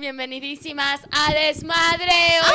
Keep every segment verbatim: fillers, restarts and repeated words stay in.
Bienvenidísimas a Desmadre. Hoy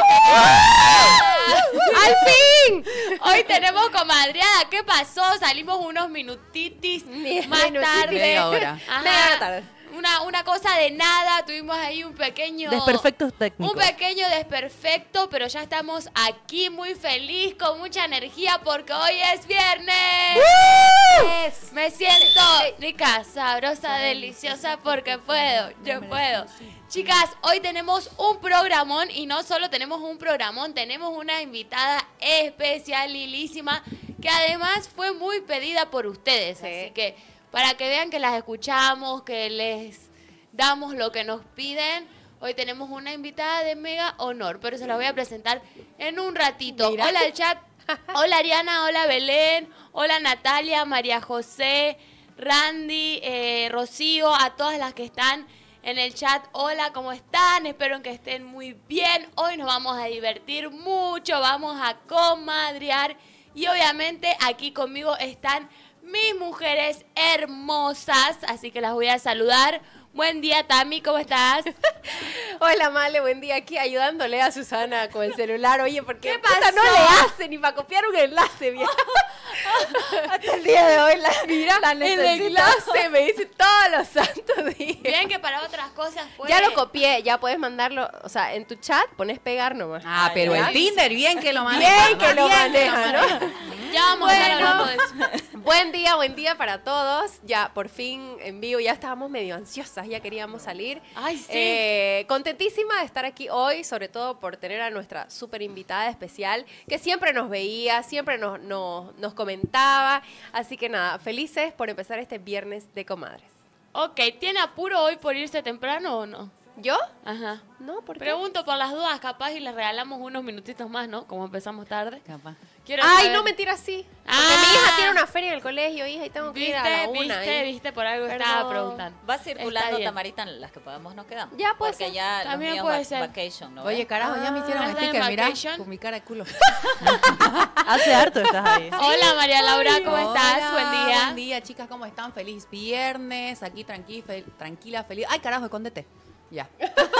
tenemos... ¡Al fin! Hoy tenemos comadreada. ¿Qué pasó? Salimos unos minutitis Bien, más minutitis. tarde. Media hora. Ajá. Media hora tarde. Una, una cosa de nada, tuvimos ahí un pequeño... Desperfectos técnicos. Un pequeño desperfecto, pero ya estamos aquí muy feliz, con mucha energía, porque hoy es viernes. Yes. Me siento rica, sabrosa, deliciosa, porque puedo, yo puedo. Chicas, hoy tenemos un programón, y no solo tenemos un programón, tenemos una invitada especialísima, que además fue muy pedida por ustedes, Sí. así que... para que vean que las escuchamos, que les damos lo que nos piden. Hoy tenemos una invitada de mega honor, pero se la voy a presentar en un ratito. Mira. Hola al chat, hola Ariana, hola Belén, hola Natalia, María José, Randy, eh, Rocío, a todas las que están en el chat. Hola, ¿cómo están? Espero que estén muy bien. Hoy nos vamos a divertir mucho, vamos a comadrear y obviamente aquí conmigo están mis mujeres hermosas, así que las voy a saludar. Buen día, Tami, ¿cómo estás? Hola, Male, buen día aquí ayudándole a Susana con el celular. Oye, ¿por qué, ¿Qué puta pasó? no le hace ni para copiar un enlace, bien? Hasta el día de hoy la, Mira, la el necesito. enlace me dice todos los santos días. Bien que para otras cosas puede... Ya lo copié, ya puedes mandarlo, o sea, en tu chat pones pegar nomás. Ah, pero ¿ya? el Tinder, bien que lo maneja. Bien que lo Bien maneja, ¿no? Ya vamos a estar Bueno. hablando de eso. Buen día, buen día para todos. Ya, por fin en vivo, ya estábamos medio ansiosas, ya queríamos salir. Ay, sí. Eh, contentísima de estar aquí hoy, sobre todo por tener a nuestra súper invitada especial, que siempre nos veía, siempre nos, nos, nos comentaba. Así que nada, felices por empezar este viernes de comadres. Ok, ¿tiene apuro hoy por irse temprano o no? ¿Yo? Ajá. No, ¿por qué? Pregunto por las dudas, capaz, y les regalamos unos minutitos más, ¿no? Como empezamos tarde. Capaz. Quiero Ay, saber- no, mentira, sí. Porque Ah. mi hija tiene una feria en el colegio, hija, y tengo que ir a la ¿Viste? una. ¿Viste? ahí. ¿Viste? Por algo Perdón. estaba preguntando. Va Está circulando, bien. Tamarita, las que podamos nos quedamos. Ya, puede Porque ser. ya También los míos puede va- ser. vacation, ¿no? Oye, ves? carajo, ya me hicieron Ah, sticker, ¿estás en mira, vacation? con mi cara de culo. Hace harto estás ahí. Hola María Laura, ¿cómo estás? Hola, Buen día. Buen día, chicas, ¿cómo están? Feliz viernes, aquí tranqui, fel- tranquila, feliz. Ay, carajo, escóndete. Ya.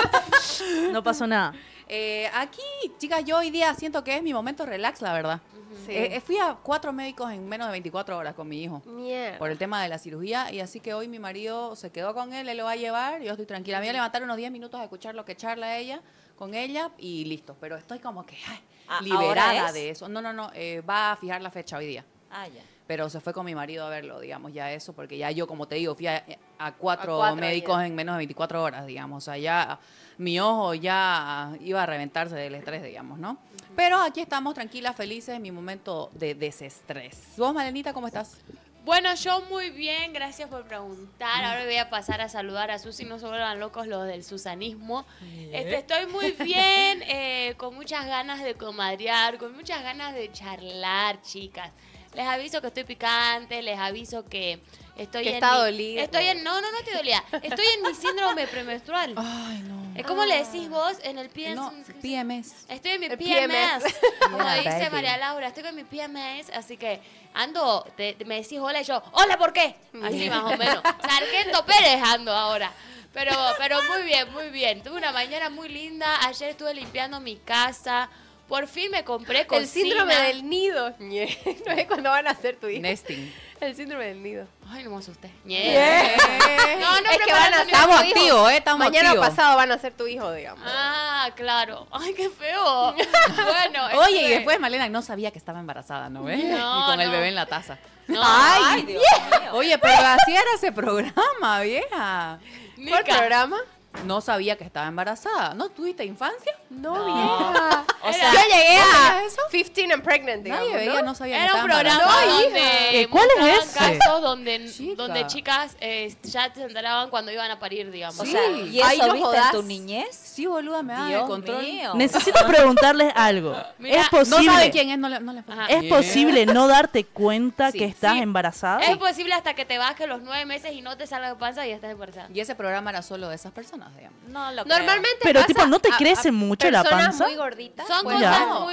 No pasó nada. Eh, aquí, chicas, yo hoy día siento que es mi momento relax, la verdad. Sí. Eh, eh, fui a cuatro médicos en menos de veinticuatro horas con mi hijo. Mierda. Por el tema de la cirugía, y así que hoy mi marido se quedó con él, él lo va a llevar, yo estoy tranquila. Me voy a levantar unos diez minutos a escuchar lo que charla ella con ella y listo. Pero estoy como que ay, Ah, liberada ¿ahora es? de eso. No, no, no, eh, va a fijar la fecha hoy día. Ah, ya. Pero se fue con mi marido a verlo, digamos, ya eso, porque ya yo, como te digo, fui a, a cuatro, A cuatro médicos días. en menos de veinticuatro horas, digamos. O sea, ya mi ojo ya iba a reventarse del estrés, digamos, ¿no? Pero aquí estamos tranquilas, felices, en mi momento de desestrés. ¿Vos, Malenita, cómo estás? Bueno, yo muy bien, gracias por preguntar. Ahora voy a pasar a saludar a Susi, no se vuelvan locos los del susanismo. Este, estoy muy bien, eh, con muchas ganas de comadrear, con muchas ganas de charlar, chicas. Les aviso que estoy picante, les aviso que estoy Que en está mi- dolida. Estoy en, no, no, no estoy dolida. Estoy en mi síndrome premenstrual. Ay, no. Es como le decís vos en el P M S. No, P M S. Estoy en mi El P M S, P M S. como Yeah, dice baby. María Laura, estoy con mi P M S, así que ando, te- te- me decís hola y yo, hola, ¿por qué? Así más o menos. Sargento Pérez ando ahora. Pero, pero muy bien, muy bien. Tuve una mañana muy linda, ayer estuve limpiando mi casa, por fin me compré cocina. El síndrome del nido. Ñe. No es cuando van a hacer tu hijo. Nesting. El síndrome del nido. Ay, no me asusté. Yeah. No, no, Es que van a preparando ni- Estamos tu hijo. activos, ¿eh? Estamos Mañana activos. pasado van a ser tu hijo, digamos. Ah, claro. Ay, qué feo. Bueno, Oye, y estuve- después Malena no sabía que estaba embarazada, ¿no ves? No, y con el no. bebé en la taza. No, Ay, Dios mío. Oye, pero así era ese programa, vieja. ¿Cuál Nica. programa? No sabía que estaba embarazada. ¿No tuviste infancia? No, No. vieja. O Era- sea, Yo llegué ¿no a era eso? fifteen and pregnant, digamos, Nadie veía, ¿no? no sabía que Era estaba un programa embarazada. donde Eh, ¿cuál es mostraban ese? casos donde, Chica. donde chicas eh, ya se enteraban cuando iban a parir, digamos. o Sí. sea, ¿y Ay, eso no viste jodas. en tu niñez? Sí, boluda, me da el Dios control. mío. Necesito preguntarles algo. Mira, ¿Es No sabe posible, quién es, no le, no le Ajá. ¿es posible no darte cuenta Sí, que estás sí. embarazada? Es posible hasta que te bajes los nueve meses y no te salga de panza y ya estás embarazada. Y ese programa era solo de esas personas, digamos. No lo creo. Normalmente Pero, pasa tipo, ¿no te a- crece a mucho la personas panza? muy gorditas. Son pues, cosas Ya. muy había raras.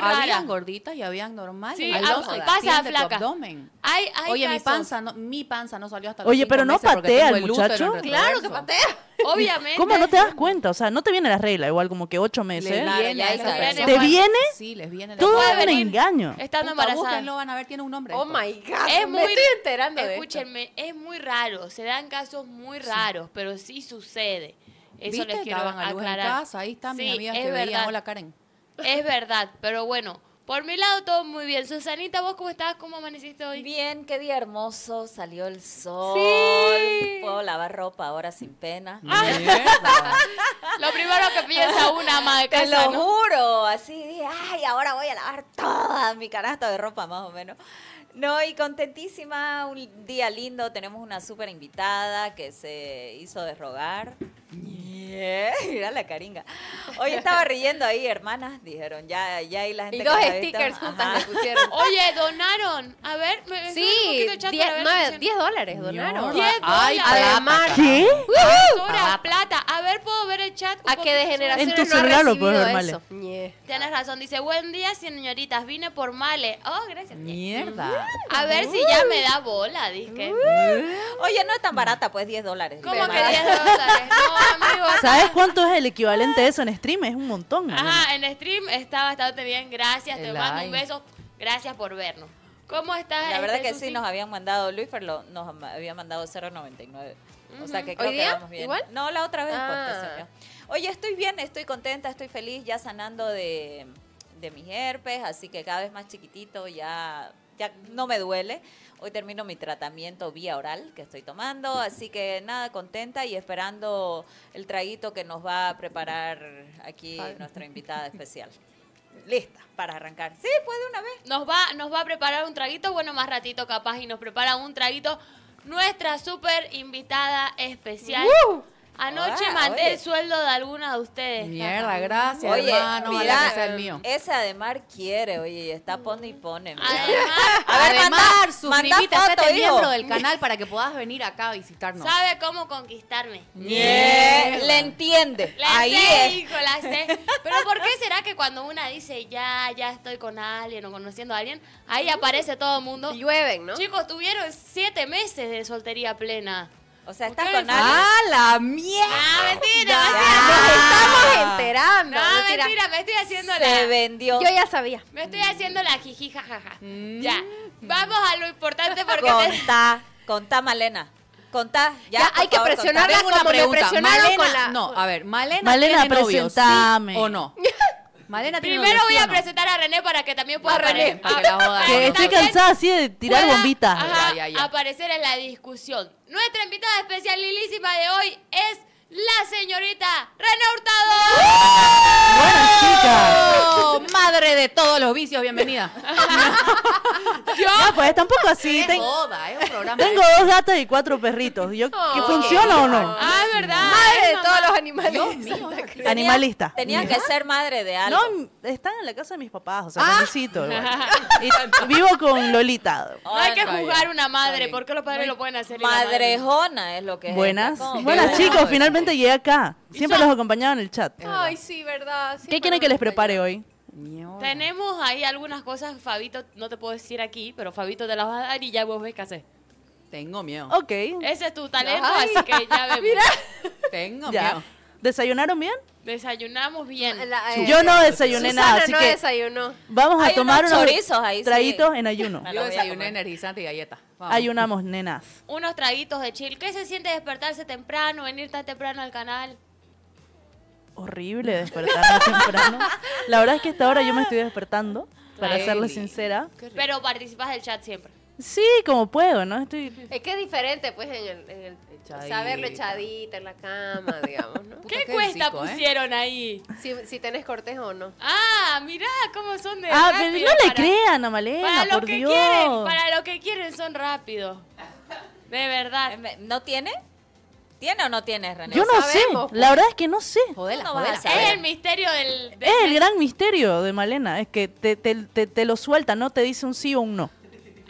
habían gorditas y habían normales. Sí, Al ah, dos se pasa, extiende tu flaca. abdomen. Hay, hay Oye, mi casos. panza, no, mi panza no salió hasta los Oye, cinco pero no meses porque patea tengo el útero muchacho. en Claro que reverso. patea. Obviamente. ¿Cómo no te das cuenta? O sea, no te viene la regla, igual como que ocho Les meses. Claro, viene ya a ahí esa está. persona. ¿Te viene? Sí, les viene. Todo puede es un venir. engaño. Estando Nunca embarazada. búsquenlo, van a ver, tiene un nombre. Oh esto. my God. Es me muy, estoy enterando de esto. escúchenme, es muy raro, se dan casos muy raros, pero sí sucede. Eso ¿Viste? les quiero Daban a luz en aclarar. casa, ahí están mis Sí, amigas es que veían. verdad. Hola, Karen. Es verdad, pero bueno, por mi lado todo muy bien. Susanita, ¿vos cómo estás? ¿Cómo amaneciste hoy? Bien, qué día hermoso, salió el sol. Sí. Puedo lavar ropa ahora sin pena. Mierda. Lo primero que piensa una ama de Te casa, lo ¿no? juro, así dije, ay, ahora voy a lavar toda mi canasta de ropa más o menos. No, y contentísima, un día lindo, tenemos una súper invitada que se hizo de rogar. Yeah, mira la caringa. Hoy estaba riendo ahí, hermanas, dijeron, ya, ya ahí la gente Y que dos nos ha visto, stickers juntas ajá. le pusieron. Oye, donaron. A ver, me me sube un Sí, poquito el chat diez, para ver nueve, qué dicen. diez dólares donaron. Mierda. diez Ay, dólares. Además, ¿Qué? Basura, plata. A ver, ¿puedo ver el chat? un a que de poquito? generaciones En tu no ha celular lo recibido puedes ver, eso. Ñe. Tienes razón, dice, buen día, señoritas, vine por Male. Oh, gracias. Mierda. A ver si ya me da bola, dije. Oye, no es tan barata, pues diez dólares. ¿Cómo De que más. diez dólares? No, amigo. ¿Sabes cuánto es el equivalente de eso en stream? Es un montón. ¿no? Ajá, en stream está bastante bien, gracias, te El mando like. un beso. Gracias por vernos. ¿Cómo estás? La verdad este, que sí, Susi? nos habían mandado, Luis Ferlo nos am- había mandado cero noventa y nueve. O sea que creo ¿Hoy que día? vamos bien. ¿Igual? No, la otra vez Ah. pues, te salió. Oye, estoy bien, estoy contenta, estoy feliz, ya sanando de, de mis herpes, así que cada vez más chiquitito, ya, ya no me duele. Hoy termino mi tratamiento vía oral que estoy tomando, así que nada, contenta y esperando el traguito que nos va a preparar aquí nuestra invitada especial. Lista para arrancar. Sí, puede una vez. Nos va, nos va a preparar un traguito, bueno, más ratito capaz, y nos prepara un traguito nuestra súper invitada especial. Anoche Ah, mandé oye. el sueldo de alguna de ustedes. Mierda, gracias, Oye, hermano. mira, Ojalá que sea el mío. ese Ademar quiere, oye, y está pone y pone. mira. Además, A ver, Además, manda- suscríbete, manda hacete foto, hijo. miembro del canal para que puedas venir acá a visitarnos. sabe cómo conquistarme. Yeah, le entiende. La Ahí sé, es. hijo, la sé. Pero ¿por qué será que cuando una dice ya, ya estoy con alguien o conociendo a alguien, ahí aparece todo el mundo? Llueven, ¿no? Chicos, tuvieron siete meses de soltería plena. O sea, estás Ustedes con alguien. ¡Ah, la mierda! Ah, mentira, Ya, mentira. nos estamos enterando. No, mentira. mentira, me estoy haciendo Se la... vendió. Yo ya sabía. Me estoy haciendo la jiji, jajaja. Mm. Ya, vamos a lo importante porque... te- Contá, contá, Malena. Contá. Ya, Ya, por hay que favor, presionarla contá. Tengo una como me pregunta. presionaron Malena, con la- no, a ver, Malena, Malena, tiene novio, presentame. ¿sí o no? Malena tiene Primero novio, voy ¿sí a o no? presentar a René para que también pueda A René, apare- para que la joda. para Que que Estoy también cansada así de tirar pueda, bombitas. ajá, Ya, ya, ya. aparecer en la discusión. Nuestra invitada especialísima de hoy es la señorita René Hurtado. Buenas, chicas. Oh, madre de todos los vicios, bienvenida. No, pues tampoco así. Es Ten- joda, es un programa. tengo dos gatas y cuatro perritos. Yo, ¿qué Oh, funciona o no? Ah, es verdad. Madre es de mamá. todos los animales. Dios mío. Tenía- Animalista. Tenía que ser madre de algo. No, están en la casa de mis papás, o sea, necesito. igual. Y vivo con Lolita. No hay que Ay, juzgar vaya. una Está madre, bien. porque los padres lo pueden hacer. y la madre no? Madrejona es lo que es. Buenas. esta. ¿Cómo? Buenas, ¿Qué chicos. bueno. Finalmente llegué acá. Siempre Hizo- los acompañaba en el chat. Ay, sí, verdad. ¿Qué quieren que les prepare hoy? Mierda. Tenemos ahí algunas cosas, Fabito, no te puedo decir aquí, pero Fabito te las va a dar y ya vos ves qué hacer. Tengo miedo. Ok. Ese es tu talento, Ay. así que ya vemos. Tengo Ya. miedo. ¿Desayunaron bien? Desayunamos bien. La- eh, Yo no desayuné Susana nada, así no que desayunó. vamos a Hay tomar unos unos chorizos ahí, sí. traguitos en ayuno. Me Yo lo voy a desayuné comer. energizante y galletas. Vamos. Ayunamos, nenas. Unos traguitos de chill. ¿Qué se siente despertarse temprano, venir tan temprano al canal? Horrible despertarme temprano. La verdad es que a esta hora yo me estoy despertando, para Ay. serles sincera. Pero participas del chat siempre. Sí, como puedo, ¿no? Estoy... Es que es diferente, pues, en el, en el Echadita. saberlo echadita en la cama, digamos, ¿no? Puta, ¿Qué qué cuesta hocico, ¿eh? pusieron ahí? Si, si tenés cortejo o no. Ah, mirá cómo son de Ah, pero rápido no le para- crean a Malena, Para lo por que Dios. quieren, para lo que quieren son rápidos. De Eh, verdad. me- ¿No tiene? ¿Tiene o no tiene, René? Yo no sabemos, sé, la verdad es que no sé. Jodela, ¿Cómo vas a jodela. saber? Es el misterio del... del- Es el gran misterio de Malena, es que te, te, te, te lo suelta, no te dice un sí o un no.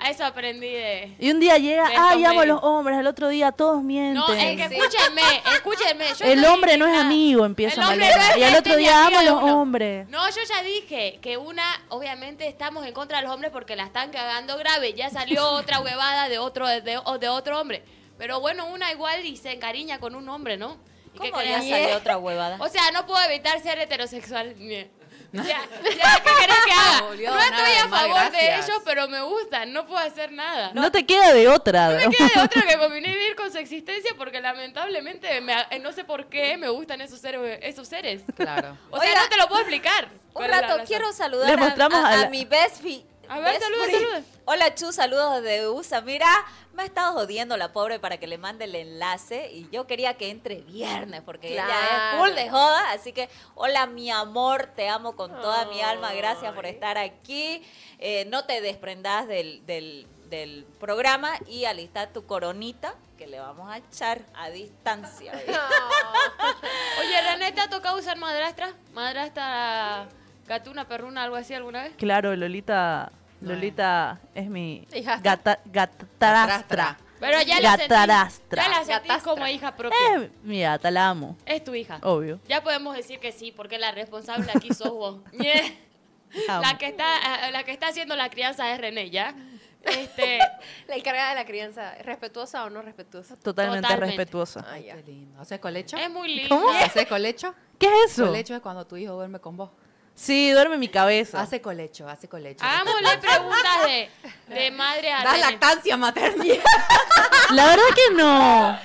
A eso aprendí de... Y un día llega, de ay, estos amo a los medios. hombres, al otro día todos mienten. No, es que Sí. escúchenme, escúchenme. Yo El estoy hombre no es indignada. amigo, empieza El hombre Malena. no es Y al gente otro ni día amigo amo a de los uno. hombres. No, yo ya dije que una, obviamente estamos en contra de los hombres porque la están cagando grave. Ya salió otra huevada de otro, de, de otro hombre. Pero bueno, una igual y se encariña con un hombre, ¿no? ¿Y qué ¿Cómo ya querés? salió otra huevada? O sea, no puedo evitar ser heterosexual. Ni- Ya, ya, ¿qué querés que haga? Volvió No a estoy ganar, a más favor de gracias. ellos, pero me gustan. No puedo hacer nada. No, te queda de otra. No me queda de otro que convenir vivir con su existencia porque lamentablemente me- eh, no sé por qué me gustan esos seres. Esos seres. Claro. O sea, Oiga, no te lo puedo explicar. Un ¿Cuál es la rato razón? quiero saludar Le a, mostramos a- a a la- mi best fi- A ver, best saluda, friend. saluda. Hola, Chu, saludos desde U S A. Mira, me ha estado jodiendo la pobre para que le mande el enlace y yo quería que entre viernes porque ella es Claro. full de joda. Así que, hola, mi amor, te amo con toda mi alma. Gracias por Ay. estar aquí. Eh, no te desprendas del, del, del programa y alista tu coronita que le vamos a echar a distancia. Oye, René, ¿te ha tocado usar madrastra? Madrastra, gatuna, perruna, algo así alguna vez. Claro, Lolita, Lolita es mi Hijastra. gata, gatarastra. Pero ya la sentís, Gatarastra. ya la sentís Gatastra. como hija propia. Es mi gata, la amo, Es tu hija. obvio. Ya podemos decir que sí, porque la responsable aquí sos vos. Ñe. Amo. La que está, eh, la que está haciendo la crianza es René, ¿ya? Este, La encargada de la crianza, ¿respetuosa o no respetuosa? Totalmente, Totalmente. respetuosa. Ay, ya. Qué lindo. ¿Haces colecho? es muy linda. ¿Cómo? ¿Haces colecho? ¿Qué es eso? Colecho es cuando tu hijo duerme con vos. Sí, duerme en mi cabeza. Hace colecho, hace colecho. Hagámosle preguntas de, de madre a Da René. lactancia materna. La verdad que no.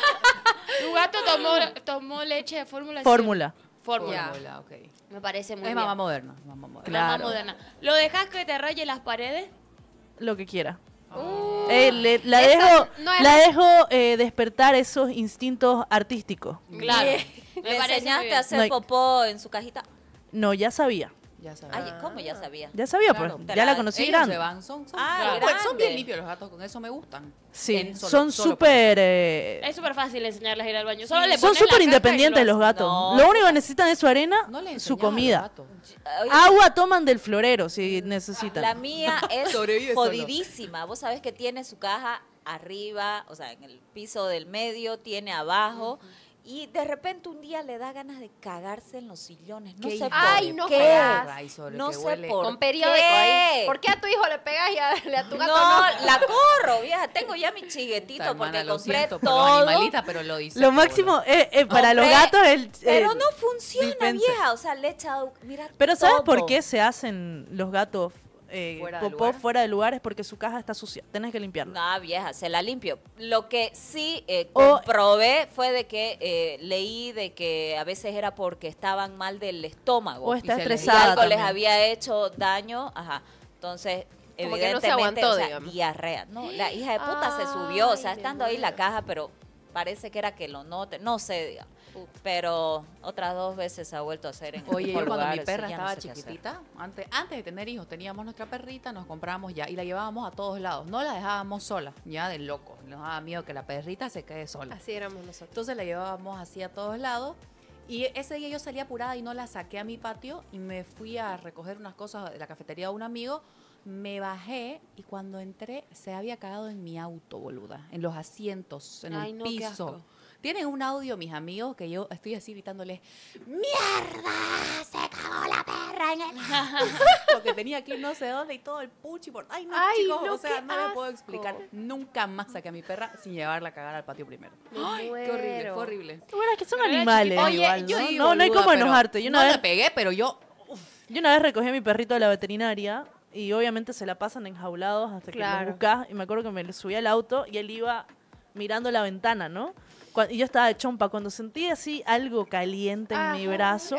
Tu gato tomó, tomó leche de fórmula. ¿sí? Fórmula. Fórmula. Fórmula, ok. Me parece muy Es bien. mamá moderna. Mamá moderna. Claro. Mamá moderna. ¿Lo dejas que te raye las paredes? Lo que quiera. Uh, Eh, le- la esa dejo, no es- la dejo eh, despertar esos instintos artísticos. Claro. Me ¿Le parece muy enseñaste bien. a hacer No hay- popó en su cajita? No, ya sabía. Ya sabes. Ay, ¿cómo ya sabía? Ya sabía, Claro. pues. Te Ya la- la conocí Ellos grande. se van, son, son, Ah, Bueno, son grande. bien limpios los gatos, con eso me gustan. Sí, En solo- son solo súper... eh, Es súper fácil enseñarles a ir al baño. Solo le son pones la súper caca y independientes lo los hacen. gatos. No. Lo único que necesitan es su arena, No le su enseñás a los comida. gatos. Oye, Agua toman del florero si necesitan. La mía es Sobrevive solo. jodidísima. Vos sabés que tiene su caja arriba, o sea, en el piso del medio, tiene abajo. Y de repente un día le da ganas de cagarse en los sillones. No Qué sé hijo por Ay, no qué. jodas. Ay, sobre No que sé huele. por Con periódico qué. ahí. ¿Por qué a tu hijo le pegas y a, a tu gato No, no? la corro, vieja. Tengo ya mi chiguetito Esta hermana, porque lo compré siento por todo. los animalitas, pero lo hice. Lo máximo eh, eh, para los Compré, gatos es el... Pero el no funciona, dispenser. vieja. O sea, le he echado. Mira, Pero ¿sabes todo. por qué se hacen los gatos eh, ¿Fuera de popó lugar? fuera de lugar? Es porque su caja está sucia. Tenés que limpiarla. No, vieja, se la limpio. Lo que sí eh, O- comprobé fue de que eh, leí de que a veces era porque estaban mal del estómago. O está Y se les- y estresada algo les también. había hecho daño, ajá. Entonces, Como que no se evidentemente, aguantó, o sea, digamos. diarrea. No, la hija de puta se subió, o sea, Ay, me estando ahí la muero. caja, pero parece que era que lo note, no sé, digamos. Pero otras dos veces se ha vuelto a hacer en el Oye, mismo yo cuando lugar, mi perra así ya no estaba sé qué hacer. chiquitita, antes, antes de tener hijos, teníamos nuestra perrita, nos compramos ya y la llevábamos a todos lados. No la dejábamos sola, ya de loco. Nos daba miedo que la perrita se quede sola. Así éramos nosotros. Entonces la llevábamos así a todos lados. Y ese día yo salí apurada y no la saqué a mi patio y me fui a recoger unas cosas de la cafetería de un amigo. Me bajé y cuando entré se había cagado en mi auto, boluda, en los asientos, en Ay, el no, qué piso. asco. Tienen un audio, mis amigos, que yo estoy así gritándole, ¡mierda! ¡Se cagó la perra en el porque tenía que ir no sé dónde y todo el puchi por... Ay, no, Ay, chicos, no, o sea, qué no me puedo asco. explicar. Nunca más saqué a mi perra sin llevarla a cagar al patio primero. Me Ay, qué horrible, muero. fue horrible. Bueno, es que son Pero era animales chiquito. Oye, igual, yo ¿no? Sí, no, no hay boluda, como pero enojarte. Yo una, no vez, le pegué, pero yo... yo una vez recogí a mi perrito de la veterinaria y obviamente se la pasan enjaulados hasta que Claro. lo buscas. Y me acuerdo que me le subí al auto y él iba mirando la ventana, ¿no? Cuan- y yo estaba de chompa. Cuando sentí así algo caliente en mi Ajá. brazo,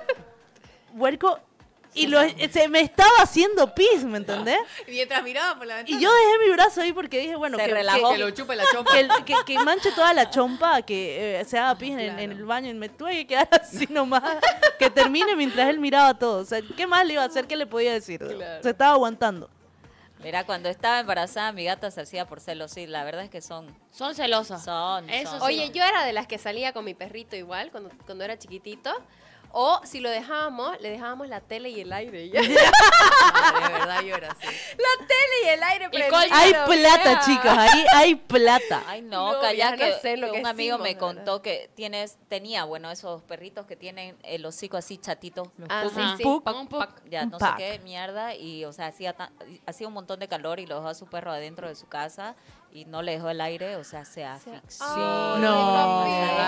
vuelco y lo, se me estaba haciendo pis, ¿me entendés? Mientras miraba por la ventana. Y yo dejé mi brazo ahí porque dije, bueno, Se que, relajó. que- Que lo chupe la chompa. que, el- que- que manche toda la chompa, que eh, se haga pis en, Claro. en el baño y me tuve que quedar así nomás, que termine mientras él miraba todo. O sea, ¿qué más le iba a hacer? ¿Qué le podía decir? Claro. Se estaba aguantando. Mira, cuando estaba embarazada, mi gata se hacía por celos. Sí, la verdad es que son. Son celosas. Son. Eso son. sí. Oye, yo era de las que salía con mi perrito igual cuando, cuando era chiquitito. O si lo dejábamos, le dejábamos la tele y el aire. y ya. De verdad yo era así. La tele y el aire Y prendido. colcha. Hay vieja. plata, chicos, ahí hay plata. Ay, no, No, calla, ya no que, sé lo que que un amigo hicimos, me de contó que tienes, tenía, bueno, esos perritos que tienen el hocico así chatito. Ah, sí, Ajá. sí. Puc, Un puc. Ya, Un no pack. sé qué mierda, y o sea, hacía, ta- hacía un montón de calor y lo dejó a su perro adentro de su casa y no le dejó el aire, o sea, se asfixió. Ay, No.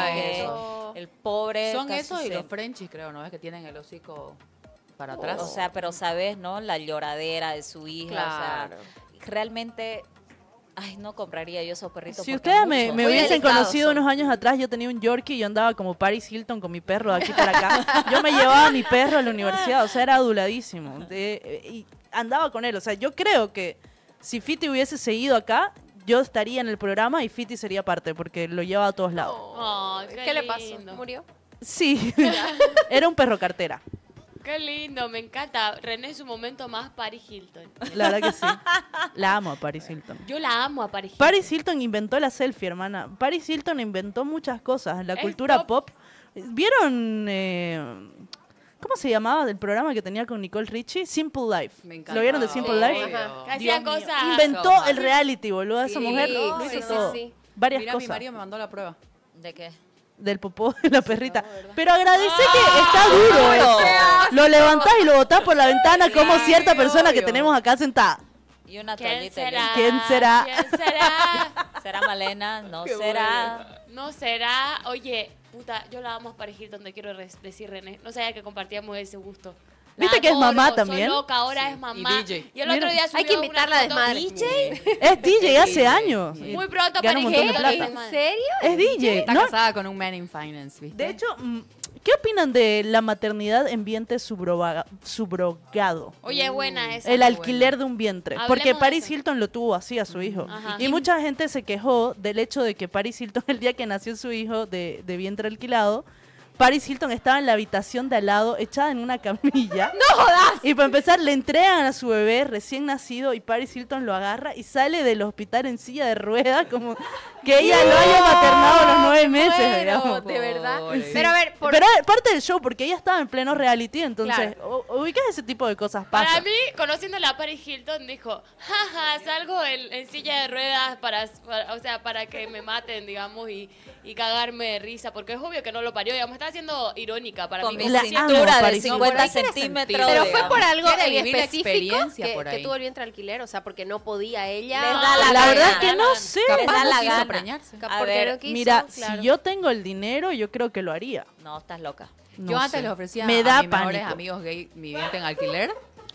papito. El pobre Son casi esos y se- los Frenchies, creo, ¿no? Es que tienen el hocico para atrás. O sea, pero sabes, ¿no? La lloradera de su hija, Claro. o sea, realmente, ay, no compraría yo esos perritos. Si porque ustedes me, mucho. me Muy hubiesen delicados conocido son. unos años atrás, yo tenía un Yorkie y yo andaba como Paris Hilton con mi perro de aquí para acá. Yo me llevaba a mi perro a la universidad, o sea, era aduladísimo. De- y andaba con él, o sea, yo creo que si Fiti hubiese seguido acá, yo estaría en el programa y Fiti sería parte, porque lo lleva a todos lados. Ay, ¿Qué, qué le pasó? lindo. ¿Murió? Sí, era un perro cartera, Qué lindo, me encanta. René en su momento más Paris Hilton. la verdad que sí. La amo a Paris Hilton. Yo la amo a Paris Hilton. Paris Hilton inventó la selfie, hermana. Paris Hilton inventó muchas cosas. La Es cultura top. pop. ¿Vieron eh, cómo se llamaba el programa que tenía con Nicole Richie? Simple Life. Me encanta. ¿Lo vieron de Simple Sí. Life? Ajá. Que hacían Dios mío. cosas. Inventó So el much. reality, boludo. Esa Sí, mujer sí, lo sí, hizo sí, todo. sí. Varias Mira, mi cosas. marido me mandó la prueba. ¿De qué? Del popó de la perrita. Pero agradece Ah, que está duro no, eso. o sea, Lo levantás y lo botás por la ventana como Sí, cierta persona que obvio. tenemos acá sentada. Y una ¿Quién toallita. será? ¿Quién será? ¿Quién será? ¿Será Malena? No Qué será. No será. Oye, puta, yo la amo a Paris Hilton, te quiero res- decir, René. No sabía que compartíamos ese gusto. La ¿Viste que es adoro, mamá soy también? loca, ahora Sí, es y mamá. D J. Y el otro Mira, día Hay subió que invitarla a una foto- desmadre. Es D J hace D J. años. Sí. Muy pronto Gana un Paris montón de Hilton. plata. ¿En serio? Es D J, Está ¿no? casada con un man in finance, ¿viste? De hecho, mm, ¿qué opinan de la maternidad en vientre subroga- subrogado? Oye, es buena esa. El muy alquiler de un vientre. Hablemos Porque de Paris eso. Hilton lo tuvo así a su hijo. Ajá. Y mucha gente se quejó del hecho de que Paris Hilton, el día que nació su hijo de, de vientre alquilado, Paris Hilton estaba en la habitación de al lado, echada en una camilla. ¡No jodas! Y para empezar, le entregan a su bebé recién nacido y Paris Hilton lo agarra y sale del hospital en silla de ruedas, como que ella lo haya maternado a los nueve meses, Bueno, digamos. de verdad. Pobre. Pero a ver, por... Pero es parte del show, porque ella estaba en pleno reality, entonces, Claro. u- ubicas ese tipo de cosas, pasa. Para mí, conociéndola a Paris Hilton, dijo, jaja, salgo en, en silla de ruedas para, para- o sea, para que me maten, digamos, y, y cagarme de risa, porque es obvio que no lo parió, digamos, está siendo irónica para Con mí. mi La como amo, cintura de Paris. cincuenta No, pero ahí tiene centímetros. Pero sentido, fue por digamos. algo Quiere en vivir la específico experiencia que, por que ahí. tuvo el vientre alquiler, o sea, porque no podía ella. Les No, da la, la gana. verdad que no sé. Les Capaz da no la quiso gana. preñarse. Ca- A porque ver, no quiso, Mira, claro. si yo tengo el dinero, yo creo que lo haría. No, estás loca. No Yo antes sé. les ofrecía Me a da mis mejores pánico. amigos gay mi vientre en alquiler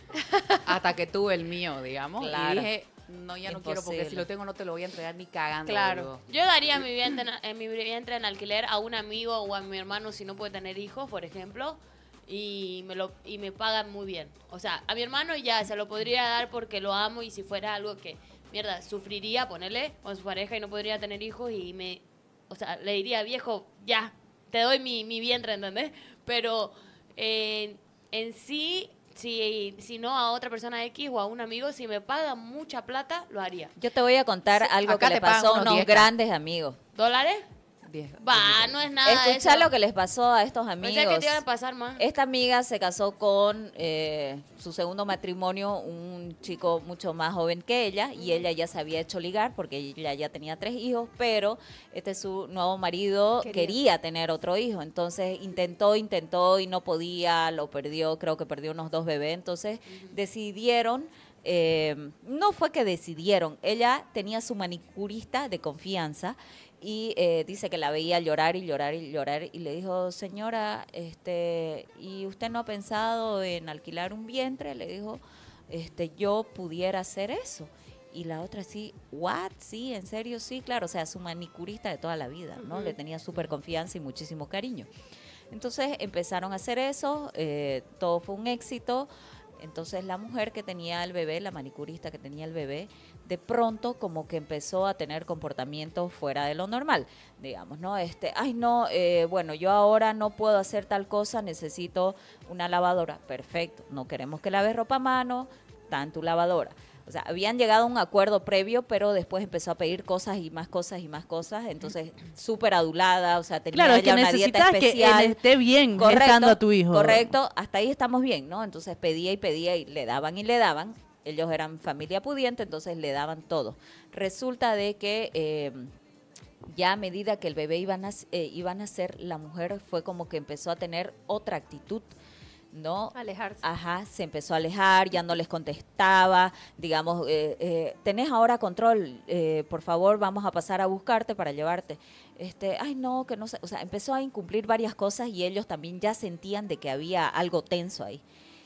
hasta que tuve el mío, digamos. Claro. Y dije, no, ya no quiero porque Imposible. si lo tengo no te lo voy a entregar ni cagando. Claro. boludo. Yo daría mi vientre, en, en mi vientre en alquiler a un amigo o a mi hermano si no puede tener hijos, por ejemplo, y me lo y me pagan muy bien. O sea, a mi hermano ya se lo podría dar porque lo amo y si fuera algo que, mierda, sufriría, ponerle con su pareja y no podría tener hijos y me, o sea, le diría, viejo, ya, te doy mi, mi vientre, ¿entendés? Pero eh, en sí, si, si no a otra persona X o a un amigo, si me pagan mucha plata, lo haría. Yo te voy a contar Sí, algo acá que le te pagan pasó a unos unos diez K. grandes amigos. ¿Dólares? Diez- Va, no es nada. Escuchá eso. lo que les pasó a estos amigos. Pensé que te iban a pasar más. Esta amiga se casó con eh, su segundo matrimonio, un chico mucho más joven que ella, y ella ya se había hecho ligar porque ella ya tenía tres hijos, pero este su nuevo marido Quería. quería, tener otro hijo. Entonces intentó, intentó y no podía, lo perdió, creo que perdió unos dos bebés. Entonces decidieron, eh, no fue que decidieron, ella tenía su manicurista de confianza y eh, dice que la veía llorar y llorar y llorar y le dijo, señora, este, ¿y usted no ha pensado en alquilar un vientre? Le dijo, este, yo pudiera hacer eso. Y la otra sí, ¿what? Sí, en serio, sí, claro. O sea, su manicurista de toda la vida, ¿no? Le tenía súper confianza y muchísimo cariño. Entonces empezaron a hacer eso, eh, todo fue un éxito. Entonces la mujer que tenía el bebé, la manicurista que tenía el bebé, de pronto como que empezó a tener comportamientos fuera de lo normal, digamos, ¿no? Este, ay no, eh, bueno, yo ahora no puedo hacer tal cosa, necesito una lavadora. Perfecto, no queremos que laves ropa a mano, tan tu lavadora. O sea, habían llegado a un acuerdo previo, pero después empezó a pedir cosas y más cosas y más cosas, entonces súper adulada, o sea, tenía Claro, es ella que una dieta necesitas que especial. él esté bien gestando a tu hijo. Correcto, hasta ahí estamos bien, ¿no? Entonces pedía y pedía y le daban y le daban. ellos eran familia pudiente, entonces le daban todo. Resulta de que eh, ya a medida que el bebé iba a, nac- eh, iba a nacer, la mujer fue como que empezó a tener otra actitud, ¿no? Alejarse. Ajá, se empezó a alejar, ya no les contestaba, digamos, eh, eh, tenés ahora control, eh, por favor, vamos a pasar a buscarte para llevarte. Este, ay, no, que no sé, o sea, empezó a incumplir varias cosas y ellos también ya sentían de que había algo tenso ahí.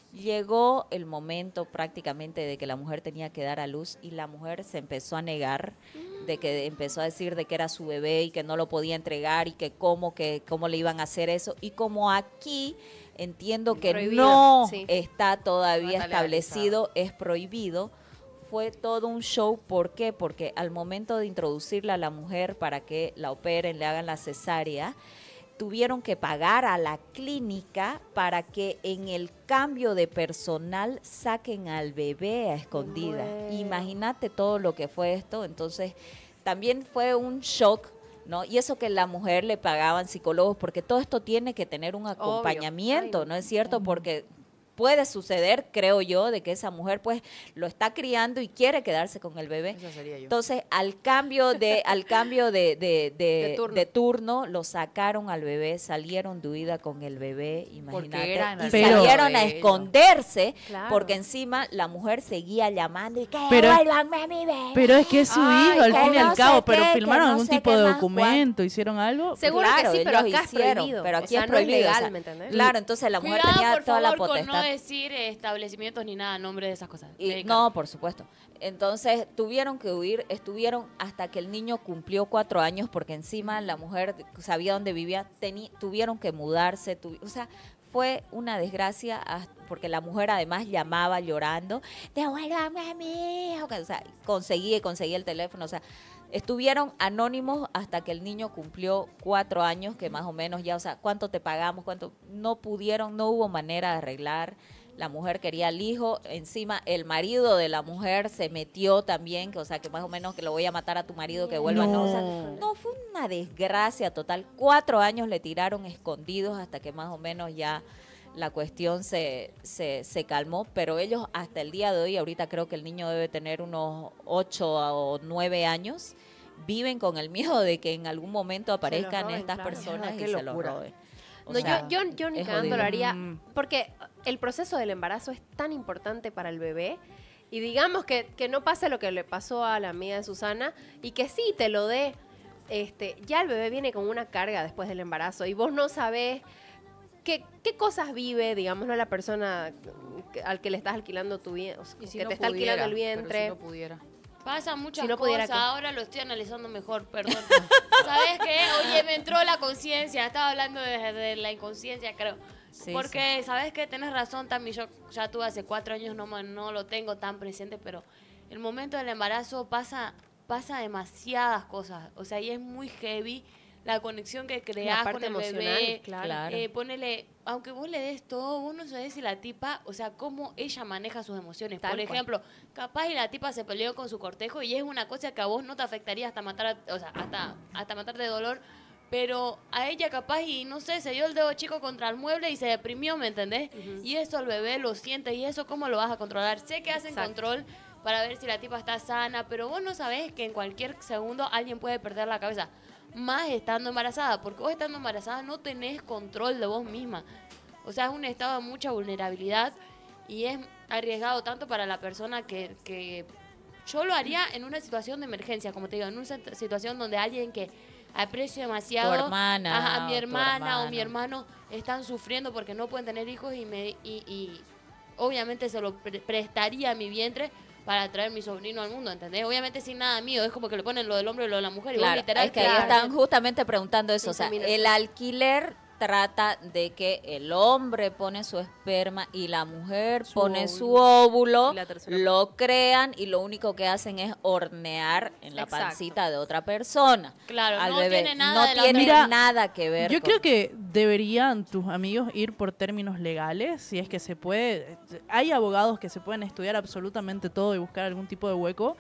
Llegó el momento prácticamente de que la mujer tenía que dar a luz y la mujer se empezó a negar, de que empezó a decir de que era su bebé y que no lo podía entregar y que cómo, que cómo le iban a hacer eso. Y como aquí entiendo que Prohibido, no sí. está todavía No está establecido, es prohibido, fue todo un show. ¿Por qué? Porque al momento de introducirla a la mujer para que la operen, le hagan la cesárea, tuvieron que pagar a la clínica para que en el cambio de personal saquen al bebé a escondida. Bueno. Imagínate todo lo que fue esto. Entonces, también fue un shock, ¿no? Y eso que la mujer le pagaban psicólogos, porque todo esto tiene que tener un acompañamiento, Ay, ¿no es cierto? Porque puede suceder, creo yo, de que esa mujer pues lo está criando y quiere quedarse con el bebé. Esa sería yo. Entonces, al cambio de, al cambio de, de, de, De turno. de turno, lo sacaron al bebé, salieron de huida con el bebé, imagínate, era en y Pero- salieron a de ellos. esconderse, Claro. porque encima la mujer seguía llamando y que Pero- devuélvanme a mi bebé. Pero es que es su Ay, hijo, al que fin y no al sé cabo. qué, Pero que firmaron no algún sé tipo qué de más, documento, hicieron algo. Seguro Claro, que sí, pero ellos acá es hicieron, prohibido. pero O aquí sea, es no es prohibido, legal, o sea, ¿me entendés? Claro, entonces la mujer Cuidado, tenía por toda favor, la con potestad. no decir eh, establecimientos ni nada, nombre de esas cosas. Y, Dedicar. no, por supuesto. Entonces tuvieron que huir, estuvieron hasta que el niño cumplió cuatro años, porque encima la mujer sabía dónde vivía, teni- tuvieron que mudarse, tuvi- o sea, fue una desgracia, hasta- porque la mujer además llamaba llorando, devuélvame a mi hijo, o sea, conseguía y conseguía el teléfono, o sea, estuvieron anónimos hasta que el niño cumplió cuatro años, que más o menos ya, o sea, ¿cuánto te pagamos? ¿Cuánto? No pudieron, no hubo manera de arreglar. La mujer quería al hijo, encima el marido de la mujer se metió también, que, o sea, que más o menos que lo voy a matar a tu marido, que vuelva. No, o sea, No. no, fue una desgracia total. Cuatro años le tiraron escondidos hasta que más o menos ya la cuestión se, se, se calmó, pero ellos hasta el día de hoy, ahorita creo que el niño debe tener unos ocho o nueve años, viven con el miedo de que en algún momento aparezcan roben, estas claro. personas Ah, y qué se los locura. roben. O No, sea, yo, yo, yo ni es cagando jodido. lo haría, Mm. porque el proceso del embarazo es tan importante para el bebé. Y digamos que, que no pase lo que le pasó a la amiga de Susana y que sí te lo dé. Este, ya el bebé viene con una carga después del embarazo y vos no sabés qué, qué cosas vive, digámoslo, la persona que- al que le estás alquilando tu vientre, Y si que no te está alquilando el pudiera, pero vientre. si no pudiera. Pasa muchas Si no pudiera, cosas, ¿qué? ahora lo estoy analizando mejor, perdón. ¿Sabes qué? Oye, me entró la conciencia, estaba hablando de, de la inconsciencia, creo. Sí, Porque, ¿sabes qué? Tienes razón, Tami, yo ya tuve hace cuatro años, no, me- no lo tengo tan presente, pero el momento del embarazo pasa, pasa demasiadas cosas, o sea, y es muy heavy la conexión que creas parte con el emocional, bebé. claro. Claro. Eh, ponele, aunque vos le des todo, vos no sabés si la tipa, o sea, cómo ella maneja sus emociones. Tal Por cual. ejemplo, capaz y la tipa se peleó con su cortejo y es una cosa que a vos no te afectaría hasta matar, a- o sea, hasta, hasta matar de dolor, pero a ella capaz y no sé, se dio el dedo chico contra el mueble y se deprimió, ¿me entendés? Y eso el bebé lo siente y eso cómo lo vas a controlar. Sé que hacen Exacto. control para ver si la tipa está sana, pero vos no sabés que en cualquier segundo alguien puede perder la cabeza, más estando embarazada, porque vos estando embarazada no tenés control de vos misma. O sea, es un estado de mucha vulnerabilidad y es arriesgado tanto para la persona que, que yo lo haría en una situación de emergencia, como te digo, en una sit- situación donde alguien que aprecio demasiado, Tu hermana, ajá, a mi o tu hermana o mi hermano. hermano están sufriendo porque no pueden tener hijos y me y, y obviamente se lo pre- prestaría a mi vientre para traer mi sobrino al mundo, ¿entendés? Obviamente sin nada mío, es como que le ponen lo del hombre y lo de la mujer y vos Claro, literal es que ahí claro, están justamente preguntando eso. O sea, Inseminación. el alquiler trata de que el hombre pone su esperma y la mujer Su pone óvulo. su óvulo, Y la tercera lo crean y lo único que hacen es hornear en la Exacto. pancita de otra persona. Claro, al no bebé. tiene nada no de la tiene otra- Mira, nada que ver. Yo con- creo que deberían tus amigos ir por términos legales, si es que se puede. Hay abogados que se pueden estudiar absolutamente todo y buscar algún tipo de hueco,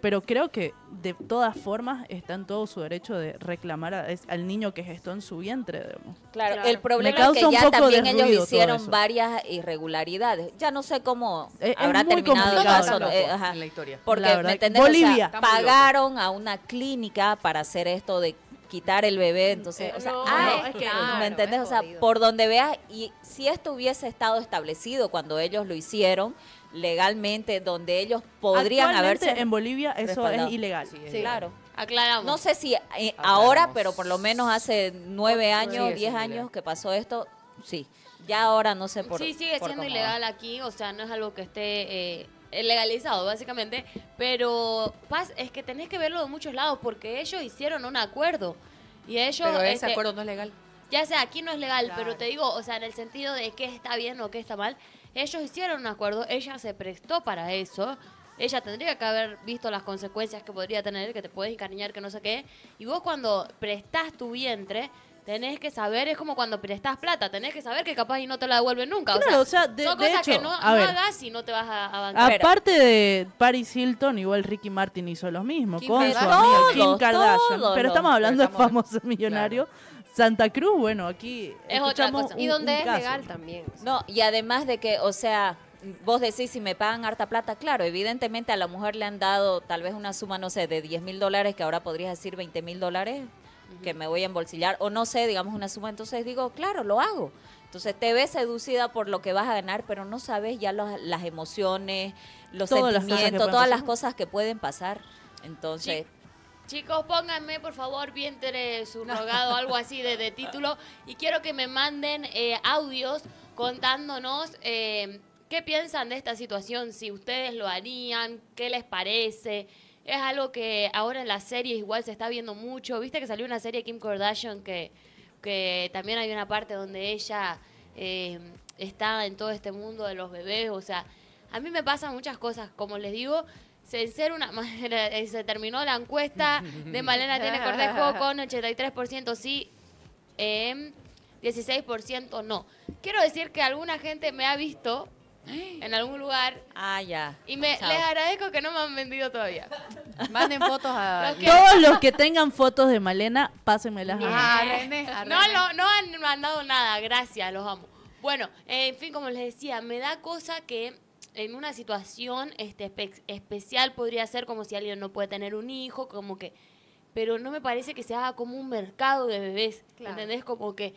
pero creo que de todas formas está en todo su derecho de reclamar a- es- al niño que gestó en su vientre, digamos. Claro, Claro. el problema Me es causa que un ya poco de también ellos ruido todo hicieron eso. varias irregularidades. Ya no sé cómo Es- es habrá muy terminado el complicado caso. todo. eh, ajá. en la historia. Porque, La verdad ¿me que- entendés? O sea, Bolivia. Está muy loco. pagaron a una clínica para hacer esto de quitar el bebé, entonces, Eh, o sea, no, ay, no, es que ¿me claro, entendés? es O sea, jodido. por donde veas, y si esto hubiese estado establecido cuando ellos lo hicieron, legalmente, donde ellos podrían Actualmente haberse... en Bolivia eso respaldado. es ilegal. Sí, es Sí. Claro. Aclaramos. No sé si eh, Aclaramos. ahora, pero por lo menos hace nueve años, Sigue diez siendo años ilegal. que pasó esto, sí. Ya ahora no sé por sí, sigue por siendo cómo ilegal aquí, o sea, no es algo que esté eh, legalizado, básicamente, pero Paz, es que tenés que verlo de muchos lados, porque ellos hicieron un acuerdo, y ellos... Pero ese este, acuerdo no es legal. ya sea, aquí no es legal, Claro. pero te digo, o sea, en el sentido de qué está bien o qué está mal, ellos hicieron un acuerdo, ella se prestó para eso, ella tendría que haber visto las consecuencias que podría tener, que te puedes encariñar, que no sé qué, y vos cuando prestás tu vientre, tenés que saber, es como cuando prestás plata, tenés que saber que capaz y no te la devuelven nunca. Claro, o o sea, sea, de- son de cosas que hecho, no, a no ver. hagas y no te vas a, a bancar. Aparte de Paris Hilton, igual Ricky Martin hizo lo mismo Kim con su Kardashian. amiga Todos, Kim Kardashian. todos Pero los- estamos hablando pero estamos- de famoso millonario. Santa Cruz, bueno, aquí Es otra escuchamos cosa. un- Y donde un es caso. legal también. o sea. No, y además de que, o sea, vos decís si me pagan harta plata, claro, evidentemente a la mujer le han dado tal vez una suma, no sé, de diez mil dólares, que ahora podrías decir veinte mil dólares, que me voy a embolsillar, o no sé, digamos una suma, entonces digo, claro, lo hago. Entonces te ves seducida por lo que vas a ganar, pero no sabes ya los- las emociones, los Todas las cosas que sentimientos, pueden todas pasar. las cosas que pueden pasar. Entonces, Chicos, pónganme por favor vientre subrogado, algo así de, de título. Y quiero que me manden eh, audios contándonos eh, qué piensan de esta situación, si ustedes lo harían, qué les parece. Es algo que ahora en las series igual se está viendo mucho. Viste que salió una serie de Kim Kardashian que, que también hay una parte donde ella eh, está en todo este mundo de los bebés. O sea, a mí me pasan muchas cosas, como les digo. Se, ser una, se terminó la encuesta de Malena tiene cortejo con ochenta y tres por ciento sí, eh, dieciséis por ciento no. Quiero decir que alguna gente me ha visto en algún lugar ah, ya. y me, Chao. les agradezco que no me han vendido todavía. Manden fotos a... Los que- Todos los que tengan fotos de Malena, pásenmelas a mí. Ah, René, a No, René. no, no han mandado nada, gracias, los amo. Bueno, eh, en fin, como les decía, me da cosa que en una situación este, espe- especial podría ser como si alguien no puede tener un hijo, como que... Pero no me parece que se haga como un mercado de bebés, Claro. ¿entendés? Como que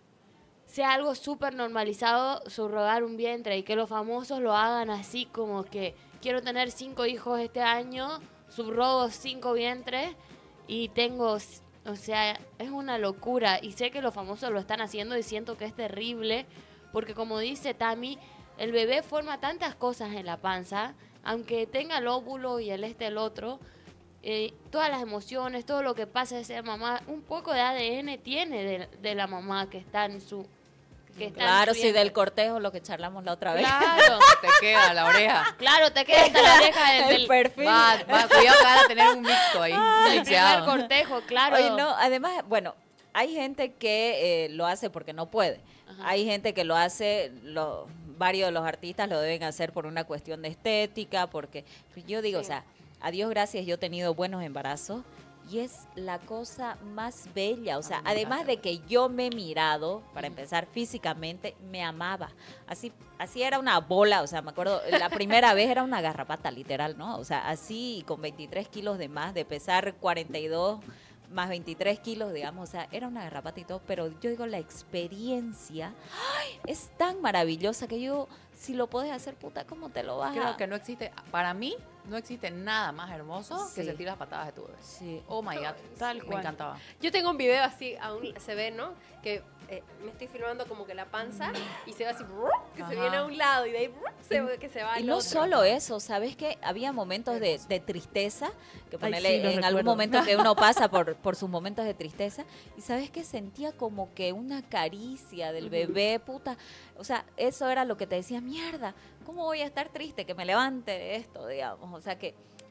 sea algo súper normalizado subrogar un vientre y que los famosos lo hagan así como que quiero tener cinco hijos este año, subrogo cinco vientres y tengo... O sea, es una locura y sé que los famosos lo están haciendo y siento que es terrible porque como dice Tami, el bebé forma tantas cosas en la panza, aunque tenga el óvulo y el este el otro, eh, todas las emociones, todo lo que pasa de ser mamá, un poco de A D N tiene de, de la mamá que está en su... Que está en Claro, su sí, vientre. del cortejo, lo que charlamos la otra vez. Claro, Te queda la oreja. claro, te queda hasta la oreja del, El del- perfil. Va, va, cuidado que van a tener un mixto ahí. del primer mixeado. cortejo, claro. Oye, no, además, bueno, hay gente que eh, lo hace porque no puede. Ajá. Hay gente que lo hace, lo, varios de los artistas lo deben hacer por una cuestión de estética, porque yo digo, Sí. o sea, a Dios gracias, yo he tenido buenos embarazos y es la cosa más bella. O sea, Ah, me además encanta. de que yo me he mirado, para empezar, físicamente, me amaba. Así, así era una bola, o sea, me acuerdo, la primera vez era una garrapata, literal, ¿no? O sea, así con veintitrés kilos de más, de pesar cuarenta y dos más veintitrés kilos, digamos, o sea, era una garrapata y todo, pero yo digo, la experiencia ¡ay! Es tan maravillosa que yo, si lo puedes hacer, puta, ¿cómo te lo vas a...? Creo que no existe, para mí, no existe nada más hermoso que Sí. sentir las patadas de tu bebé. Sí. Oh my God. Tal Me cual. encantaba. Yo tengo un video así, aún se ve, ¿no? Que eh, me estoy filmando como que la panza y se va así, ¡brup! que se Ajá. viene a un lado y de ahí ¡brup! se, que se va Y al no otro. solo eso, ¿sabes qué? Había momentos de, de tristeza, que Ay, ponele sí, en los algún recuerdo. momento que uno pasa por, por sus momentos de tristeza, y ¿sabes qué? Sentía como que una caricia del bebé, puta. O sea, eso era lo que te decía, mierda, ¿cómo voy a estar triste? Que me levante de esto, digamos. O sea, que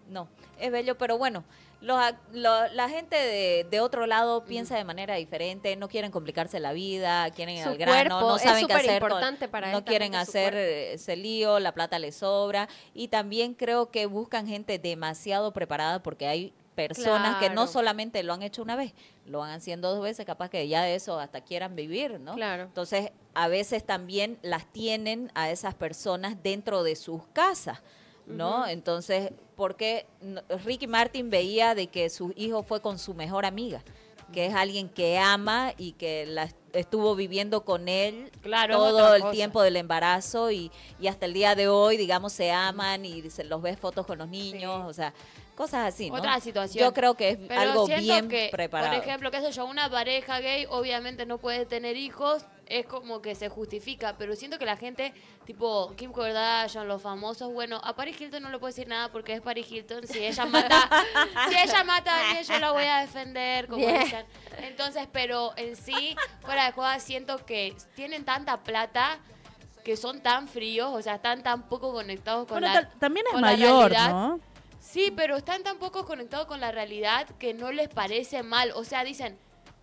no, es bello, pero bueno, los, ac- lo- la gente de, de otro lado piensa de manera diferente, no quieren complicarse la vida, quieren ir Su al grano, cuerpo no es saben qué hacer, con- superimportante para no esta quieren gente, su hacer cuerpo. eh, ese lío, la plata les sobra, y también creo que buscan gente demasiado preparada porque hay personas que no Claro. solamente lo han hecho una vez, lo van haciendo dos veces, capaz que ya de eso hasta quieran vivir, ¿no? Claro. Entonces, a veces también las tienen a esas personas dentro de sus casas, ¿no? Ujú. Entonces, porque no- Ricky Martin veía de que su hijo fue con su mejor amiga, que es alguien que ama y que la est- estuvo viviendo con él Claro, es todo otra el cosa. tiempo del embarazo y, y hasta el día de hoy, digamos, se aman y se los ves fotos con los niños, Sí. o sea, cosas así, ¿no? Otra situación. Yo creo que es Pero algo siento bien que, preparado. Por ejemplo, qué sé yo, una pareja gay obviamente no puede tener hijos, es como que se justifica, pero siento que la gente, tipo Kim Kardashian, los famosos, bueno, a Paris Hilton no le puedo decir nada porque es Paris Hilton, si ella mata, si ella mata a alguien yo la voy a defender, como Bien. dicen. Entonces, pero en sí, fuera de joda, siento que tienen tanta plata que son tan fríos, o sea, están tan poco conectados con Bueno, la ta- también es con la mayor, realidad. ¿no? Sí, pero están tan poco conectados con la realidad que no les parece mal. O sea, dicen,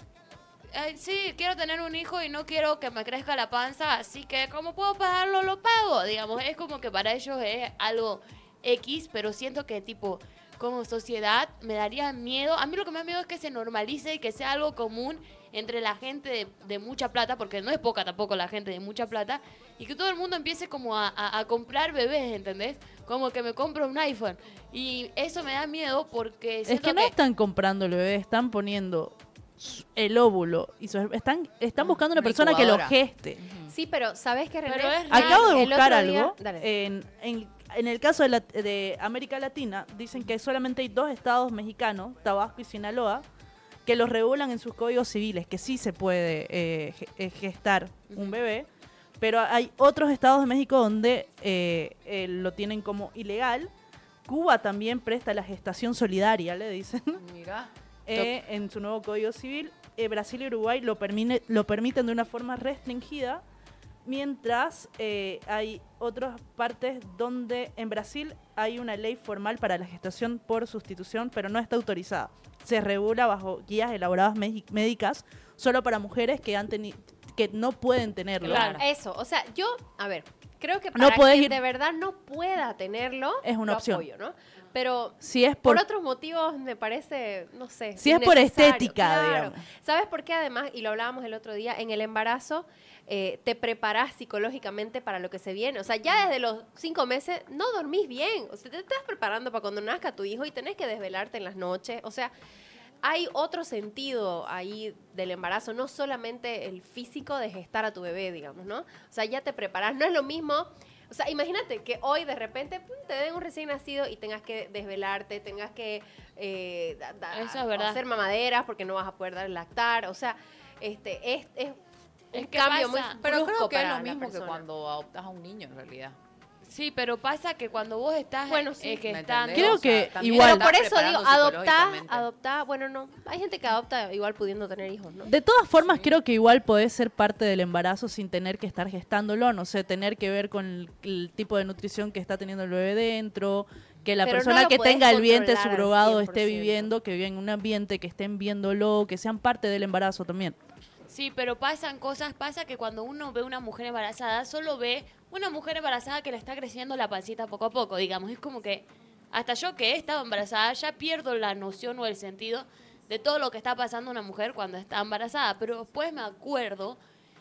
"Ay, sí, quiero tener un hijo y no quiero que me crezca la panza, así que como puedo pagarlo, lo pago. Digamos, es como que para ellos es algo X, pero siento que tipo, como sociedad, me daría miedo. A mí lo que me da miedo es que se normalice y que sea algo común entre la gente de, de mucha plata, porque no es poca tampoco la gente de mucha plata, y que todo el mundo empiece como a, a- a comprar bebés, ¿entendés? Como que me compro un iPhone. Y eso me da miedo porque Es siento que no están comprando el bebé, están poniendo su- el óvulo y su- están están buscando una Una persona que lo incubadora. geste. Sí, pero ¿sabes qué, René? Pero es Acabo de El buscar otro día- algo. Dale. En, en, en el caso de, la- de América Latina, dicen que solamente hay dos estados mexicanos, Tabasco y Sinaloa, que los regulan en sus códigos civiles, que sí se puede eh, ge- eh, gestar un bebé, pero hay otros estados de México donde eh, eh, lo tienen como ilegal. Cuba también presta la gestación solidaria, le dicen, Mira. eh, en su nuevo código civil. Eh, Brasil y Uruguay lo, permine- lo permiten de una forma restringida, mientras eh, hay otras partes donde en Brasil hay una ley formal para la gestación por sustitución, pero no está autorizada. Se regula bajo guías elaboradas medi- médicas solo para mujeres que han teni- que no pueden tenerlo. Claro. Eso, o sea, yo, a ver, creo que No para podés quien ir- de verdad no pueda tenerlo, Es una lo opción. apoyo, ¿no? Pero Si es por, por, otros motivos me parece, no sé. Si es por innecesario. estética, Claro. digamos. ¿Sabes por qué además? Y lo hablábamos el otro día, en el embarazo eh, te preparás psicológicamente para lo que se viene. O sea, ya desde los cinco meses no dormís bien. O sea, te estás preparando para cuando nazca tu hijo y tenés que desvelarte en las noches. O sea, hay otro sentido ahí del embarazo, no solamente el físico de gestar a tu bebé, digamos, ¿no? O sea, ya te preparas. No es lo mismo. O sea, imagínate que hoy de repente pum, te den un recién nacido y tengas que desvelarte, tengas que eh, da- da- Eso es verdad. hacer mamaderas porque no vas a poder dar lactar. O sea, este es, es Es un que cambio pasa- muy Pero brusco creo que es para lo la mismo que persona. cuando adoptas a un niño, en realidad. Sí, pero pasa que cuando vos estás Bueno, sí. eh, ¿Me gestando... entendés? Creo O sea, que también igual- Pero estás por eso digo, preparando adoptar, psicológicamente. adoptar, bueno, no. Hay gente que adopta igual pudiendo tener hijos, ¿no? De todas formas, creo que igual podés ser parte del embarazo sin tener que estar gestándolo, no sé, tener que ver con el, el tipo de nutrición que está teniendo el bebé dentro, que la Pero no persona lo que podés tenga el vientre controlar al subrogado cien por esté ciento. viviendo, que viva en un ambiente, que estén viéndolo, que sean parte del embarazo también. Sí, pero pasan cosas, pasa que cuando uno ve una mujer embarazada, solo ve una mujer embarazada que le está creciendo la pancita poco a poco, digamos. Es como que hasta yo que he estado embarazada ya pierdo la noción o el sentido de todo lo que está pasando una mujer cuando está embarazada, pero después me acuerdo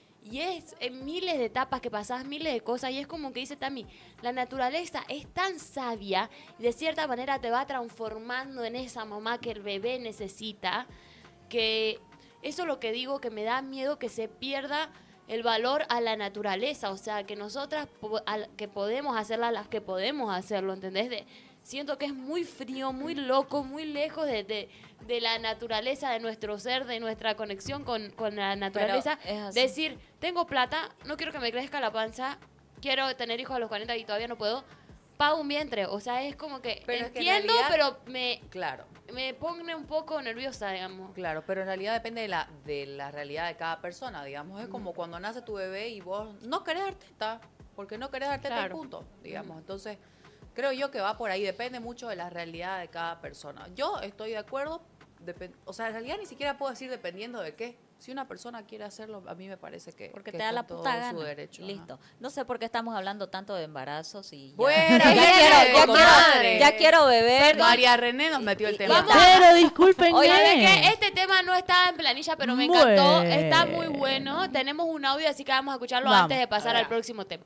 y es en miles de etapas que pasás, miles de cosas, y es como que dice Tami, la naturaleza es tan sabia y de cierta manera te va transformando en esa mamá que el bebé necesita, que eso es lo que digo, que me da miedo que se pierda el valor a la naturaleza, o sea, que nosotras po- al- que podemos hacerla, las que podemos hacerlo, ¿entendés? De, siento que es muy frío, muy loco, muy lejos de, de, de la naturaleza, de nuestro ser, de nuestra conexión con, con la naturaleza. es así. Decir, tengo plata, no quiero que me crezca la panza, quiero tener hijos a los cuarenta y todavía no puedo, pago un vientre, o sea, es como que Pero es que en entiendo, realidad- pero me, Claro, me pone un poco nerviosa, digamos. claro, pero en realidad depende de la, de la realidad de cada persona, digamos. Es como cuando nace tu bebé y vos no querés dar teta, porque no querés dar teta Claro. y punto, digamos. Entonces, Creo yo que va por ahí, depende mucho de la realidad de cada persona. Yo estoy de acuerdo, depen- o sea, en realidad ni siquiera puedo decir dependiendo de qué. Si una persona quiere hacerlo, a mí me parece que, Porque que te da la está en puta todo gana. su derecho. ajá. Listo. No sé por qué estamos hablando tanto de embarazos y ya, Fuera, ya, viene, quiero, ya, comadre. quiero, ya quiero beber. María René nos metió el Y- tema. vamos Pero disculpen. Oye, ¿sabe qué? Este tema no estaba en planilla, pero me Bueno. encantó. Está muy bueno. Tenemos un audio, así que vamos a escucharlo Vamos. antes de pasar al próximo tema.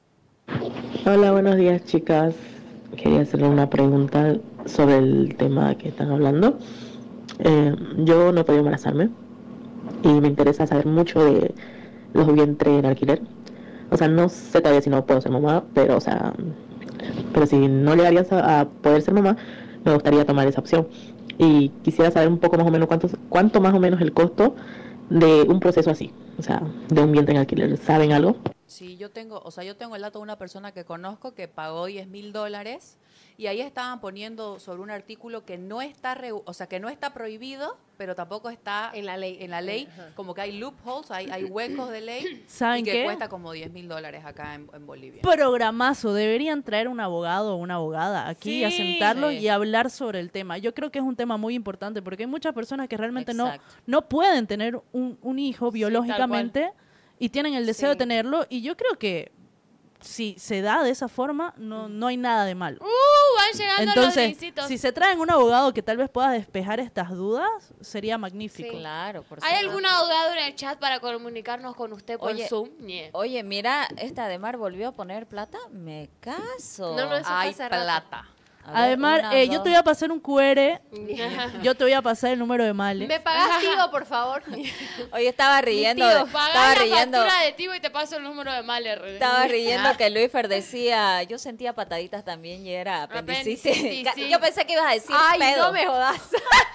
Hola, buenos días, chicas. Quería hacerle una pregunta sobre el tema que están hablando. Eh, yo no he podido embarazarme y me interesa saber mucho de los vientres en alquiler. O sea, no sé todavía si no puedo ser mamá, pero o sea, pero si no llegaría a, a poder ser mamá, me gustaría tomar esa opción. Y quisiera saber un poco más o menos cuánto, cuánto más o menos el costo de un proceso así, o sea, de un vientre en alquiler. ¿Saben algo? Sí, yo tengo, o sea, yo tengo el dato de una persona que conozco que pagó diez mil dólares y ahí estaban poniendo sobre un artículo que no está, regu- o sea, que no está prohibido, pero tampoco está En la ley. En la ley, Ajá. como que hay loopholes, hay, hay huecos de ley ¿Saben y que qué? cuesta como diez mil dólares acá en, en Bolivia. Programazo, deberían traer un abogado o una abogada aquí a Sí. sentarlo Sí. y hablar sobre el tema. Yo creo que es un tema muy importante porque hay muchas personas que realmente no, Exacto. no pueden tener un, un hijo biológicamente y tienen el deseo Sí. de tenerlo y yo creo que si se da de esa forma no, no hay nada de malo. Uh, van llegando los Entonces, drincitos. si se traen un abogado que tal vez pueda despejar estas dudas, sería magnífico. Sí. Claro, por ¿Hay supuesto. algún abogado en el chat para comunicarnos con usted por Oye, Zoom? Nie. Oye, mira, esta de Mar volvió a poner plata. Me caso. No, no, eso fue Hay hace rato. plata. A ver, Además, una, eh, yo dos. te voy a pasar un Q R, yo te voy a pasar el número de Male. ¿Me pagas, Tigo, por favor? Oye, estaba riendo. tío, de- Pagá estaba la riendo. factura de Tigo y te paso el número de Maler. Estaba riendo que Luisfer decía, yo sentía pataditas también y era apendicitis. Apendicitis, sí. Yo pensé que ibas a decir Ay, pedo. no me jodas.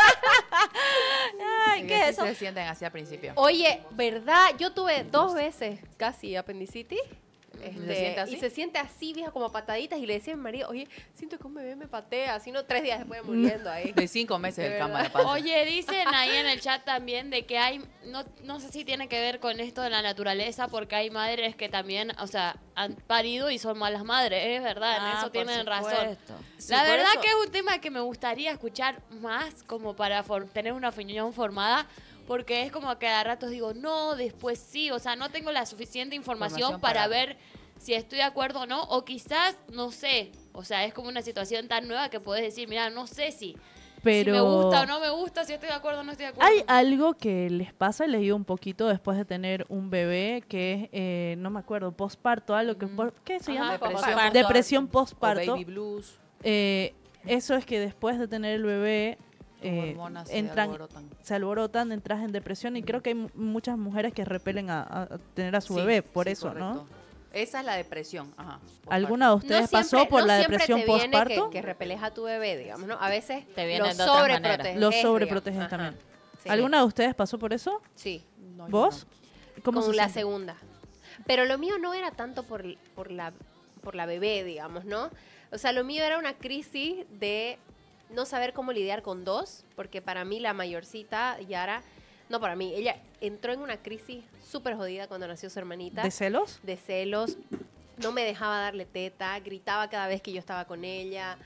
Ay, En ¿qué que es sí eso? se sienten así al principio. Oye, ¿verdad? Yo tuve dos veces casi apendicitis. Este, siente así? Y se siente así, vieja, como pataditas. Y le decía a mi marido, oye, siento que un bebé me patea. Así no, tres días después muriendo ahí. De cinco meses De el cama de verdad. panza. Oye, dicen ahí en el chat también de que hay, no, no sé si tiene que ver con esto de la naturaleza, porque hay madres que también, o sea, han parido y son malas madres, es verdad, en Ah, eso por tienen razón. supuesto. Sí, La por verdad eso- que es un tema que me gustaría escuchar más, como para for- tener una opinión formada, porque es como que a ratos digo, no, después sí, o sea, no tengo la suficiente información, Información para, para- ver si estoy de acuerdo o no, o quizás, no sé, o sea, es como una situación tan nueva que puedes decir, mira, no sé si, Pero si me gusta o no me gusta, si estoy de acuerdo o no estoy de acuerdo. hay algo que les pasa, les digo un poquito después de tener un bebé, que es, eh, no me acuerdo, postparto, algo que, por- ¿qué se Ajá, llama? Depresión Depresión O postparto. baby blues, Eh, eso es que después de tener el bebé, las eh, hormonas se entran, alborotan. se alborotan, entras en depresión y creo que hay mu- muchas mujeres que repelen a, a- a tener a su Sí, bebé por sí, eso, ¿no? correcto. Esa es la depresión. Ajá. ¿Alguna de ustedes No siempre- pasó por no la siempre depresión te viene postparto? que, que repeles a tu bebé, digamos, ¿no? A veces Te vienen lo de otras maneras. sobreproteges. Los digamos. sobreprotegen Ajá. también. Sí. ¿Alguna de ustedes pasó por eso? Sí, No, yo ¿Vos? no. ¿Cómo con se la siente? segunda. Pero lo mío no era tanto por, por, la, por la bebé, digamos, ¿no? O sea, lo mío era una crisis de no saber cómo lidiar con dos, porque para mí la mayorcita, Yara, no para mí, ella entró en una crisis súper jodida cuando nació su hermanita. ¿De celos? de celos, no me dejaba darle teta, gritaba cada vez que yo estaba con ella.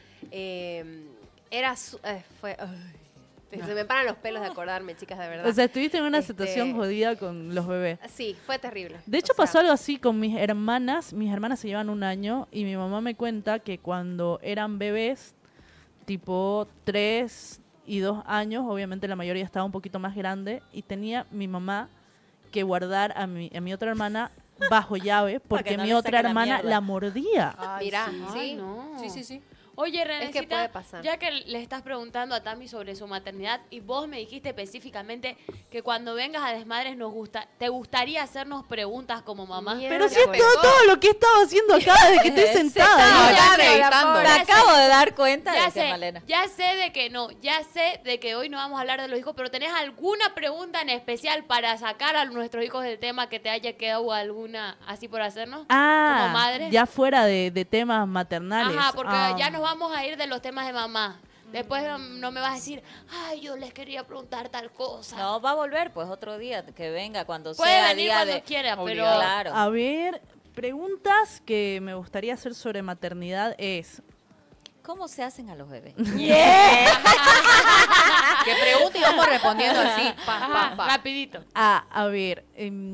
eh, era, su- eh, fue, ay, se me paran los pelos de acordarme, chicas, de verdad. O sea, estuviste en una Este- situación jodida con los bebés. Sí, fue terrible. De hecho, O sea, pasó algo así con mis hermanas. Mis hermanas se llevan un año y mi mamá me cuenta que cuando eran bebés, tipo tres y dos años, obviamente la mayoría estaba un poquito más grande, y tenía mi mamá que guardar a mi, a mi otra hermana bajo llave porque no mi le otra saque la hermana mierda. la mordía. Ay, Mira, sí. sí. Ay, no. Sí, sí, sí. Oye, Renecita, puede pasar. ya que le estás preguntando a Tami sobre su maternidad y vos me dijiste específicamente que cuando vengas a Desmadres nos gusta, te gustaría hacernos preguntas como mamá. Mierda. Pero si Ya es todo, empezó. todo lo que he estado haciendo acá desde que estoy Se sentada. No, Ya están sé, editando. la Me Ya acabo sé. de dar cuenta Ya de que sé, Malena. ya sé de que no, ya sé de que hoy no vamos a hablar de los hijos, pero ¿tenés alguna pregunta en especial para sacar a nuestros hijos del tema que te haya quedado alguna así por hacernos? Ah, como madre. ya fuera de, de temas maternales. Ajá, porque Ah. ya nos vamos a ir de los temas de mamá. Después no, no me vas a decir, ay, yo les quería preguntar tal cosa. No, va a volver pues otro día, que venga cuando Puede sea venir día cuando de... quiera, pero... Obligado. Claro. A ver, preguntas que me gustaría hacer sobre maternidad es, ¿cómo se hacen a los bebés? Que pregunte y vamos respondiendo así. Pa, Ajá, pa, pa. rapidito. Ah, a ver.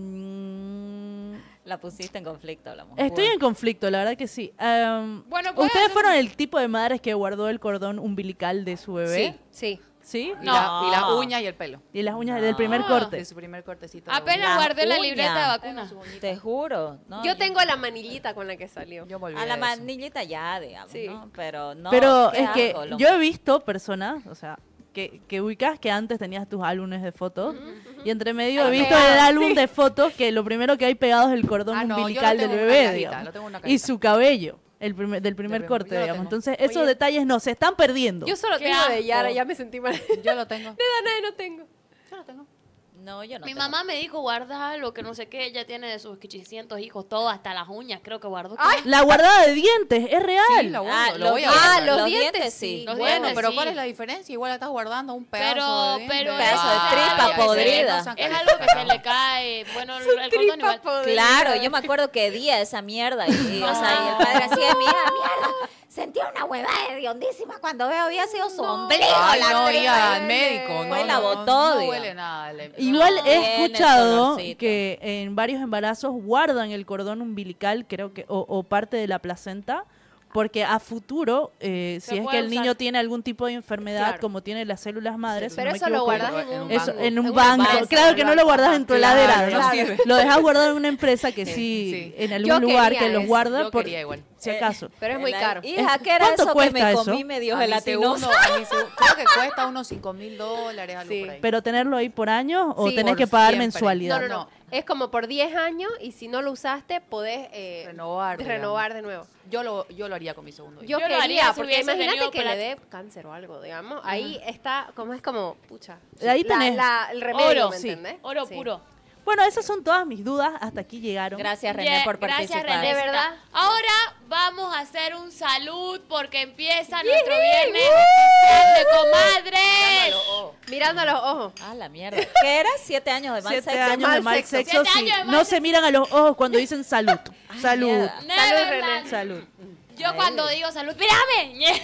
em, La pusiste en conflicto, la mujer. Estoy en conflicto, la verdad que sí. Em, Bueno, ¿puedo ¿ustedes hacer- fueron el tipo de madres que guardó el cordón umbilical de su bebé? Sí. ¿Sí? Y, No. la- y las uñas y el pelo. Y las uñas del primer No. corte. De su primer cortecito. de Apenas Las guardé la uñas. libreta de vacuna. Te juro. ¿no? Yo tengo la manillita con la que salió. Yo volví A la eso. manillita ya, digamos, Sí. ¿no? Pero no. Pero qué es que asco, lo- yo he visto personas, o sea, que, que ubicas que antes tenías tus álbumes de fotos y entre medio he Ahí visto pegado, el álbum de fotos que lo primero que hay pegado es el cordón Ah, no, yo lo umbilical del tengo en una bebé, cajita, digamos, lo tengo en una y cajita. su cabello, el primer, del primer primer- corte, yo lo digamos. tengo. Entonces esos Oye. detalles no, se están perdiendo. Yo solo Qué tengo de asco. Yara, ya me sentí mal. De Yo lo tengo. Danae no tengo. Yo lo tengo. No, yo no. Mi tengo. mamá me dijo guardar lo que no sé qué, ella tiene de sus quinientos hijos, todo, hasta las uñas, creo que guardó. todo. La guardada de dientes, es real. Sí, lo, Ah, lo los voy a dientes, Ah, guardar. los dientes sí. Los Bueno, dientes, pero sí. ¿cuál es la diferencia? Igual estás guardando un pedazo Pero- de diente. pero Un pedazo de eso es tripa algo que se- podrida. no sean Es caritas, algo que se carajo. le cae. Bueno, el cordón igual. Claro, yo me acuerdo que día esa mierda. Y, y, o sea, y el padre así de mí, "Ah, mierda. Sentía una huevada hediondísima cuando veo había sido su ombligo. Ay, la no, tripa". ya al médico. No, Fue la no, botó, no, no digamos. huele nada. le- Igual No, he tiene escuchado olorcito. que en varios embarazos guardan el cordón umbilical, creo que, o, o parte de la placenta, porque a futuro, eh, Se si es puede que el niño usar. tiene algún tipo de enfermedad, Claro. como tiene las células madres, si Pero no me eso lo equivoco, guardas en en un un eso, banco. en un en banco. una empresa, Claro que no lo guardas en tu Claro, heladera, no ¿no? sirve. Lo dejas guardado en una empresa que sí, Sí. en algún Yo lugar quería que los eso, guarda yo por quería igual. si acaso. Pero es muy La- caro. Hija, ¿qué era ¿Cuánto eso que cuesta me eso? comí medio A mi gelatinoso? segundo- a mi seg- creo que cuesta unos cinco mil dólares, algo Sí. por ahí. Pero tenerlo ahí por años o Sí. tenés Por que pagar siempre. mensualidad. No, no, no. Es como por diez años y si no lo usaste, podés eh, Renovar, digamos. renovar de nuevo. Yo lo, yo lo haría con mi segundo hijo. Yo, Yo lo haría quería, si porque hubiese imagínate tenido que le plata. dé cáncer o algo, digamos. Ahí está, como es como, pucha. Ahí la- tenés la- el remedio, oro, ¿me sí. entendés? Oro Sí. puro. Bueno, esas son todas mis dudas. Hasta aquí llegaron. Gracias, René, Ye- por Gracias, participar. René. De verdad. Ahora vamos a hacer un salud porque empieza nuestro viernes especial de comadres. Mirando a los ojos. Ah, la mierda. ¿Qué era? ¿Siete años de mal Siete sexo? años de mal mal sexo. sexo, Siete sí. años de mal No se sexo. miran a los ojos cuando dicen salud. salud. mierda. Salud, Neverland. René. Salud. Yo cuando digo salud, ¡mírame!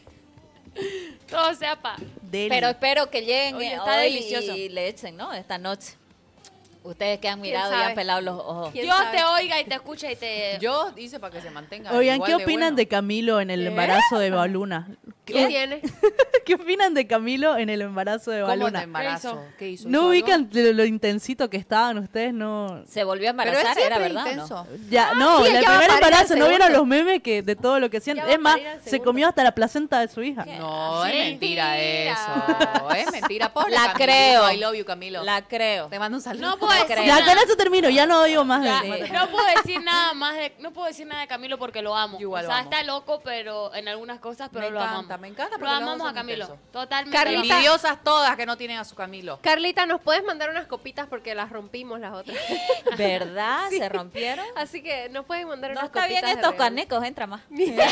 Todo sea pa. Deli. Pero espero que lleguen Oye, eh, está hoy delicioso. y le echen, ¿no? Esta noche. Ustedes que han ¿Quién mirado y sabe? han pelado los ojos. ¿Quién Dios sabe? te oiga y te escucha y te... Yo hice para que se mantenga. Oigan, igual ¿qué de opinan bueno. de Camilo en el embarazo de Baluna? ¿Qué tiene? ¿Qué opinan de Camilo en el embarazo de ¿Cómo en el Baluna? embarazo? ¿Qué hizo? ¿No ¿Hizo ubican lo, lo intensito que estaban ustedes? No. Se volvió a algo? Pero embarazar, es era siempre verdad, ¿o intenso. no? Ya, no, sí, el ya va a primer parir al embarazo, ¿no vieron segundo. los memes que de todo lo que hacían? Ya va a Es más, parir al se segundo. comió hasta la placenta de su hija. No, es Sí. mentira eso. Es mentira. Pobre La Camilito, creo. I love you, Camilo. La creo. Te mando un saludo. No puedo decir Ya nada. con eso termino, ya no digo más Ya, de no puedo decir nada más de, no puedo decir nada de Camilo porque lo amo. Yo igual o lo sea, amo. está loco, pero en algunas cosas, pero Me lo encanta, amamos. me encanta Lo porque los dos amamos a son Camilo. intensos. Totalmente. Carlita. Envidiosas todas que no tienen a su Camilo. Carlita, ¿nos puedes mandar unas copitas porque las rompimos las otras? ¿Verdad? ¿Se rompieron? Así que nos pueden mandar No unas está bien copitas de estos regalo. canecos, entra más.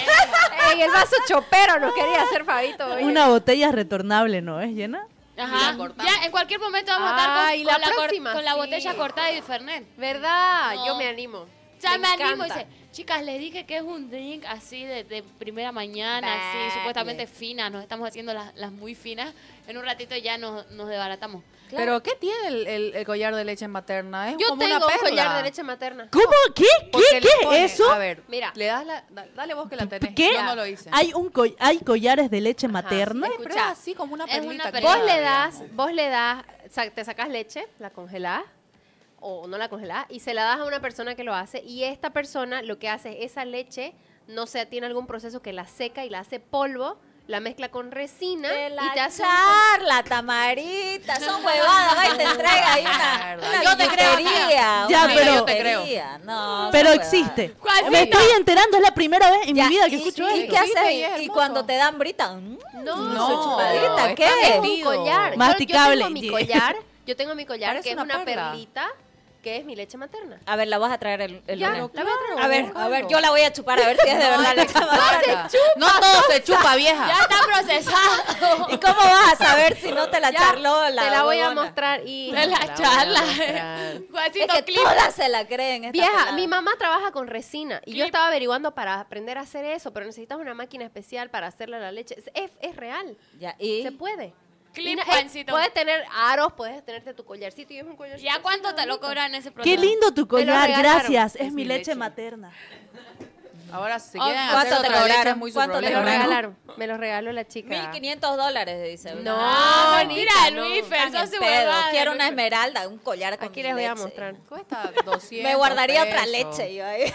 En el vaso chopero nos quería hacer Fabito. oye. Una botella retornable, ¿no es llena? Ajá. Y la cortamos. Ya, en cualquier momento vamos a estar con, Ay, con la la, cor- próxima, con la sí. botella cortada y de Fernet. ¿Verdad? No. Yo me animo. O sea, me, animo y encanta. dice, chicas, les dije que es un drink así de, de primera mañana, así, Vale. supuestamente finas, nos estamos haciendo las, las muy finas. En un ratito ya nos, nos desbaratamos. Pero ¿qué tiene el, el- el collar de leche materna? Es Yo como tengo una un perla. collar de leche materna. ¿Cómo? ¿Qué? Porque ¿Qué? le ¿Qué? pone- ¿Eso? A ver, Mira. le das la, da- dale vos que la tenés. ¿Qué? Yo no lo hice. ¿Hay, un co- ¿Hay collares de leche materna? Eh, pero es Escucha, así como una es una perlita. que perlita. Vos queda, le das, digamos. vos le das, sa- te sacas leche, la congelás, o no la congelás, y se la das a una persona que lo hace, y esta persona lo que hace es esa leche, no sé, tiene algún proceso que la seca y la hace polvo, la mezcla con resina De la y te hace un- charla, Tamarita, son huevadas, ahí te entrega ahí una, Mierda. una Yo te creo, billutería, Ya, una pero- yo te creo. billutería. No, Pero son existe. ¿Cuál Me sí? estoy enterando, es la primera vez en Ya, mi vida que y- escucho ¿Y esto. qué Sí, haces? y es Y hermoso. cuando te dan brita, mm, No, No, su chupadita, ¿qué? Yo tengo un Metido. collar. Yo- Masticable. Yo, tengo mi collar, yo tengo mi collar Parece que es una una perla. perlita que es mi leche materna. A ver, la vas a traer el, el Ya, lunes. la voy a traer. A ver, a ver, yo la voy a chupar a ver si es de verdad leche materna. No todo se chupa, vieja. Ya está procesado. ¿Y cómo vas a saber si no te la Ya, charló la te la voy a huevona? mostrar y De la te voy a charla. mostrar. Es Juancito que Clip. todas se la creen. esta Vieja, pelada. mi mamá trabaja con resina y yo Clip. estaba averiguando para aprender a hacer eso, pero necesitas una máquina especial para hacerle la leche. Es, es, es real, Ya, y se puede. Clip, Y na- eh, Juancito. puedes tener aros, puedes tenerte tu collarcito y es un collarcito. ¿Ya cuánto te lo cobran ese proceso? Qué lindo tu Me lo collar, regalaron. gracias. Es, Es mi mi leche, leche. materna. Ahora, si Oh, quieren ¿cuánto hacer te otra leche cobraron? es muy su ¿Cuánto te Me lo problema. cobraron? regalaron, me lo regaló la chica. mil quinientos dólares, dice. No, Ah, bonita, mentira, no. Luis Fer, Están sos en un pedo. huevada, Quiero Luis una Fer. esmeralda, un collar con Aquí mi les voy a leche. mostrar. Cuesta doscientos Me guardaría otra pesos. leche yo ahí.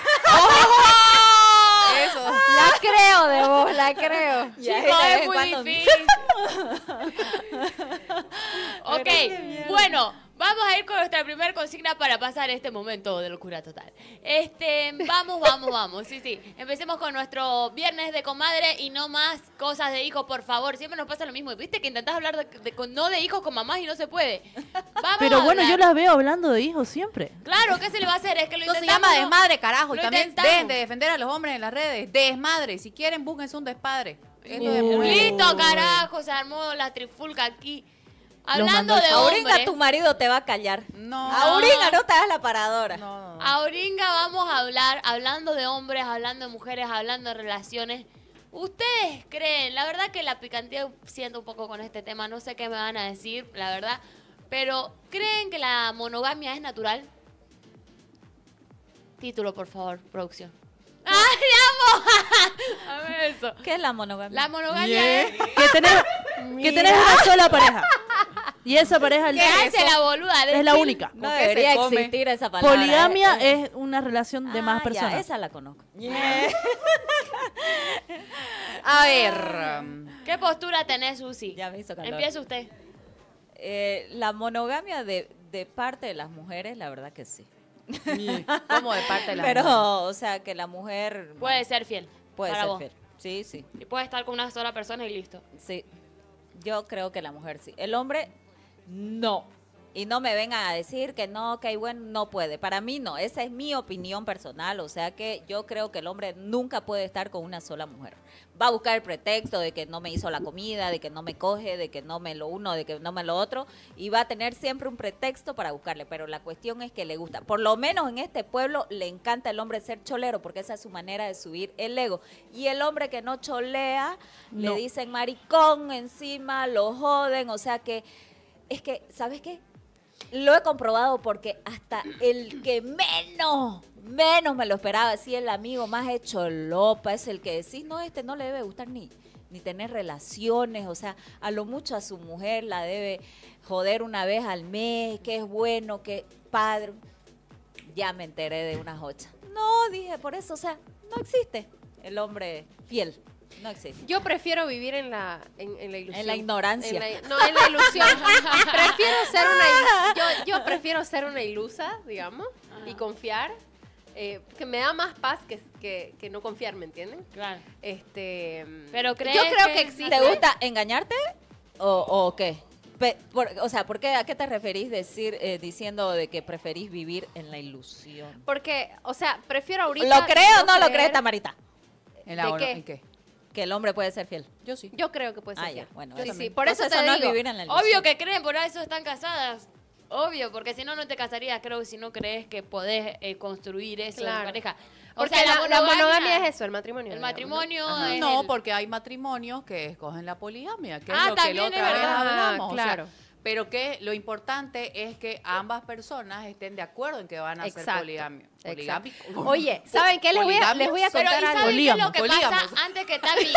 Eso. La creo de vos, la creo. Ya, Chicos, de vez es en muy cuando- difícil. Ok, bueno, vamos a ir con nuestra primera consigna para pasar este momento de locura total. Este, vamos, vamos, vamos. Sí, sí. Empecemos con nuestro viernes de comadre y no más cosas de hijos, por favor. Siempre nos pasa lo mismo. ¿Viste que intentás hablar de, de- con- no de hijos con mamás y no se puede? Vamos Pero a bueno, hablar. yo las veo hablando de hijos siempre. Claro, ¿qué se le va a hacer? Es que lo Esto se intentamos. llama ¿no? desmadre, carajo. Y Lo también intentamos. dejen de defender a los hombres en las redes. Desmadre. Si quieren, búsquense un despadre. Esto es muy- Listo, carajo, se armó la trifulca aquí. Hablando mandó de al- Auringa, hombres, tu marido te va a callar. No. Auringa, no te hagas la paradora. No, no, no. Auringa, vamos a hablar, hablando de hombres, hablando de mujeres, hablando de relaciones. ¿Ustedes creen? La verdad que la picantía siento un poco con este tema, no sé qué me van a decir, la verdad. Pero, ¿creen que la monogamia es natural? Título, por favor, producción. ¡Ay, amo! A ver eso. ¿Qué es la monogamia? La monogamia es... Que tenés, que tenés una sola pareja. Y esa pareja ¿Qué hace la boluda? es la Del única. No ¿Con qué se debería come? existir esa palabra. Poligamia ¿eh? es una relación de más Ah, personas. Ya, esa la conozco. A ver. um, ¿Qué postura tenés, Susi? Ya me hizo calor. Empieza usted. Eh, la monogamia de, de parte de las mujeres, la verdad que sí. como de parte de la mujer. Pero, o sea, que la mujer Puede ser fiel. puede para ser vos. fiel. Sí, sí, Y puede estar con una sola persona y listo. sí. Yo creo que la mujer sí. El hombre, no. Y no me vengan a decir que no, que bueno, no puede. Para mí no. Esa es mi opinión personal. O sea que yo creo que el hombre nunca puede estar con una sola mujer. Va a buscar el pretexto de que no me hizo la comida, de que no me coge, de que no me lo uno, de que no me lo otro. Y va a tener siempre un pretexto para buscarle. Pero la cuestión es que le gusta. Por lo menos en este pueblo le encanta al hombre ser cholero porque esa es su manera de subir el ego. Y el hombre que no cholea, No. le dicen maricón encima, lo joden. O sea que, es que, ¿sabes qué? Lo he comprobado porque hasta el que menos, menos me lo esperaba, así el amigo más hecho lopa, es el que decís, no, este no le debe gustar ni, ni tener relaciones, o sea, a lo mucho a su mujer la debe joder una vez al mes, que es bueno, que padre. Ya me enteré de una jocha. No, dije, por eso, o sea, no existe el hombre fiel, no existe. Yo prefiero vivir en la, en, en la ilusión. En la ignorancia. En la- no, en la ilusión. prefiero ser una yo, yo prefiero ser una ilusa, digamos, y confiar. eh, que me da más paz que, que, que no confiar, ¿me entienden? Claro. Este, Pero ¿crees yo creo que- que, existe. ¿Te gusta engañarte o, o qué? Pe- por- o sea, ¿por qué, ¿a qué te referís decir, eh, diciendo de que preferís vivir en la ilusión? Porque, o sea, prefiero ahorita. ¿Lo cree o no lo creer. crees, Tamarita? ¿En la ¿De o- qué? ¿En qué? Que el hombre puede ser fiel. Yo sí. Yo creo que puede ser. Ah, ya, fiel. bueno, Sí, eso sí, también. por eso Entonces, te no digo. es vivir en la ilusión. Obvio que creen, por eso están casadas. Obvio, porque si no, no te casarías, creo, si no crees que podés eh, construir eso Claro. en pareja. O Porque sea, la, la monogamia es eso, el matrimonio. El digamos, matrimonio ¿no? es No, el- porque hay matrimonios que escogen la poligamia, que Ah, es lo que también la es otra vez verdad. hablamos. o sea, Claro. pero que lo importante es que ambas personas estén de acuerdo en que van a ser Exacto, poligamia. exacto. Poligámicos. Oye, ¿saben qué? Les voy a, les voy a Pero, ¿y contar algo. saben qué es lo que Polígamos. pasa antes que Tami,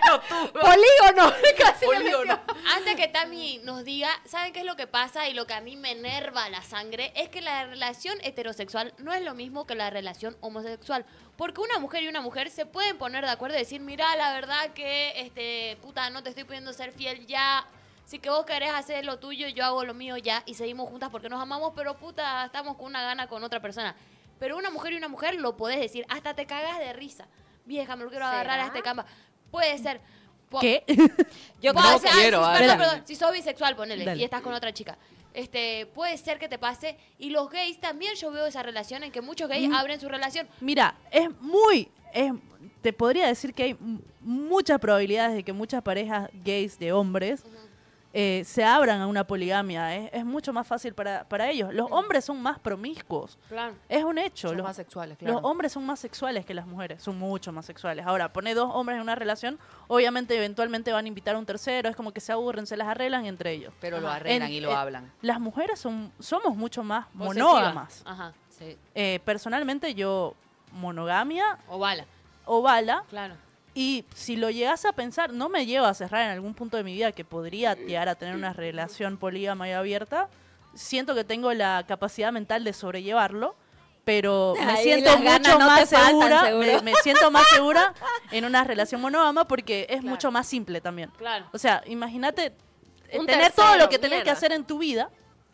Polígono. Casi me Polígono. antes que Tami nos diga, ¿saben qué es lo que pasa? Y lo que a mí me enerva la sangre es que la relación heterosexual no es lo mismo que la relación homosexual. Porque una mujer y una mujer se pueden poner de acuerdo y decir, mira, la verdad que, este, puta, no te estoy pudiendo ser fiel ya. Si que vos querés hacer lo tuyo, yo hago lo mío ya y seguimos juntas porque nos amamos, pero puta, estamos con una gana con otra persona. Pero una mujer y una mujer lo podés decir, hasta te cagas de risa. Vieja, me lo quiero agarrar a ¿Será? este camba. Puede ser. po- ¿Qué? Yo No, creo o sea, que- si, quiero, perdón, Adri. perdón, si sos bisexual, ponele, Dale. y estás con otra chica. Este, puede ser que te pase. Y los gays también, yo veo esa relación en que muchos gays Mm. abren su relación. Mira, es muy, es, te podría decir que hay m- muchas probabilidades de que muchas parejas gays de hombres eh, se abran a una poligamia. Es, es mucho más fácil para, para ellos. Los hombres son más promiscuos. Claro. Es un hecho. Son Los, más sexuales, claro. los hombres son más sexuales que las mujeres. Son mucho más sexuales. Ahora, pone dos hombres en una relación, obviamente eventualmente van a invitar a un tercero. Es como que se aburren, se las arreglan entre ellos. Pero lo Ajá. arreglan En- y lo eh, hablan. Las mujeres son, somos mucho más Posesiva. monógamas. Ajá. Sí. Eh, personalmente yo, monogamia O bala. o bala. Claro. Y si lo llegas a pensar, no me lleva a cerrar en algún punto de mi vida que podría llegar a tener una relación polígama y abierta. Siento que tengo la capacidad mental de sobrellevarlo, pero me Ahí siento las ganas mucho no más te faltan, segura, seguro. me, me siento más segura en una relación monógama porque es Claro. mucho más simple también. Claro. O sea, imagínate eh, Un tener todo tercero, lo que tenés que mierda. hacer en tu vida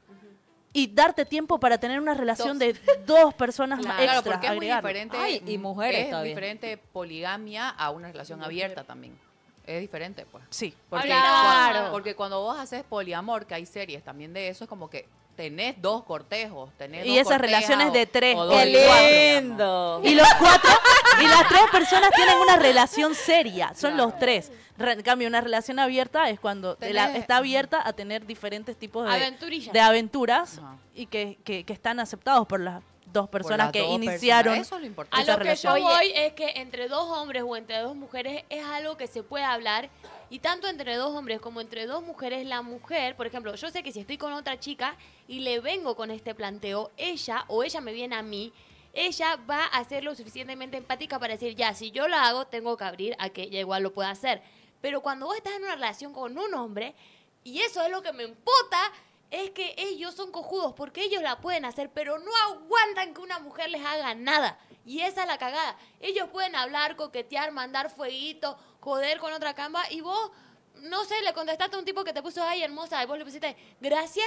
y darte tiempo para tener una relación Dos. de dos personas Claro, más extra. Claro, porque es muy agregarle. diferente. Ay, y mujeres es todavía. diferente poligamia a una relación abierta también. Es diferente, pues. Sí. Porque, Claro. cuando, porque cuando vos haces poliamor, que hay series también de eso, es como que tenés dos cortejos, tenés Y dos esas cortejas relaciones o- de tres, o o dos ¡Qué de cuatro, lindo! Y los cuatro, y las tres personas tienen una relación seria, son Claro. los tres. Re- En cambio, una relación abierta es cuando de la- Tenés- está abierta a tener diferentes tipos de, Aventurillas. de aventuras Ajá. y que, que- que están aceptados por las dos por personas las que dos iniciaron. personas. Eso es lo A importante. esa lo que relación. yo Oye. voy es que entre dos hombres o entre dos mujeres es algo que se puede hablar. Y tanto entre dos hombres como entre dos mujeres, la mujer, por ejemplo, yo sé que si estoy con otra chica y le vengo con este planteo, ella o ella me viene a mí, ella va a ser lo suficientemente empática para decir, ya, si yo lo hago, tengo que abrir a que ella igual lo pueda hacer. Pero cuando vos estás en una relación con un hombre, y eso es lo que me empota, es que ellos son cojudos porque ellos la pueden hacer, pero no aguantan que una mujer les haga nada. Y esa es la cagada. Ellos pueden hablar, coquetear, mandar fueguito, joder con otra camba, y vos, no sé, le contestaste a un tipo que te puso, ay, hermosa, y vos le pusiste, gracias,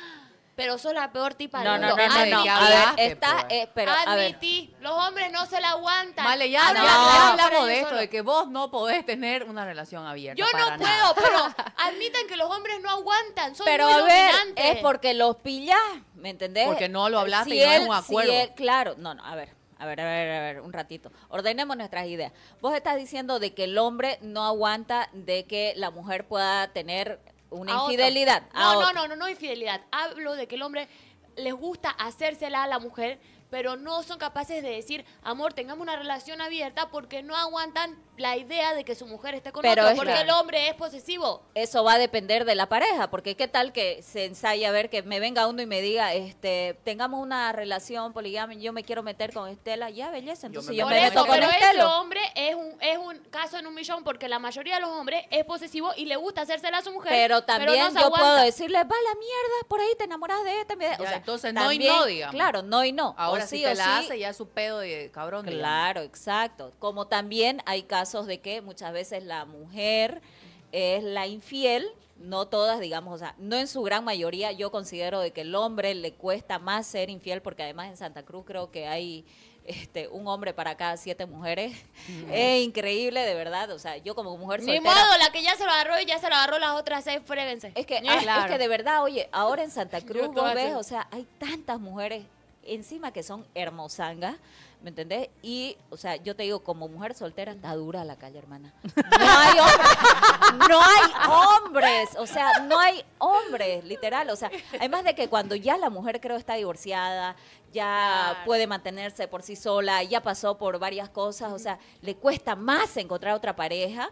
pero sos la peor tipa No, del no, mundo. no, no, Admití, no. ¿de qué A ver, hablaste, está, pues? eh, pero, a ver. Admití, los hombres no se la aguantan. Vale, ya, Abran ya- la ya puerta hablamos para de ellos esto, solos. de que vos no podés tener una relación abierta. Yo para no nada. puedo, pero admitan que los hombres no aguantan, son Pero muy a ver, dominantes. es porque los pillas, ¿me entendés? Porque no lo hablaste Si y no es él- un acuerdo. si él- claro, no, no, a ver, a ver, a ver, a ver, un ratito. Ordenemos nuestras ideas. Vos estás diciendo de que el hombre no aguanta de que la mujer pueda tener una A otro. infidelidad. a No, no, otro. no, no, no infidelidad. Hablo de que el hombre les gusta hacérsela a la mujer, pero no son capaces de decir, amor, tengamos una relación abierta porque no aguantan la idea de que su mujer esté con Pero otro, es porque claro. el hombre es posesivo. Eso va a depender de la pareja, porque qué tal que se ensaya a ver que me venga uno y me diga, este, tengamos una relación poligámica, yo me quiero meter con Estela, ya belleza, entonces me yo Por me meto meto eso, con pero ese Estela. hombre es un, es un caso en un millón porque la mayoría de los hombres es posesivo y le gusta hacérsela a su mujer. Pero también no se yo aguanta. puedo decirle, va a la mierda, por ahí te enamoras de esta. me- o Ya, sea, entonces no y también- no, digamos. Claro, no y no. Ahora O si sí te o la sí. hace ya es su pedo de cabrón. digamos. Claro, exacto. Como también hay casos de que muchas veces la mujer es la infiel, no todas, digamos, o sea, no en su gran mayoría. Yo considero de que el hombre le cuesta más ser infiel porque además en Santa Cruz creo que hay este un hombre para cada siete mujeres. Es increíble, de verdad. O sea, yo como mujer Ni soltera. modo, la que ya se lo agarró y ya se lo agarró las otras seis, fréguense. Es que, Ni- ah, Claro. es que de verdad, oye, ahora en Santa Cruz Yo vos todas ves, esas. o sea, hay tantas mujeres encima que son hermosangas, ¿me entendés? Y, o sea, yo te digo, como mujer soltera, está dura la calle, hermana. No hay hombres, no hay hombres, o sea, no hay hombres, literal, o sea, además de que cuando ya la mujer creo está divorciada, ya Claro. puede mantenerse por sí sola, ya pasó por varias cosas, o sea, le cuesta más encontrar otra pareja,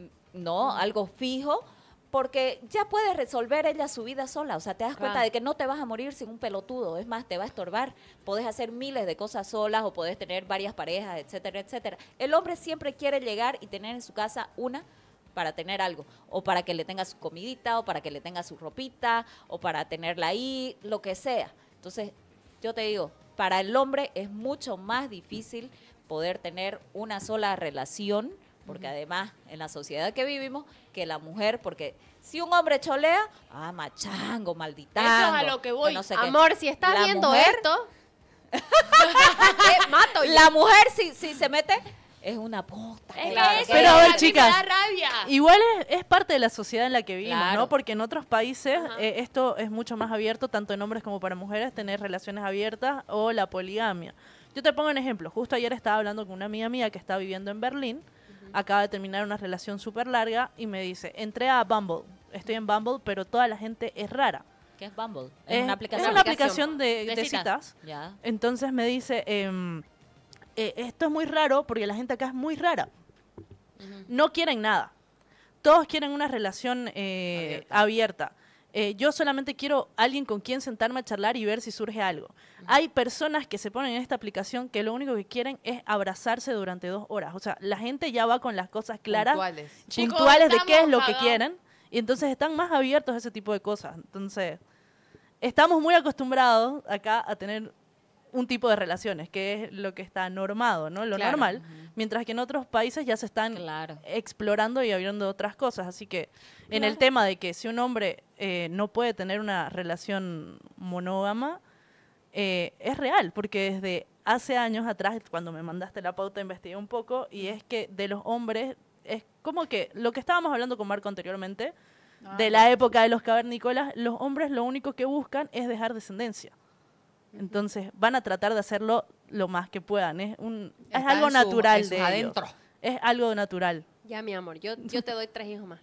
¿no? Algo fijo, porque ya puede resolver ella su vida sola. O sea, te das cuenta Claro. de que no te vas a morir sin un pelotudo. Es más, te va a estorbar. Podés hacer miles de cosas solas o podés tener varias parejas, etcétera, etcétera. El hombre siempre quiere llegar y tener en su casa una para tener algo. O para que le tenga su comidita, o para que le tenga su ropita, o para tenerla ahí, lo que sea. Entonces, yo te digo, para el hombre es mucho más difícil poder tener una sola relación, porque además en la sociedad que vivimos, que la mujer, porque si un hombre cholea, ah, machango, maldita. Eso es a lo que voy. No sé qué. Amor, si estás La viendo mujer- esto, te mato yo. La mujer si, si se mete, es una puta. Es que claro, eso, Pero a ver, mí me chicas, da rabia. Igual es, es parte de la sociedad en la que vivimos, Claro. ¿no? Porque en otros países Ajá. eh, esto es mucho más abierto, tanto en hombres como para mujeres, tener relaciones abiertas o la poligamia. Yo te pongo un ejemplo. Justo ayer estaba hablando con una amiga mía que está viviendo en Berlín, acaba de terminar una relación súper larga y me dice, entré a Bumble, estoy en Bumble, pero toda la gente es rara. ¿Qué es Bumble? Es, Es una es aplicación. una aplicación de, De de citas. citas. Ya. Entonces me dice, em, eh, esto es muy raro porque la gente acá es muy rara. No quieren nada. Todos quieren una relación eh, abierta. Eh, yo solamente quiero alguien con quien sentarme a charlar y ver si surge algo. Hay personas que se ponen en esta aplicación que lo único que quieren es abrazarse durante dos horas. O sea, la gente ya va con las cosas claras, Puntuales. Chicos, puntuales de qué es estamos lo que cagados. quieren. Y entonces están más abiertos a ese tipo de cosas. Entonces, estamos muy acostumbrados acá a tener un tipo de relaciones, que es lo que está normado, ¿no? Lo Claro. normal. Mientras que en otros países ya se están Claro. explorando y abriendo otras cosas. Así que en el tema de que si un hombre eh, no puede tener una relación monógama, eh, es real, porque desde hace años atrás, cuando me mandaste la pauta, investigué un poco, y es que de los hombres, es como que lo que estábamos hablando con Marco anteriormente, de la época de los cavernícolas, los hombres lo único que buscan es dejar descendencia. Entonces van a tratar de hacerlo lo más que puedan. Es, un, es Está algo en su- natural en sus de ellos. adentro. Es algo natural. Ya, mi amor, yo, yo te doy tres hijos más.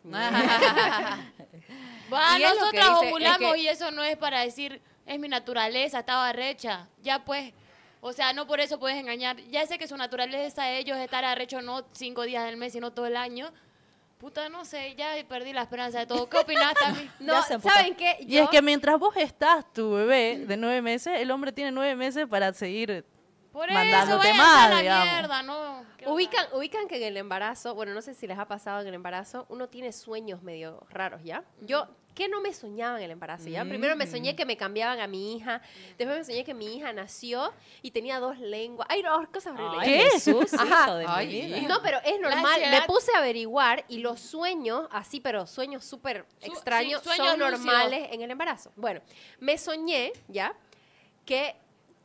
Va, Y es lo que nosotras dice, es ovulamos que- y eso no es para decir, es mi naturaleza, estaba arrecha. Ya pues, o sea, no por eso puedes engañar. Ya sé que su naturaleza de ellos es estar arrecho no cinco días del mes, sino todo el año. Puta, no sé, ya perdí la esperanza de todo. ¿Qué opinás también? No, Ya se emputó. ¿saben qué? Y es que mientras vos estás tu bebé de nueve meses, el hombre tiene nueve meses para seguir Por eso, mandándote váyanse más, a la digamos. mierda, ¿no? ¿Qué onda? Ubican, ubican que en el embarazo, bueno, no sé si les ha pasado en el embarazo, uno tiene sueños medio raros, ¿ya? Yo, ¿qué no me soñaba en el embarazo, ya? Primero me soñé que me cambiaban a mi hija, después me soñé que mi hija nació y tenía dos lenguas. Ay, no, cosas horribles. Ay, ¿Qué? Jesús, Ajá. hijo de mi Ay, vida. hija. No, pero es La normal. Me ansiedad. puse a averiguar y los sueños, así, pero sueños súper Su- extraños, sí, sueños son lúcidos. normales en el embarazo. Bueno, me soñé, ¿ya? Que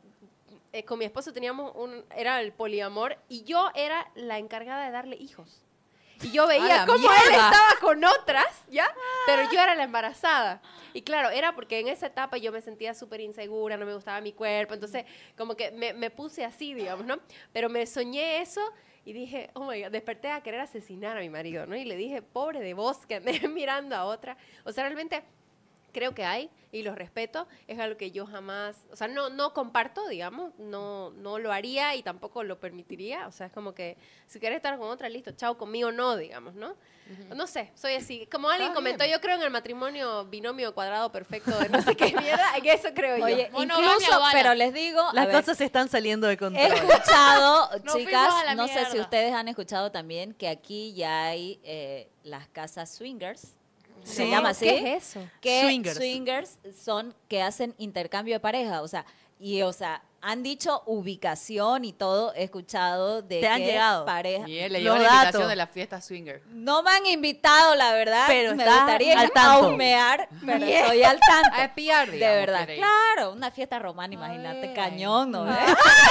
eh, con mi esposo teníamos un, era el poliamor y yo era la encargada de darle hijos. Y yo ¡A veía la cómo él mierda! estaba con otras, ¿ya? Pero yo era la embarazada. Y claro, era porque en esa etapa yo me sentía súper insegura, no me gustaba mi cuerpo, entonces como que me, me puse así, digamos, ¿no? Pero me soñé eso y dije, oh my God, desperté a querer asesinar a mi marido, ¿no? Y le dije, pobre de vos que andé mirando a otra. O sea, realmente creo que hay y los respeto, es algo que yo jamás, o sea, no, no comparto, digamos, no, no lo haría y tampoco lo permitiría, o sea, es como que si querés estar con otra, listo, chao, conmigo no, digamos, ¿no? No sé, soy así, como alguien Está comentó, bien. yo creo en el matrimonio binomio cuadrado perfecto de no sé qué mierda, en eso creo yo. Oye, Monogamia incluso, bala. pero les digo, a Las ver, cosas se están saliendo de he control. escuchado, Nos chicas, fuimos a la no sé si mierda. ustedes han escuchado también que aquí ya hay eh, las casas swingers. Se Sí. llama así. ¿Qué es eso? Que Swingers. swingers son que hacen intercambio de pareja, o sea, y o sea, han dicho ubicación y todo, he escuchado de Te han que llegado. pareja. Y él le Los llevó la invitación datos. de la fiesta swinger. No me han invitado, la verdad. Pero me estás gustaría al tanto. humear, pero estoy al tanto. A espiar, De digamos, verdad, quiere ir. claro, una fiesta romana, imagínate, Ay. cañón, ¿no? ¿Eh?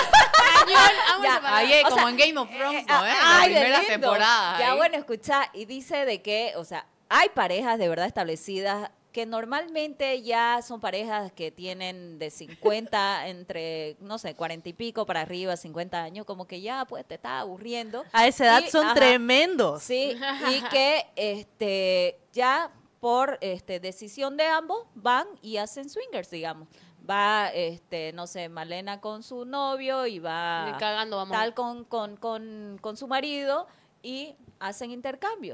Cañón, vamos Ya, a parar. Ahí es O como sea, en Game of Thrones, Eh, ¿no? ¿Eh? ay, Las de primeras lindo. temporadas. Ya, ahí. bueno, escucha, y dice de que, o sea, hay parejas de verdad establecidas que normalmente ya son parejas que tienen de cincuenta, entre, no sé, cuarenta y pico para arriba, cincuenta años, como que ya, pues, te está aburriendo. A esa edad Y, son ajá, tremendos. Sí, y que este ya por este decisión de ambos van y hacen swingers, digamos. Va, este, no sé, Malena con su novio y va Ni cagando, vamos. tal con, con, con, con su marido y hacen intercambio.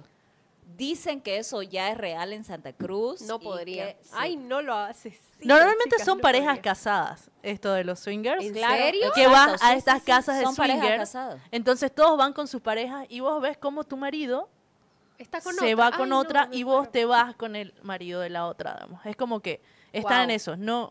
Dicen que eso ya es real en Santa Cruz. No y podría. que- sí. Ay, no lo haces. Normalmente chicas, son no parejas podría. casadas, esto de los swingers. ¿En Claro, serio? Que exacto, vas a sí, estas sí, sí. casas de Son parejas swingers. casadas. Entonces todos van con sus parejas y vos ves cómo tu marido Está con se otra. va con Ay, no, otra me y vos muero. te vas con el marido de la otra, digamos. Es como que están Wow. en eso, no.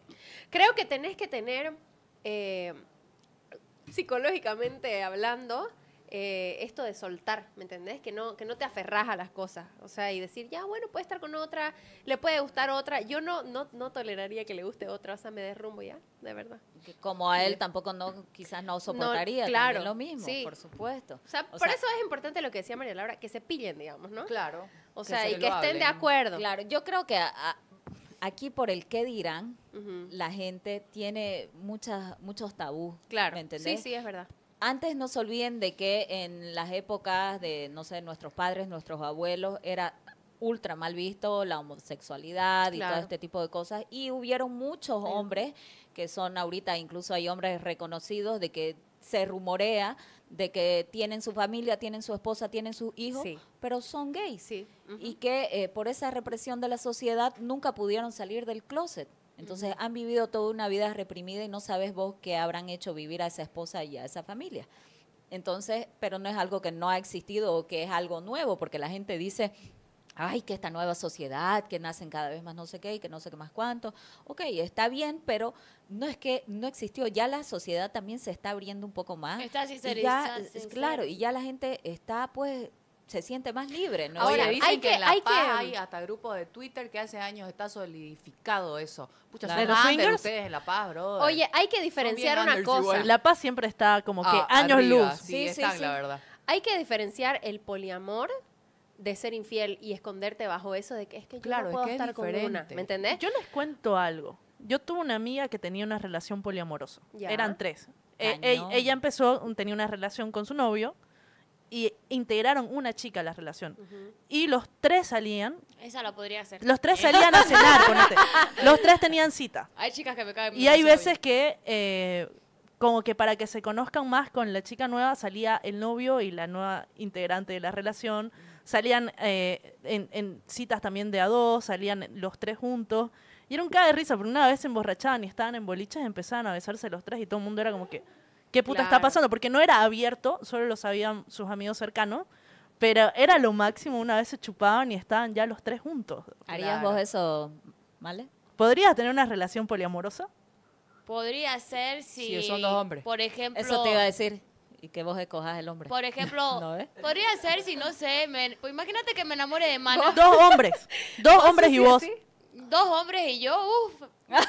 Creo que tenés que tener, eh, psicológicamente hablando, eh, esto de soltar, ¿me entendés? Que no, que no te aferrás a las cosas, o sea, y decir, ya, bueno, puede estar con otra, le puede gustar otra. Yo no, no, no toleraría que le guste otra, o sea, me derrumbo ya, de verdad. Que como a él tampoco no, quizás no soportaría No, claro, también lo mismo, sí. por supuesto. O sea, O por sea, eso es importante lo que decía María Laura, que se pillen, digamos, ¿no? Claro. O que sea, se y lo que estén de hablen. acuerdo. Claro, yo creo que a- a- aquí por el qué dirán, Ujú. la gente tiene muchas, muchos tabús. Claro, ¿Me entendés? sí, sí, es verdad. Antes no se olviden de que en las épocas de, no sé, nuestros padres, nuestros abuelos, era ultra mal visto la homosexualidad y Claro. todo este tipo de cosas. Y hubieron muchos hombres que son ahorita, incluso hay hombres reconocidos de que se rumorea de que tienen su familia, tienen su esposa, tienen sus hijos, Sí. pero son gays. Sí. Ujú. Y que eh, por esa represión de la sociedad nunca pudieron salir del closet. Entonces han vivido toda una vida reprimida y no sabes vos qué habrán hecho vivir a esa esposa y a esa familia. Entonces, pero no es algo que no ha existido o que es algo nuevo, porque la gente dice, ay, que esta nueva sociedad, que nacen cada vez más no sé qué y que no sé qué más cuánto. Ok, está bien, pero no es que no existió, ya la sociedad también se está abriendo un poco más. Está y ya, sincerizando, es- sincero. claro, y ya la gente está, pues, se siente más libre, ¿no? Ahora, Oye, dicen hay que, que- en La hay Paz que- hay hasta grupos de Twitter que hace años está solidificado eso. Pucha, Claro. son ¿De los under swingers? ustedes en La Paz, bro. Oye, hay que diferenciar una cosa. La Paz siempre está como que Ah, años arriba, luz. Sí, Sí, sí, están, sí. la verdad. Hay que diferenciar el poliamor de ser infiel y esconderte bajo eso de que es que yo Claro, no es puedo que es estar con una, diferente. ¿me entendés? Yo les cuento algo. Yo tuve una amiga que tenía una relación poliamorosa. Ya. Eran tres. Eh, Cañón. e- ella empezó, tenía una relación con su novio y integraron una chica a la relación. Ujú. Y los tres salían, Esa la podría hacer. los tres salían a cenar, ponete. Los tres tenían cita. Hay chicas que me caen Y hay demasiado veces que, eh, como que para que se conozcan más con la chica nueva, salía el novio y la nueva integrante de la relación. Salían eh, en, en citas también de a dos, salían los tres juntos. Y era un caga de risa, pero una vez se emborrachaban y estaban en boliches, empezaban a besarse los tres y todo el mundo era como que, ¿qué puta está Claro. pasando? Porque no era abierto, solo lo sabían sus amigos cercanos, pero era lo máximo, una vez se chupaban y estaban ya los tres juntos. ¿Harías Claro. vos eso, ¿vale? ¿Podrías tener una relación poliamorosa? Podría ser si, Sí, son dos hombres. por ejemplo, Eso te iba a decir. Y que vos escojas el hombre. por ejemplo, ¿No ves? podría ser si no sé, me- pues imagínate que me enamore de Mana, Dos hombres, dos hombres y vos. dos hombres y yo, uff,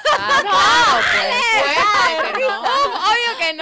Ah, claro, pues, puede que no. obvio que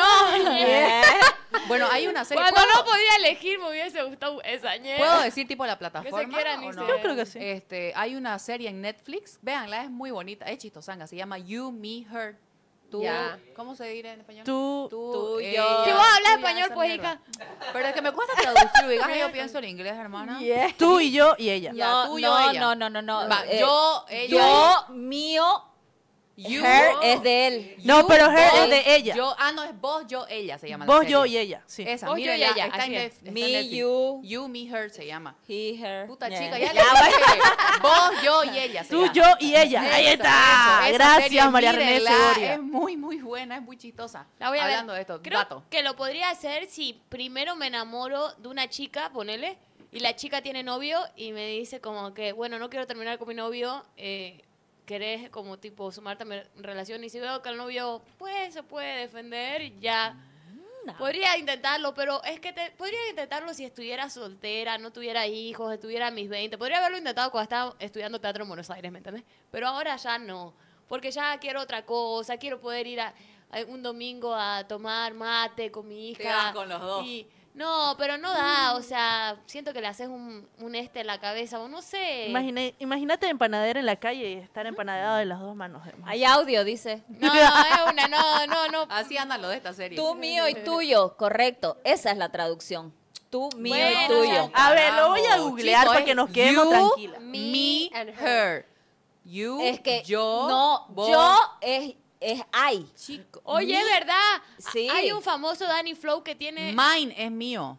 no. Bueno, hay una serie. Cuando ¿puedo, no podía elegir me hubiese gustado esa ñera. ¿puedo decir tipo la plataforma? quieran o irse. no? Yo creo que sí. Este, hay una serie en Netflix. Véanla, es muy bonita, es chistosanga. Se llama You, Me, Her. Tú, Ya. ¿cómo se dirá en español? Tú, tú, ella, yo. Si vos hablas tú, ya, español, esa pues, mierda. hija. Pero es que me cuesta traducir, digas, yo pienso en inglés, hermana. tú y yo y ella. Ya, no, tú, yo, no, ella. no, no, no, no. Va, Eh, yo, ella. yo, mío, You, her es de él. No, you, pero her vos, es de ella. Yo, ah, no, es vos, yo, ella se llama la Vos, serie. yo y ella. Sí. Esa, Vos, yo y mírenla, ella, está en así es. Netf- está en Me, Netflix. you. You, Me, Her se llama. He, her. Puta Yeah. chica, ya le dije. Vos, yo y ella se Tú, llama. yo y ella. Ahí Esa, está. eso, esa Gracias, serie, María René mírenla, Segoria. Es muy, muy buena, es muy chistosa. La voy a Hablando ver. de esto, Creo dato. que lo podría hacer si primero me enamoro de una chica, ponele, y la chica tiene novio y me dice como que, bueno, no quiero terminar con mi novio, eh, querés como tipo sumarte a mi relación y si veo que el novio pues se puede defender, ya No. podría intentarlo, pero es que te, podría intentarlo si estuviera soltera, no tuviera hijos, estuviera a mis veinte, podría haberlo intentado cuando estaba estudiando teatro en Buenos Aires, ¿me entendés? Pero ahora ya no, porque ya quiero otra cosa, quiero poder ir a, a un domingo a tomar mate con mi hija. Te vas con los dos. y- no, pero no da, o sea, siento que le haces un, un este en la cabeza, o no sé. Imagine- Imagínate empanadera en la calle y estar empanadeado de las dos manos. Hay audio, dice. No, es una, no, no, no. Así anda lo de esta serie. Tú, mío y tuyo. Correcto. Esa es la traducción. Tú, mío Bueno, y tuyo. A ver, lo voy a Carajo, googlear chico, para que es nos quedemos you, tranquilas. Me, and her. You, Es que yo, no, vos, yo es, es I. chico. Oye, Me- es verdad. Sí. Hay un famoso Danny Flow que tiene... Mine es mío.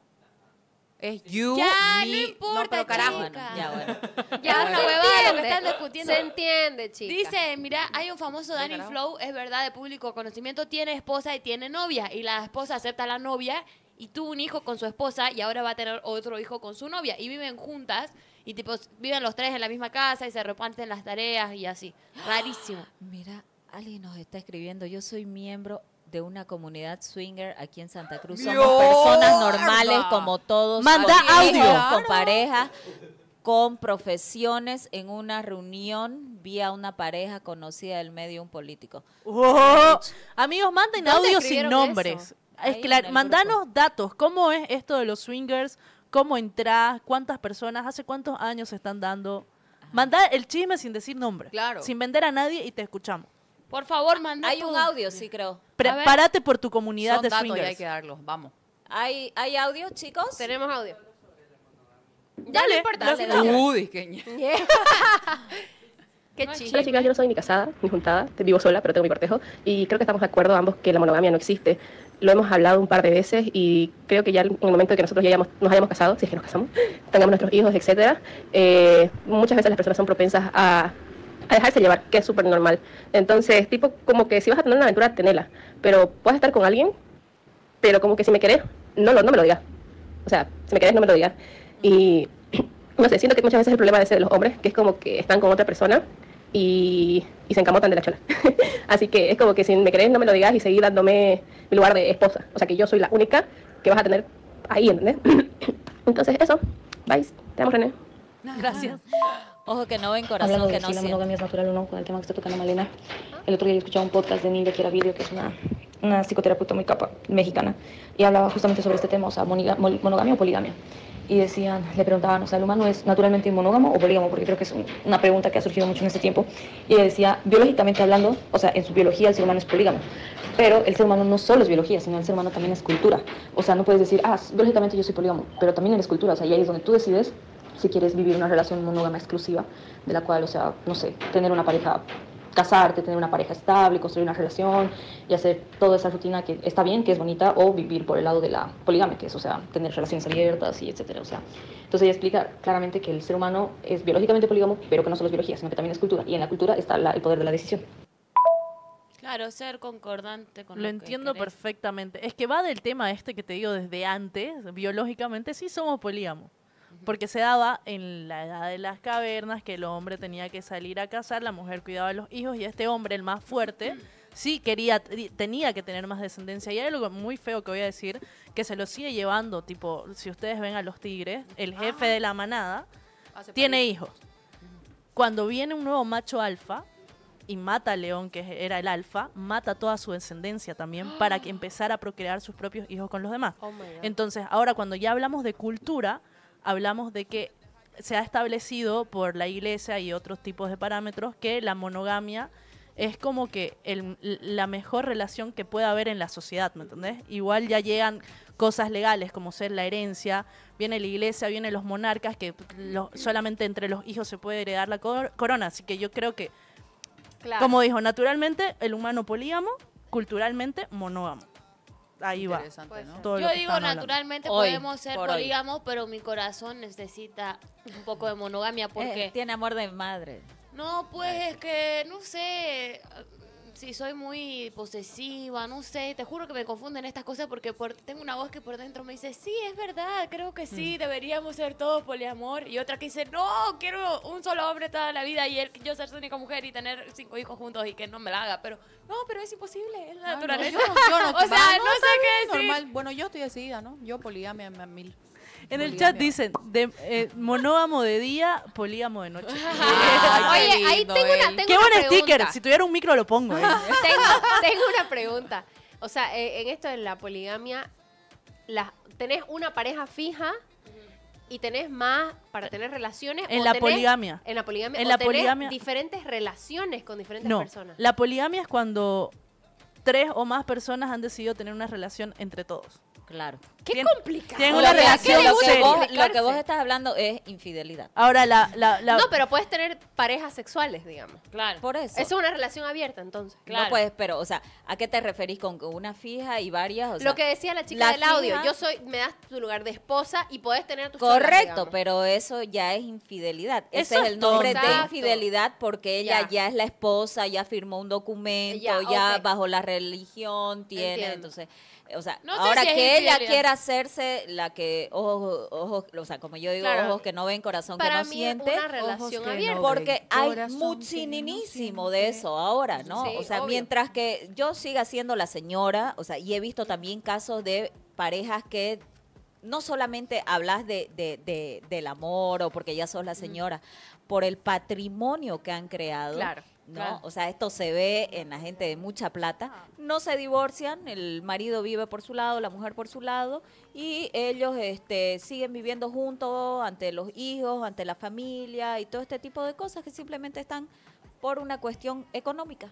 Es you, Ya, me, no importa, pero carajo. Bueno, ya bueno. Ya, se una huevada lo que entiende, están discutiendo. Se entiende, chica. Dice, mira, hay un famoso Danny carajo? Flow, es verdad, de público conocimiento, tiene esposa y tiene novia. Y la esposa acepta a la novia y tuvo un hijo con su esposa y ahora va a tener otro hijo con su novia. Y viven juntas y tipo viven los tres en la misma casa y se reparten las tareas y así. Rarísimo. Mira, alguien nos está escribiendo. Yo soy miembro de una comunidad swinger aquí en Santa Cruz. Somos personas normales como todos. Manda con audio. hijos, con pareja, con profesiones en una reunión vía una pareja conocida del medio, un político. Oh, amigos, manden ¿Dónde audio sin escribieron nombres. eso? Ahí Es en claro, el mandanos datos. ¿Cómo es esto de los swingers? ¿Cómo entras? ¿Cuántas personas? ¿Hace cuántos años se están dando? Mandá el chisme sin decir nombre. Claro. Sin vender a nadie y te escuchamos. Por favor, manda Hay tu- un audio, sí creo. Prepárate por tu comunidad Son de datos y swingers. hay que darlos, vamos. ¿Hay, hay audio, chicos? Tenemos audio. Ya Dale, no importa. dale, dale, dale. dale. Uy, que Qué No es chido. Hola chicas, yo no soy ni casada ni juntada, vivo sola, pero tengo mi cortejo y creo que estamos de acuerdo ambos que la monogamia no existe. Lo hemos hablado un par de veces y creo que ya en el momento de que nosotros ya hayamos, nos hayamos casado, si es que nos casamos, tengamos nuestros hijos, etcétera, eh, muchas veces las personas son propensas a, a dejarse llevar, que es súper normal. Entonces, tipo, como que si vas a tener una aventura, tenela, pero puedes estar con alguien, pero como que si me querés, no, lo, no me lo digas. O sea, si me querés, no me lo digas. Y no sé, siento que muchas veces el problema de ese de los hombres, que es como que están con otra persona y, y se encamotan de la chola. Así que es como que si me querés no me lo digas y seguir dándome mi lugar de esposa. O sea que yo soy la única que vas a tener ahí, ¿entendés? Entonces eso, bye, te amo René. Gracias. Ojo que no ven, corazón Hablando que de no si la siente. monogamia es natural o no, con el tema que está tocando Malena. El otro día yo escuchaba un podcast de Nidia Chiaravideo, que es una, una psicoterapeuta muy capa, mexicana, y hablaba justamente sobre este tema, o sea, moniga- mol- monogamia o poligamia. Y decían, le preguntaban, o sea, ¿el humano es naturalmente monógamo o polígamo? Porque creo que es un- una pregunta que ha surgido mucho en este tiempo. Y ella decía, biológicamente hablando, o sea, en su biología el ser humano es polígamo. Pero el ser humano no solo es biología, sino el ser humano también es cultura. O sea, no puedes decir, ah, biológicamente yo soy polígamo, pero también eres cultura. O sea, y ahí es donde tú decides si quieres vivir una relación monógama exclusiva, de la cual, o sea, no sé, tener una pareja, casarte, tener una pareja estable, construir una relación y hacer toda esa rutina que está bien, que es bonita, o vivir por el lado de la poligamia, que es, o sea, tener relaciones abiertas y etcétera. O sea, entonces ella explica claramente que el ser humano es biológicamente polígamo, pero que no solo es biología, sino que también es cultura. Y en la cultura está la- el poder de la decisión. Claro, ser concordante con Lo que entiendo querés. perfectamente. Es que va del tema este que te digo desde antes, biológicamente sí somos polígamos. Porque se daba en la edad de las cavernas que el hombre tenía que salir a cazar, la mujer cuidaba a los hijos y este hombre, el más fuerte, sí quería, tenía que tener más descendencia. Y hay algo muy feo que voy a decir, que se lo sigue llevando, tipo, si ustedes ven a los tigres, el jefe de la manada Hace tiene parir. hijos. Cuando viene un nuevo macho alfa y mata al león, que era el alfa, mata toda su descendencia también para que empezara a procrear sus propios hijos con los demás. Oh my God. Entonces, ahora cuando ya hablamos de cultura, hablamos de que se ha establecido por la iglesia y otros tipos de parámetros que la monogamia es como que el- la mejor relación que puede haber en la sociedad, ¿me entendés? Igual ya llegan cosas legales como ser la herencia, viene la iglesia, vienen los monarcas, que lo- solamente entre los hijos se puede heredar la cor- corona, así que yo creo que, Claro. como dijo, naturalmente el humano polígamo, culturalmente monógamo. Ahí va. Interesante, ¿no? todo lo Yo que digo, estaban hablando. naturalmente Hoy, podemos ser por hoy. polígamos, pero mi corazón necesita un poco de monogamia porque... Eh, tiene amor de madre. No, pues es que, no sé, si soy muy posesiva, no sé, te juro que me confunden estas cosas porque por, tengo una voz que por dentro me dice, sí, es verdad, creo que sí, deberíamos ser todos poliamor. Y otra que dice, no, quiero un solo hombre toda la vida y él, yo ser su única mujer y tener cinco hijos juntos y que no me la haga. Pero, no, pero es imposible, es la Ah, no, naturaleza. yo no- yo no- o sea, va, no, sé qué decir. normal. Bueno, yo estoy decidida, ¿no? Yo poligamia a mil. En el Poligamia. chat dicen, de, eh, monógamo de día, polígamo de noche. Ay, qué Oye, ahí lindo tengo una, él. tengo Qué una buen sticker, pregunta. si tuviera un micro lo pongo. eh. tengo, tengo una pregunta. O sea, eh, en esto de la poligamia, las, ¿tenés una pareja fija y tenés más para tener relaciones? En o la tenés- poligamia. En la poligamia. En o la tenés poligamia- diferentes relaciones con diferentes No, personas. la poligamia es cuando tres o más personas han decidido tener una relación entre todos. Claro. Qué Tien- complicado. tienen Lo una que- relación lo que seria. vos- lo que Explicarse. vos estás hablando es infidelidad. Ahora, la... la, la- No, pero puedes tener parejas sexuales, digamos. Claro. Por eso. Eso es una relación abierta, entonces. Claro. No puedes, pero, o sea, ¿a qué te referís con una fija y varias? O sea, Lo que decía la chica la del audio, fija- yo soy, me das tu lugar de esposa y podés tener tus Correcto, pero eso ya es infidelidad. Ese Eso es es el nombre todo. de Exacto. infidelidad porque ella Ya. ya. es la esposa, ya firmó un documento, Ya, ya ok. bajo la religión tiene, Entiendo. entonces, o sea, No sé ahora si es que ella infidelidad. quiera hacerse la que, ojos, ojos, o sea, como yo digo, Claro. ojos que no ven, corazón Para que no mí siente. una relación que abierta. no Porque ven, hay corazón muchísimo que de no eso ahora, ¿no? Sí, o sea, obvio. mientras que yo siga siendo la señora, o sea, y he visto también casos de parejas que no solamente hablas de, de- de- del amor o porque ya sos la señora, por el patrimonio que han creado. Claro, ¿no? claro. O sea, esto se ve en la gente de mucha plata. No se divorcian, el marido vive por su lado, la mujer por su lado, y ellos este, siguen viviendo juntos ante los hijos, ante la familia y todo este tipo de cosas que simplemente están por una cuestión económica.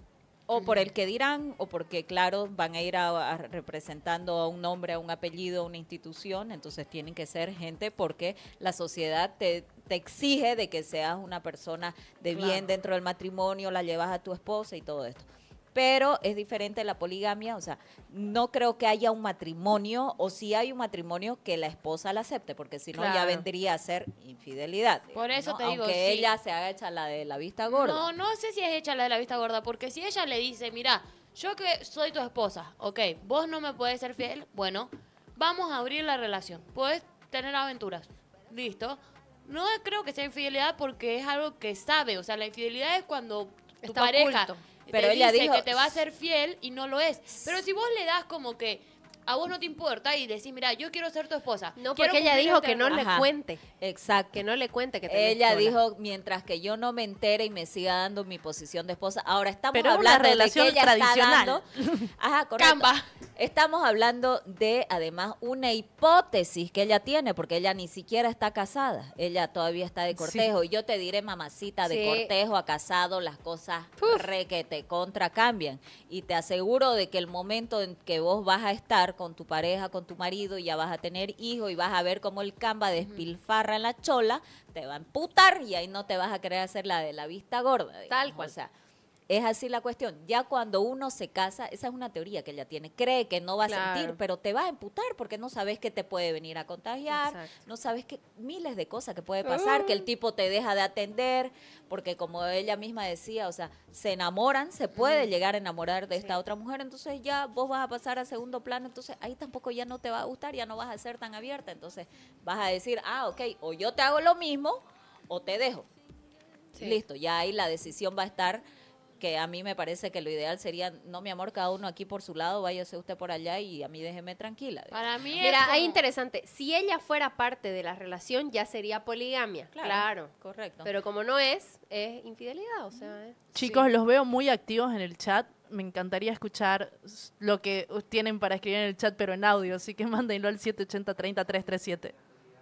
O por el que dirán, o porque, claro, van a ir a, a representando a un nombre, a un apellido, a una institución, entonces tienen que ser gente porque la sociedad te, te exige de que seas una persona de bien dentro del matrimonio, la llevas a tu esposa y todo esto. Pero es diferente la poligamia, o sea, no creo que haya un matrimonio, o si hay un matrimonio que la esposa la acepte, porque si no ya Claro. vendría a ser infidelidad. Por eso ¿no? te digo, Aunque sí. ella se haga hecha la de la vista gorda. No, no sé si es hecha la de la vista gorda, porque si ella le dice, mira, yo que soy tu esposa, ok, vos no me puedes ser fiel, bueno, vamos a abrir la relación, puedes tener aventuras, listo. No creo que sea infidelidad porque es algo que sabe, o sea, la infidelidad es cuando tu Está pareja oculto. te Pero ella dice dijo- que te va a ser fiel y no lo es. Pero si vos le das como que a vos no te importa y decís, mira, yo quiero ser tu esposa. No, quiero porque ella cumplir dijo este que no rol". le Ajá. cuente. Exacto. Que no le cuente que tenés Ella chola. dijo, mientras que yo no me entere y me siga dando mi posición de esposa. Ahora estamos Pero es una hablando de que relación ella tradicional. está dando... Ajá, correcto. Camba. Estamos hablando de, además, una hipótesis que ella tiene, porque ella ni siquiera está casada. Ella todavía está de cortejo. Y yo te diré, mamacita, de Sí. cortejo a casado, las cosas re que te contra cambian. Y te aseguro de que el momento en que vos vas a estar con tu pareja, con tu marido, y ya vas a tener hijos y vas a ver cómo el Camba despilfarra en la chola, te va a emputar y ahí no te vas a querer hacer la de la vista gorda. digamos. Tal cual. O sea, es así la cuestión. Ya cuando uno se casa, esa es una teoría que ella tiene. Cree que no va a Claro. sentir, pero te va a emputar porque no sabes que te puede venir a contagiar, Exacto. no sabes que miles de cosas que puede pasar, que el tipo te deja de atender, porque como ella misma decía, o sea, se enamoran, se puede llegar a enamorar de esta otra mujer, entonces ya vos vas a pasar a segundo plano, entonces ahí tampoco ya no te va a gustar, ya no vas a ser tan abierta, entonces vas a decir, ah, ok, o yo te hago lo mismo o te dejo. Sí. Listo, ya ahí la decisión va a estar, que a mí me parece que lo ideal sería, no, mi amor, cada uno aquí por su lado, váyase usted por allá y a mí déjeme tranquila. Para mí es Mira, como- ahí interesante. Si ella fuera parte de la relación, ya sería poligamia. Claro. Correcto. Pero como no es, es infidelidad. O sea, es- Chicos, los veo muy activos en el chat. Me encantaría escuchar s- lo que tienen para escribir en el chat, pero en audio. Así que mándenlo al siete ochenta, treinta, trescientos treinta y siete.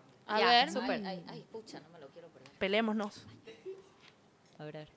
A Ya, ver, súper. Ay, ay, pucha, no me lo quiero perder. Pelémonos. A ver.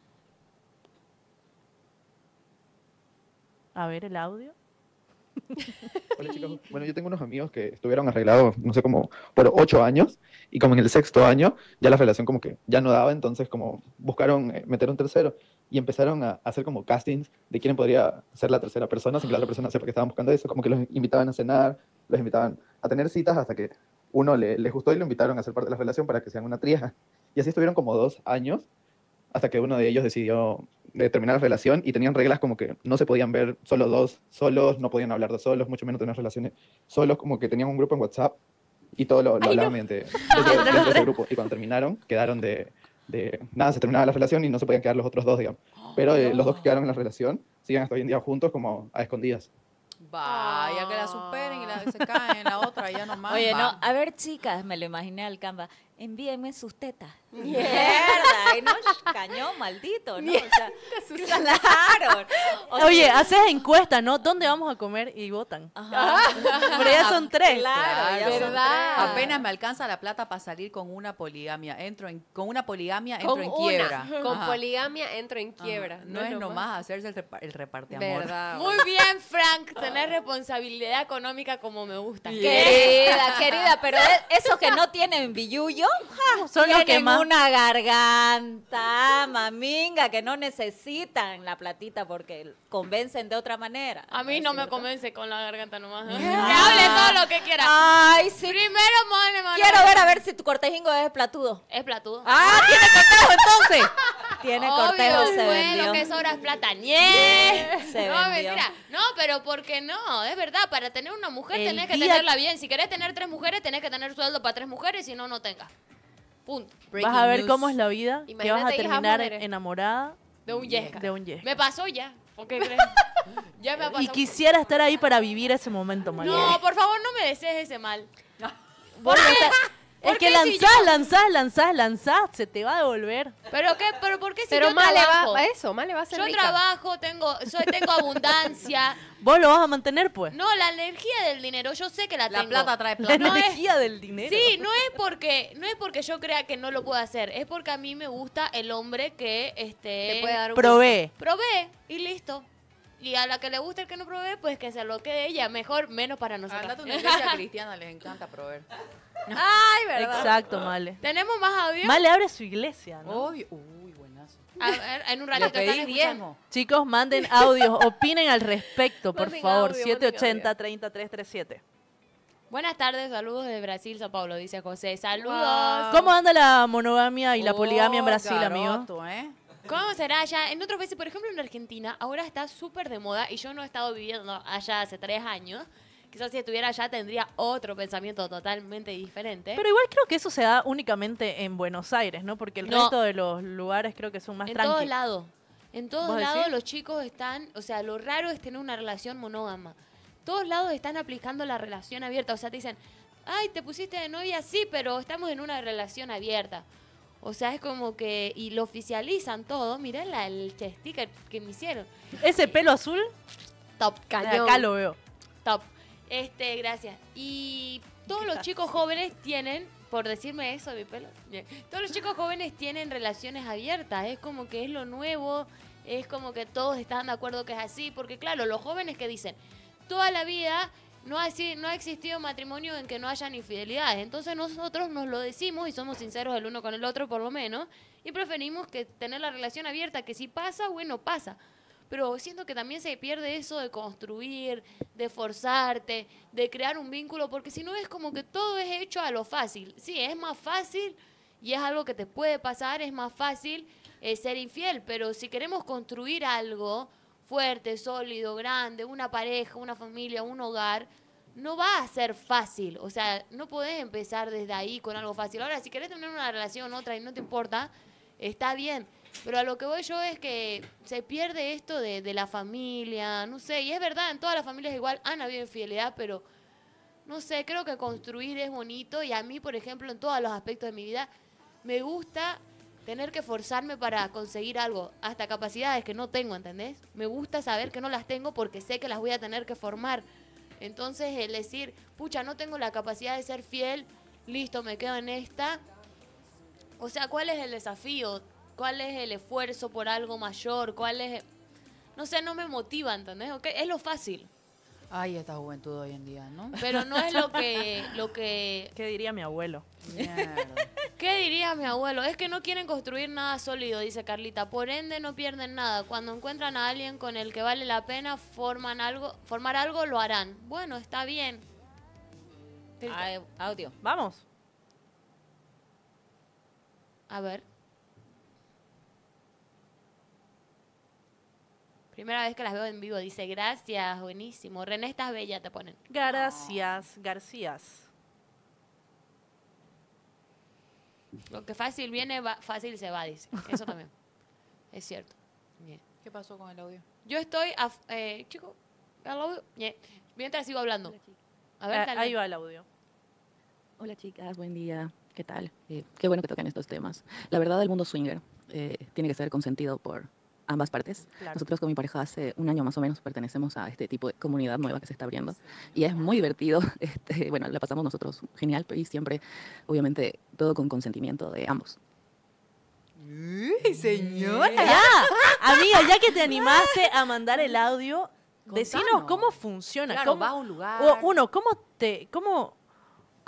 A ver el audio. Hola chicos, bueno yo tengo unos amigos que estuvieron arreglados, no sé, como por ocho años y como en el sexto año ya la relación como que ya no daba, entonces como buscaron eh, meter un tercero y empezaron a hacer como castings de quién podría ser la tercera persona sin que la otra persona sepa que estaban buscando eso, como que los invitaban a cenar, los invitaban a tener citas hasta que uno le, les gustó y lo invitaron a ser parte de la relación para que sean una tríada. Y así estuvieron como dos años hasta que uno de ellos decidió de terminar la relación y tenían reglas como que no se podían ver solo dos solos, no podían hablar dos solos, mucho menos tener relaciones solos, como que tenían un grupo en WhatsApp y todo lo, lo hablaban mediante desde- desde ese grupo. Y cuando terminaron, quedaron de, de... Nada, se terminaba la relación y no se podían quedar los otros dos, digamos. Pero eh, los dos que quedaron en la relación siguen hasta hoy en día juntos como a escondidas. Vaya, que la superen y la, se caen en la otra, ya nomás. Oye, va. no, a ver, chicas, me lo imaginé al Canva. Envíenme sus tetas. Mierda, y no, cañón, maldito, ¿no? O sea, claro. O sea, Oye, haces encuesta, ¿no? ¿Dónde vamos a comer? Y votan. ajá. Pero ya son tres. Claro, ya son ¿verdad? tres. Apenas me alcanza la plata para salir con una poligamia. Entro en, con una poligamia entro con en una, quiebra. con Ajá. poligamia entro en Ajá. quiebra. No, es nomás hacerse el, repa- el reparte amor. Verdad. muy bien, Frank, tener responsabilidad económica como me gusta. Querida, querida, pero e- esos que no tienen billullo, ja, Son los que tienen más- una garganta, maminga, que no necesitan la platita porque convencen de otra manera. A mí ¿es no me cierto? convence con la garganta nomás. ¿eh? Que hable todo lo que quiera. Ay, sí. Primero, mone, mone. Quiero ver a ver si tu cortejingo es platudo. Es platudo. ¡Ah, tiene cortejo entonces! Tiene Obvio, cortejo, se fue vendió. lo que sobra es plata. ¡Nie! Se no, vendió. mentira. No, pero porque no, es verdad, para tener una mujer El tenés que día- tenerla bien. Si querés tener tres mujeres, tenés que tener sueldo para tres mujeres, si no, no tengas. Punto. Vas a ver cómo es la vida, que vas a Imagínate, hijas terminar mujeres. enamorada De un yesca. de un yes. Me pasó ya. ¿Por qué crees? Ya me ha pasado. Y quisiera estar ahí para vivir ese momento, María. No, por favor, no me desees ese mal. Vos lanzás- ¿Por es qué que si lanzás, yo- lanzás, lanzás, lanzás, se te va a devolver. ¿Pero qué? ¿Pero por qué si Pero yo más le trabajo? va a eso, más le va a ser Yo rica. trabajo, tengo, soy, tengo abundancia. Vos lo vas a mantener, pues. No, la energía del dinero, yo sé que la, La tengo. plata trae La plata. no es- energía del dinero. Sí, no es porque no es porque yo crea que no lo puedo hacer, es porque a mí me gusta el hombre que este Te puede dar un Provee. provee y listo. Y a la que le gusta el que no provee, pues que se lo quede ella, mejor menos para nosotros. Andate a una iglesia cristiana, les encanta proveer. Ay, verdad. Exacto, Male. ¿Tenemos más audio? Male abre su iglesia, ¿no? Obvio. Uy, buenazo. A ver, en un Le ratito están pedí escuchando. diezmo. Chicos, manden audios, opinen al respecto, por Manden favor. audio, siete manden ochenta, treinta, trescientos treinta y siete. Buenas tardes, saludos de Brasil, Sao Paulo, dice José. Saludos. Wow. ¿Cómo anda la monogamia y la poligamia en Oh, Brasil, amigo? garoto, ¿eh? ¿Cómo será allá? En otros países, por ejemplo en Argentina, ahora está súper de moda y yo no he estado viviendo allá hace tres años. Quizás si estuviera allá tendría otro pensamiento totalmente diferente. Pero igual creo que eso se da únicamente en Buenos Aires, ¿no? Porque el No. resto de los lugares creo que son más en todos tranquilos. lados. En todos ¿Vos lados decís? los chicos están, o sea, lo raro es tener una relación monógama. Todos lados están aplicando la relación abierta. O sea, te dicen, ay, te pusiste de novia, sí, pero estamos en una relación abierta. O sea, es como que, y lo oficializan todo. Mirá la, el sticker que me hicieron. Ese pelo azul, Top, de Cañón. acá lo veo. top. Este, gracias. Y todos los chicos jóvenes tienen, por decirme eso, mi pelo, bien. Todos los chicos jóvenes tienen relaciones abiertas. Es como que es lo nuevo, es como que todos están de acuerdo que es así. Porque claro, los jóvenes que dicen, toda la vida no ha, si- no ha existido matrimonio en que no hayan infidelidades. Entonces nosotros nos lo decimos y somos sinceros el uno con el otro por lo menos. Y preferimos que tener la relación abierta, que si pasa, bueno, pasa. Pero siento que también se pierde eso de construir, de forzarte, de crear un vínculo, porque si no es como que todo es hecho a lo fácil. Sí, es más fácil y es algo que te puede pasar, es más fácil eh, ser infiel, pero si queremos construir algo fuerte, sólido, grande, una pareja, una familia, un hogar, no va a ser fácil. O sea, no podés empezar desde ahí con algo fácil. Ahora, si querés tener una relación, otra y no te importa, está bien. Pero a lo que voy yo es que se pierde esto de, de la familia, no sé, y es verdad, en todas las familias igual han habido infidelidad, pero no sé, creo que construir es bonito y a mí, por ejemplo, en todos los aspectos de mi vida, me gusta tener que forzarme para conseguir algo, hasta capacidades que no tengo, ¿entendés? Me gusta saber que no las tengo porque sé que las voy a tener que formar. Entonces, el decir, pucha, no tengo la capacidad de ser fiel, listo, me quedo en esta. O sea, ¿cuál es el desafío? ¿Cuál es el esfuerzo por algo mayor? ¿Cuál es...? No sé, no me motiva, ¿entendés? ¿Ok? Es lo fácil, Ay, esta juventud hoy en día, ¿no? pero no es lo que... lo que ¿Qué diría mi abuelo? Mierda. ¿Qué diría mi abuelo? Es que no quieren construir nada sólido, dice Carlita. Por ende, no pierden nada. Cuando encuentran a alguien con el que vale la pena forman algo, formar algo, lo harán. Bueno, está bien. Ay, audio. Vamos. A ver. Primera vez que las veo en vivo. Dice, gracias, buenísimo. René, estás bella, te ponen. Gracias, Garcías. Lo que fácil viene, va- fácil se va, dice. Eso también. Es cierto. Bien. ¿Qué pasó con el audio? Yo estoy, a, eh, chico, al audio. Bien. Mientras sigo hablando. A ver, Ah, dale. ahí va el audio. Hola chicas, buen día. ¿Qué tal? Eh, qué bueno que toquen estos temas. La verdad, el mundo swinger eh, tiene que ser consentido por ambas partes. Claro. Nosotros con mi pareja hace un año más o menos pertenecemos a este tipo de comunidad nueva que se está abriendo y es muy divertido. Este, bueno, la pasamos nosotros genial, pero y siempre, obviamente, todo con consentimiento de ambos. ¡Uy, señora! Ya, amiga, ya que te animaste a mandar el audio, decinos Contanos. cómo funciona. Claro, cómo, vas a un lugar. o uno, ¿cómo te, cómo,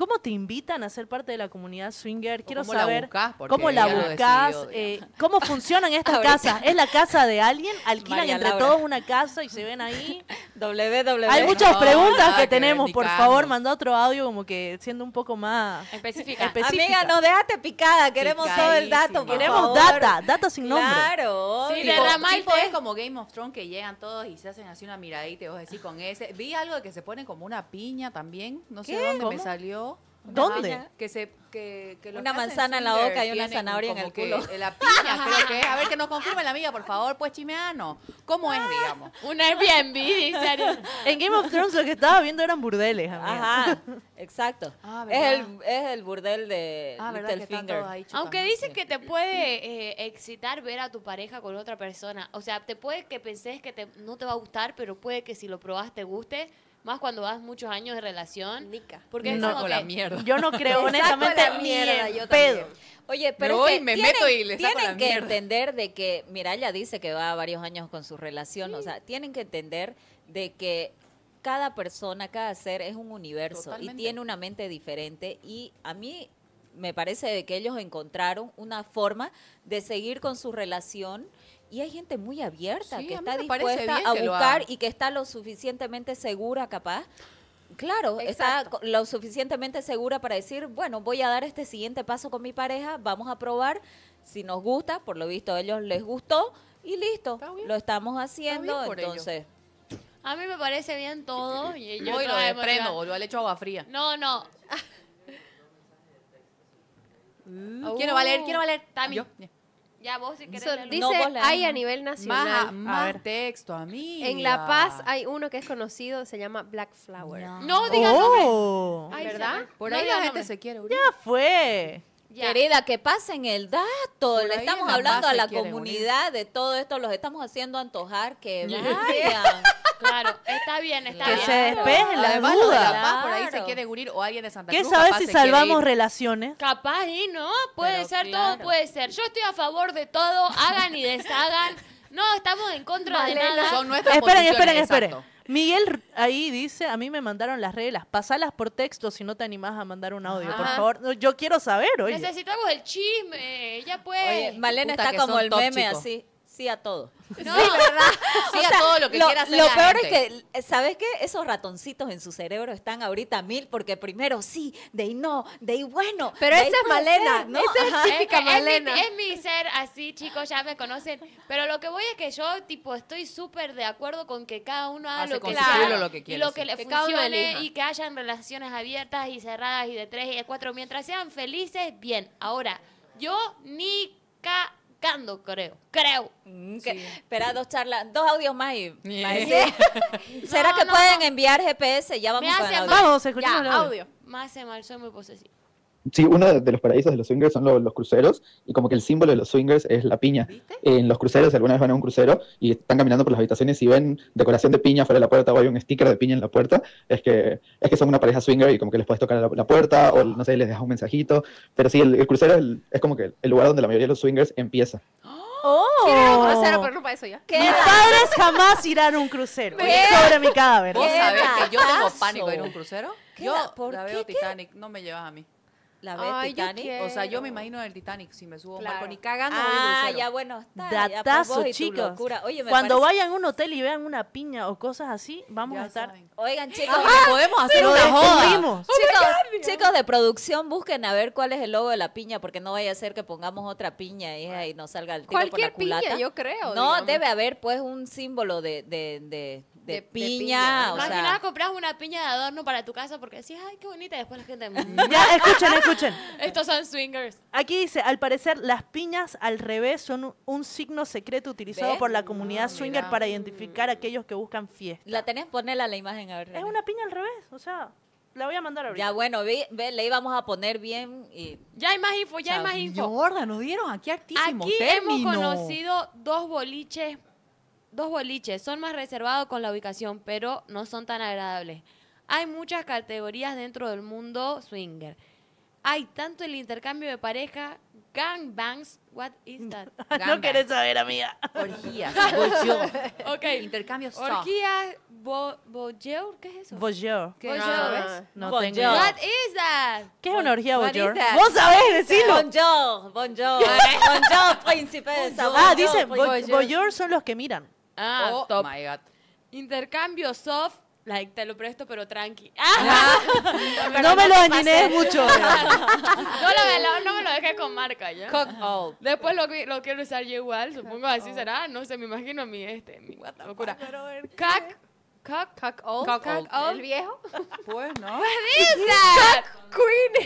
¿cómo te invitan a ser parte de la comunidad swinger? Quiero cómo la saber buscás, porque cómo la ella lo buscás, decidió, eh, cómo funcionan estas Ahorita. casas. ¿Es la casa de alguien? ¿Alquilan María entre Laura. todos una casa y se ven ahí? W W. Hay muchas No, preguntas nada que que tenemos. ver, Por indicando. favor, manda otro audio como que siendo un poco más Específica. específica. Amiga, no déjate picada, queremos todo el dato, Picadísima. por Queremos favor. data, data sin nombre. Claro. Sí, obvio. derrama- Derramá el tipo té. es como Game of Thrones que llegan todos y se hacen así una miradita y vos decís con ese. Vi algo de que se ponen como una piña también, no sé ¿Qué? dónde me ¿Cómo? salió. ¿Dónde? Ajá. Que se que, que los Una que hacen manzana en la swinger boca y una tienen zanahoria en como el que culo. La piña, creo que es. A ver, que nos confirme la amiga, por favor, pues chimeano. ¿Cómo es, digamos? Un Airbnb, dice Ariana. En Game of Thrones lo que estaba viendo eran burdeles, amiga. Ajá, exacto. Ah, es, ¿verdad? el, es el burdel de Ah, ¿verdad que están Littlefinger. todos ahí Aunque chupando? dicen que te puede eh, excitar ver a tu pareja con otra persona. O sea, te puede que penses que te, no te va a gustar, pero puede que si lo probas te guste. Más cuando vas muchos años de relación. Nica. Porque es No, como con que- la mierda. Yo no creo, Te honestamente, saco la ni mierda, en yo pedo. también. Oye, pero Me es voy, que me tienen, meto y le saco tienen la que mierda. entender de que, mira, ella dice que va varios años con su relación, o sea, tienen que entender de que cada persona, cada ser es un universo Totalmente. y tiene una mente diferente y a mí me parece de que ellos encontraron una forma de seguir con su relación y hay gente muy abierta Sí, que a mí está me parece dispuesta bien a que lo buscar hagan. y que está lo suficientemente segura capaz. Claro, Exacto. está co- lo suficientemente segura para decir, bueno, voy a dar este siguiente paso con mi pareja, vamos a probar si nos gusta, por lo visto a ellos les gustó y listo, Está bien. lo estamos haciendo, bien por ello. entonces, A mí me parece bien todo. Y yo Voy y lo toda desprendo, emocionada. boludo, le echo agua fría. No, no. Quiero valer, quiero valer. Tami. Yo. Ya vos si querés So, leerlo. dice, No, vos leas, hay a no. nivel Más, nacional. más ver. texto, amiga. En La Paz hay uno que es conocido, se llama Black Flower. No digas nombre. Oh, Ay, ¿Verdad? se- Por no ahí digas la gente nombre. se quiere unir. ya fue. Ya. querida, que pasen el dato, Por le ahí estamos en La hablando Paz a se la quieren comunidad de todo esto, los estamos haciendo antojar que Yeah. vayan. Claro, está bien, está Que bien. se despejen las Además, lo de La dudas. Paz, por ahí se Claro. quiere unir o alguien de Santa ¿Qué Cruz. sabes capaz si se quiere salvamos ir. relaciones? Capaz y no, puede Pero ser, claro. todo puede ser. Yo estoy a favor de todo, hagan y deshagan. No, estamos en contra de Malena. nada. Son nuestras Esperen, posiciones, esperen, esperen. exacto. Miguel ahí dice, a mí me mandaron las reglas, pasalas por texto si no te animás a mandar un audio, por Ajá. favor. No, yo quiero saber, oye. Necesitamos el chisme, ya pues. Oye, Malena Puta está que como son el top, meme chicos. así, sí a todo. No, Sí, a todo lo que lo, quiera hacer lo la peor gente. es que, ¿sabes qué? Esos ratoncitos en su cerebro están ahorita a mil porque primero sí, de ahí no, de ahí bueno. Pero de esa ahí es puede Malena, ser, ¿no? esa es Ajá. Es, típica que es, mi, Malena. es mi ser así, chicos, ya me conocen. Pero lo que voy es que yo, tipo, estoy súper de acuerdo con que cada uno haga Hace lo con que su sea culo lo que y quiere, lo sí. que le Que cada uno funcione elija. y que hayan relaciones abiertas y cerradas y de tres y de cuatro. Mientras sean felices, bien. Ahora, yo ni cagando, creo. Creo. Mm, que- Espera, dos charlas, dos audios más y... Yeah. más y- ¿Será No, que no, pueden no. enviar G P S? Ya vamos Me con hace el audio. mal. Vamos, escuchemos el Ya, audio. audio. Me hace mal, soy muy posesiva. Sí, uno de- de los paraísos de los swingers son lo- los cruceros, y como que el símbolo de los swingers es la piña. ¿Viste? En los cruceros, si alguna vez van a un crucero y están caminando por las habitaciones y ven decoración de piña fuera de la puerta o hay un sticker de piña en la puerta, es que, es que son una pareja swinger y como que les puedes tocar la, la puerta o, no sé, les dejas un mensajito. Pero sí, el, el crucero es, el- es como que el lugar donde la mayoría de los swingers empieza. Oh. Quiero ir a un crucero, pero no para eso ya. ¿Qué Mis edad? padres jamás irán a un crucero. ¿Qué? Sobre mi cadáver. ¿Vos ¿Qué sabés que yo tengo datazo? pánico de ir a un crucero? ¿Qué Yo da- por la qué? veo ¿Qué? Titanic, no me llevas a mí. La ves Ay, yo Titanic. quiero. O sea, yo me imagino en el Titanic, si me subo a un Claro. barco ni cagando voy a un Ah, crucero. ya bueno, está. ya, pues, Datazo, vos y tu chicos. locura. Oye, me Cuando parece- vayan a un hotel y vean una piña o cosas así, vamos Ya a estar. saben. Oigan, chicos, Ah, podemos hacer Lo una joda. descubrimos. chicos, chicos de producción, busquen a ver cuál es el logo de la piña, porque no vaya a ser que pongamos otra piña y ahí nos salga el tiro por la Cualquier piña, culata. yo creo. No, digamos. debe haber pues un símbolo de, de, de, de De- de piña, piña. o Imaginás sea, compras una piña de adorno para tu casa porque decís, ay, qué bonita. Y después la gente, Ya, escuchen, escuchen. estos son swingers. Aquí dice, al parecer, las piñas al revés son un, un signo secreto utilizado ¿Ves? por la comunidad Ah, swinger mira. para identificar a aquellos que buscan fiesta. la tenés, ponela la imagen a ver. Es René. una piña al revés, o sea, la voy a mandar ahorita. Ya bueno, ve, ve, le íbamos a poner bien y Ya hay más info, ya hay más info. Gorda, nos dieron aquí altísimo Aquí término. hemos conocido dos boliches, dos boliches, son más reservados con la ubicación, pero no son tan agradables. Hay muchas categorías dentro del mundo swinger. Hay tanto el intercambio de pareja, gangbangs, what is that? No querés saber, amiga. Orgías, voyeur. Ok. Intercambio soft. Orgías, bo, boyeur, ¿qué es eso? Voyeur. ¿Qué? Voyeur. Ah, No Voyeur. tengo idea. What is that? ¿Qué es una orgía What voyeur? is that? ¿Vos sabés decirlo? Bonjour, bonjour, bonjour, príncipe de Savoy. Ah, dice, Bonjour. voy- voyeur son los que miran. Ah, Oh top. my God. Intercambio soft, like, te lo presto, pero tranqui. Ah, No me lo añines mucho. no, lo, me lo- no me lo dejes con marca, ¿ya? Cock all. Después lo, qui- lo quiero usar yo igual, supongo así será. No sé, me imagino mi, este, mi locura. Cac, cac, Cock old. Cock Cock old. old. ¿El viejo? Pues, ¿no? what is that? Queen.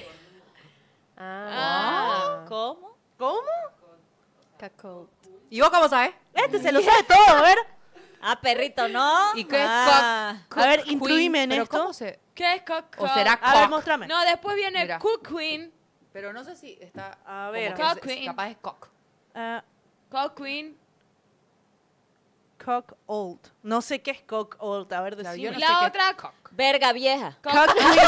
Ah. ¿Cómo? ¿Cómo? Cock old. ¿Y vos cómo sabes? Este se lo sabe todo, a ver. Ah, perrito, ¿no? ¿Y qué es Ah. cock? A ver, cock incluíme en queen? ¿Pero esto. cómo se...? ¿Qué es cock? ¿O será A ver, cock? mostrame. No, después viene Mira. cook queen. Pero no sé si está... A como ver. que Cock es- queen. Capaz es cock. Ah, Cock queen. cock old. No sé qué es cock old. A ver, Claro, decime. yo no La sé qué- otra- cock. Verga vieja. Cock, Cock queen.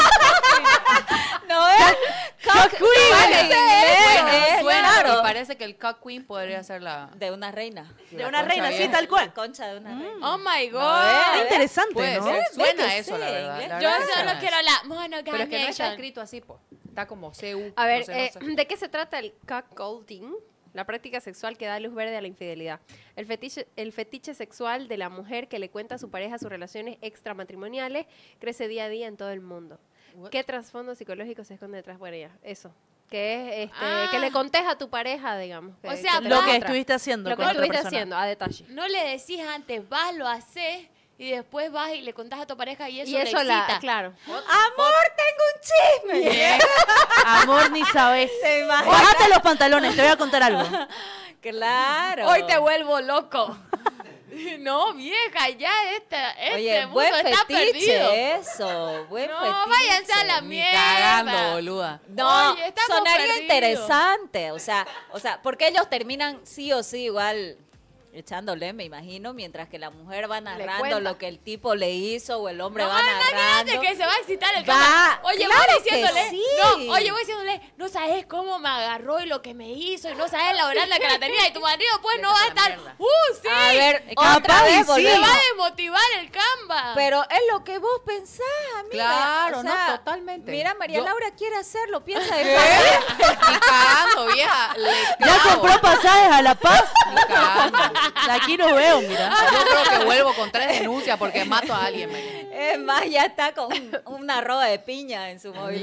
¿No es? Cock queen. Vale, Ese bueno, es, suena, claro. y parece que el cock queen podría ser la... De una reina. De la una concha reina, sí, vieja. tal La cual. concha de una reina. Oh my No, god. eh. Está interesante, Puede ¿no? ser, suena que eso, la sí, verdad. inglés. La Yo verdad que solo suena quiero eso. la monogamia. Pero es que no está escrito así, pues. Está como C U. A ver, no sé, no eh, sé. ¿de qué se trata el cuckolding? La práctica sexual que da luz verde a la infidelidad. El fetiche, el fetiche sexual de la mujer que le cuenta a su pareja sus relaciones extramatrimoniales crece día a día en todo el mundo. What? ¿Qué trasfondo psicológico se esconde detrás? Bueno, ya, eso. Que es este, Ah. que le contés a tu pareja, digamos. que- O sea, que te Lo la que otra. estuviste haciendo Lo que con otra estuviste persona. haciendo, a detalle. No le decís antes, vas, lo haces y después vas y le contás a tu pareja y eso, Y eso le la, excita. claro. Amor, tengo un chisme. Bien. Amor, ni sabes. ¿Te imaginas? Bájate los pantalones, te voy a contar algo. Claro. Hoy te vuelvo loco. No, vieja, ya esta, este Oye, mundo buen está fetiche perdido. ¿eh? eso. Buen No, fetiche. váyanse a la Ni mierda. cagando, boluda. No, Oye, estamos sonaría perdidos. interesante, o sea, o sea, porque ellos terminan sí o sí igual echándole, me imagino, mientras que la mujer va narrando cuenta. lo que el tipo le hizo o el hombre No, va narrando. imagínate que se va a excitar el Va, cama. Oye, claro voy que diciéndole, sí. no, oye, voy diciéndole, no sabes cómo me agarró y lo que me hizo y no sabes la hora en la que la tenía y tu marido pues Le no va a saca la estar, mierda. uh, sí. A ver, capaz otra y vez sí. Se volvemos. va a desmotivar el Canva. Pero es lo que vos pensás, amiga. Claro, O no, sea, totalmente. Mira, María Yo- Laura quiere hacerlo, piensa de ¿Qué? Ni cagando, vieja. Le Ya clavo. compró pasajes a La Paz. Ni cagando. Aquí no veo, mira. Yo creo que vuelvo con tres denuncias porque mato a alguien. me- Es más, ya está con una roba de piña en su móvil.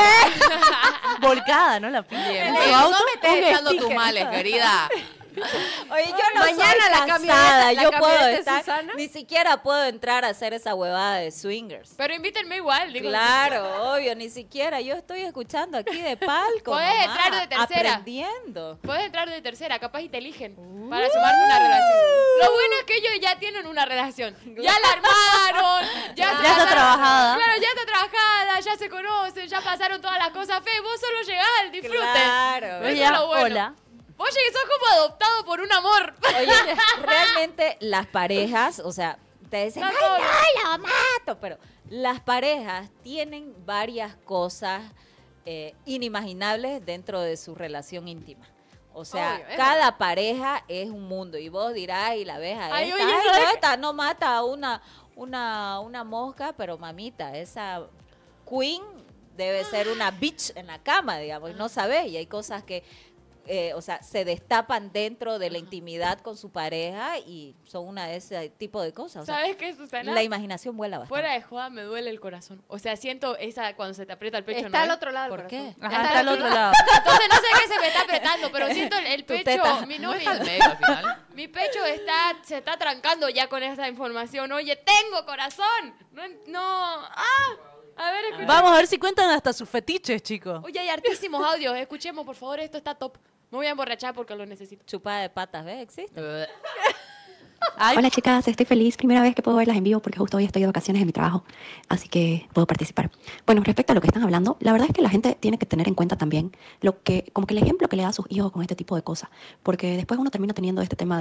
Volcada, ¿no? La piña. Bien, ¿En bien. su No auto? me estés echando tus males, querida. Oye, yo no Mañana soy la casada, camioneta- la yo puedo camioneta de estar, Susana. ni siquiera puedo entrar a hacer esa huevada de swingers. Pero invítenme igual, digo. Claro, obvio, ni siquiera. Yo estoy escuchando aquí de palco. Podés nomás, entrar de tercera. Aprendiendo. Puedes entrar de tercera, capaz y te eligen para sumarte una relación. Lo bueno es que ellos ya tienen una relación. Ya la armaron, ya, se Ya está pasaron- trabajada. Claro, ya está trabajada, ya se conocen, ya pasaron todas las cosas feas. Vos solo llegás al disfrute. Claro. Eso Oye, es lo bueno. hola. Vos llegues, sos como adoptado por un amor. Oye, realmente las parejas, o sea, te dicen, Está ay, todo no, la mato, pero las parejas tienen varias cosas eh, inimaginables dentro de su relación íntima. O sea, Obvio, es cada pareja es un mundo y vos dirás y la ves a Ay, esta, oye, ay, ¿sabes no, qué? esta no mata a una, una, una mosca, pero mamita, esa queen debe ser una bitch en la cama, digamos, y no sabes, y hay cosas que eh, o sea, se destapan dentro de la intimidad con su pareja y son una de ese tipo de cosas. O sea, ¿Sabes qué, Susana? la imaginación vuela bastante. Fuera de joda me duele el corazón. O sea, siento esa cuando se te aprieta el pecho. Está ¿no al es? otro lado del ¿Por corazón. qué? Ajá, está al otro lado. Entonces no sé qué se me está apretando, pero siento el, el Tu pecho. teta. Mi, No no, está mi- al medio al final. mi pecho está, se está trancando ya con esta información. Oye, tengo corazón. No, no. Ah, a ver, escucha. Vamos a ver si cuentan hasta sus fetiches, chicos. Oye, hay hartísimos audios. Escuchemos, por favor, esto está top. Me voy a emborrachar porque lo necesito. Chupada de patas, ¿ves? Existe. Ay, Hola chicas, estoy feliz. Primera vez que puedo verlas en vivo porque justo hoy estoy de vacaciones de mi trabajo, así que puedo participar. Bueno, respecto a lo que están hablando, la verdad es que la gente tiene que tener en cuenta también lo que, como que el ejemplo que le da a sus hijos con este tipo de cosas, porque después uno termina teniendo este tema de,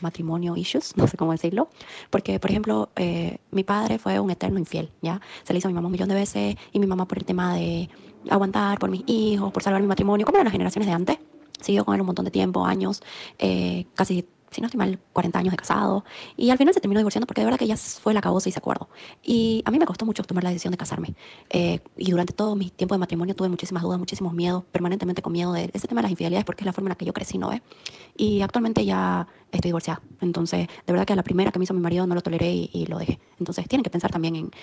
matrimonio issues, no sé cómo decirlo, porque, por ejemplo, eh, mi padre fue un eterno infiel, ¿ya? Se le hizo a mi mamá un millón de veces y mi mamá por el tema de aguantar por mis hijos, por salvar mi matrimonio, como eran las generaciones de antes, siguió con él un montón de tiempo, años, eh, casi, si no estoy mal, cuarenta años de casado, y al final se terminó divorciando porque de verdad que ella fue el acabose y se acuerdo. Y a mí me costó mucho tomar la decisión de casarme. Eh, y durante todo mi tiempo de matrimonio tuve muchísimas dudas, muchísimos miedos, permanentemente con miedo de ese tema de las infidelidades porque es la forma en la que yo crecí, ¿no ves? Y actualmente ya estoy divorciada. Entonces, de verdad que a la primera que me hizo mi marido no lo toleré y, y lo dejé. Entonces, tienen que pensar también en,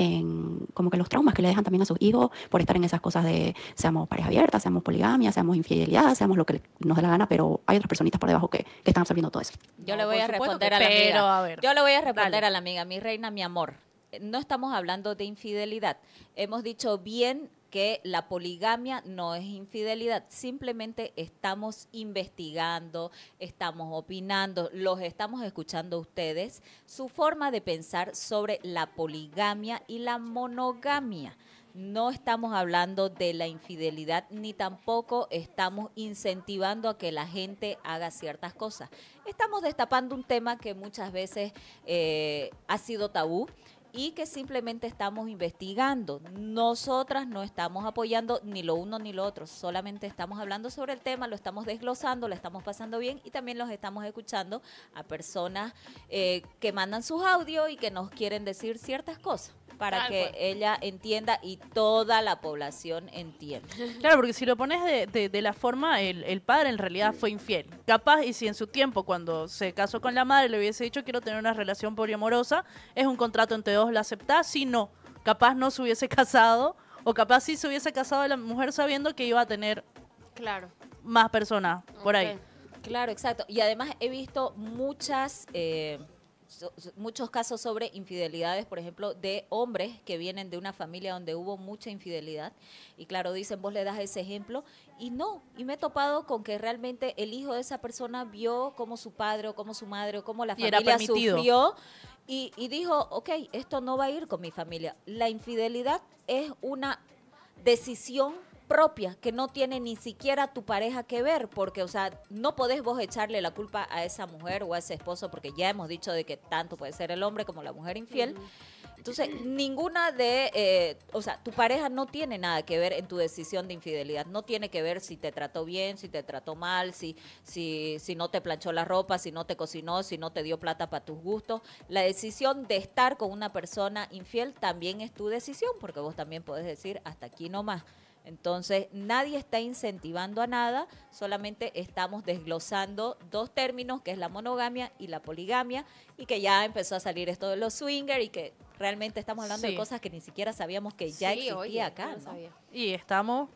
en como que los traumas que le dejan también a sus hijos por estar en esas cosas de seamos pareja abierta, seamos poligamia, seamos infidelidad, seamos lo que nos dé la gana, pero hay otras personitas por debajo que, que están absorbiendo todo eso. Yo No, le voy por a supuesto responder que- a la pero, amiga. a ver, Yo le voy a responder dale. a la amiga, mi reina, mi amor. No estamos hablando de infidelidad. Hemos dicho bien que la poligamia no es infidelidad. Simplemente estamos investigando, estamos opinando, los estamos escuchando a ustedes, su forma de pensar sobre la poligamia y la monogamia. No estamos hablando de la infidelidad ni tampoco estamos incentivando a que la gente haga ciertas cosas. Estamos destapando un tema que muchas veces eh, ha sido tabú y que simplemente estamos investigando. Nosotras no estamos apoyando ni lo uno ni lo otro, solamente estamos hablando sobre el tema, lo estamos desglosando, lo estamos pasando bien y también los estamos escuchando a personas eh, que mandan sus audios y que nos quieren decir ciertas cosas para Tal que cual. ella entienda y toda la población entienda. Claro, porque si lo pones de, de, de la forma, el, el padre en realidad fue infiel. Capaz, y si en su tiempo, cuando se casó con la madre, le hubiese dicho quiero tener una relación poliamorosa, es un contrato entre dos, ¿la aceptás? Si no, capaz no se hubiese casado, o capaz sí se hubiese casado la mujer sabiendo que iba a tener Claro. más personas por ahí. Ok. Claro, exacto. Y además he visto muchas, eh, so- so- muchos casos sobre infidelidades, por ejemplo, de hombres que vienen de una familia donde hubo mucha infidelidad. Y claro, dicen, vos le das ese ejemplo. Y no, y me he topado con que realmente el hijo de esa persona vio cómo su padre o cómo su madre o cómo la Y era familia permitido. sufrió. Y, y dijo, ok, esto no va a ir con mi familia. La infidelidad es una decisión propia que no tiene ni siquiera tu pareja que ver, porque, o sea, no podés vos echarle la culpa a esa mujer o a ese esposo, porque ya hemos dicho de que tanto puede ser el hombre como la mujer infiel. Entonces, ninguna de, eh, o sea, tu pareja no tiene nada que ver en tu decisión de infidelidad, no tiene que ver si te trató bien, si te trató mal, si, si, si no te planchó la ropa, si no te cocinó, si no te dio plata para tus gustos. La decisión de estar con una persona infiel también es tu decisión, porque vos también podés decir hasta aquí nomás. Entonces, nadie está incentivando a nada, solamente estamos desglosando dos términos, que es la monogamia y la poligamia, y que ya empezó a salir esto de los swingers y que realmente estamos hablando Sí. de cosas que ni siquiera sabíamos que ya Sí, existía oye, acá, no lo ¿no? sabía. Y estamos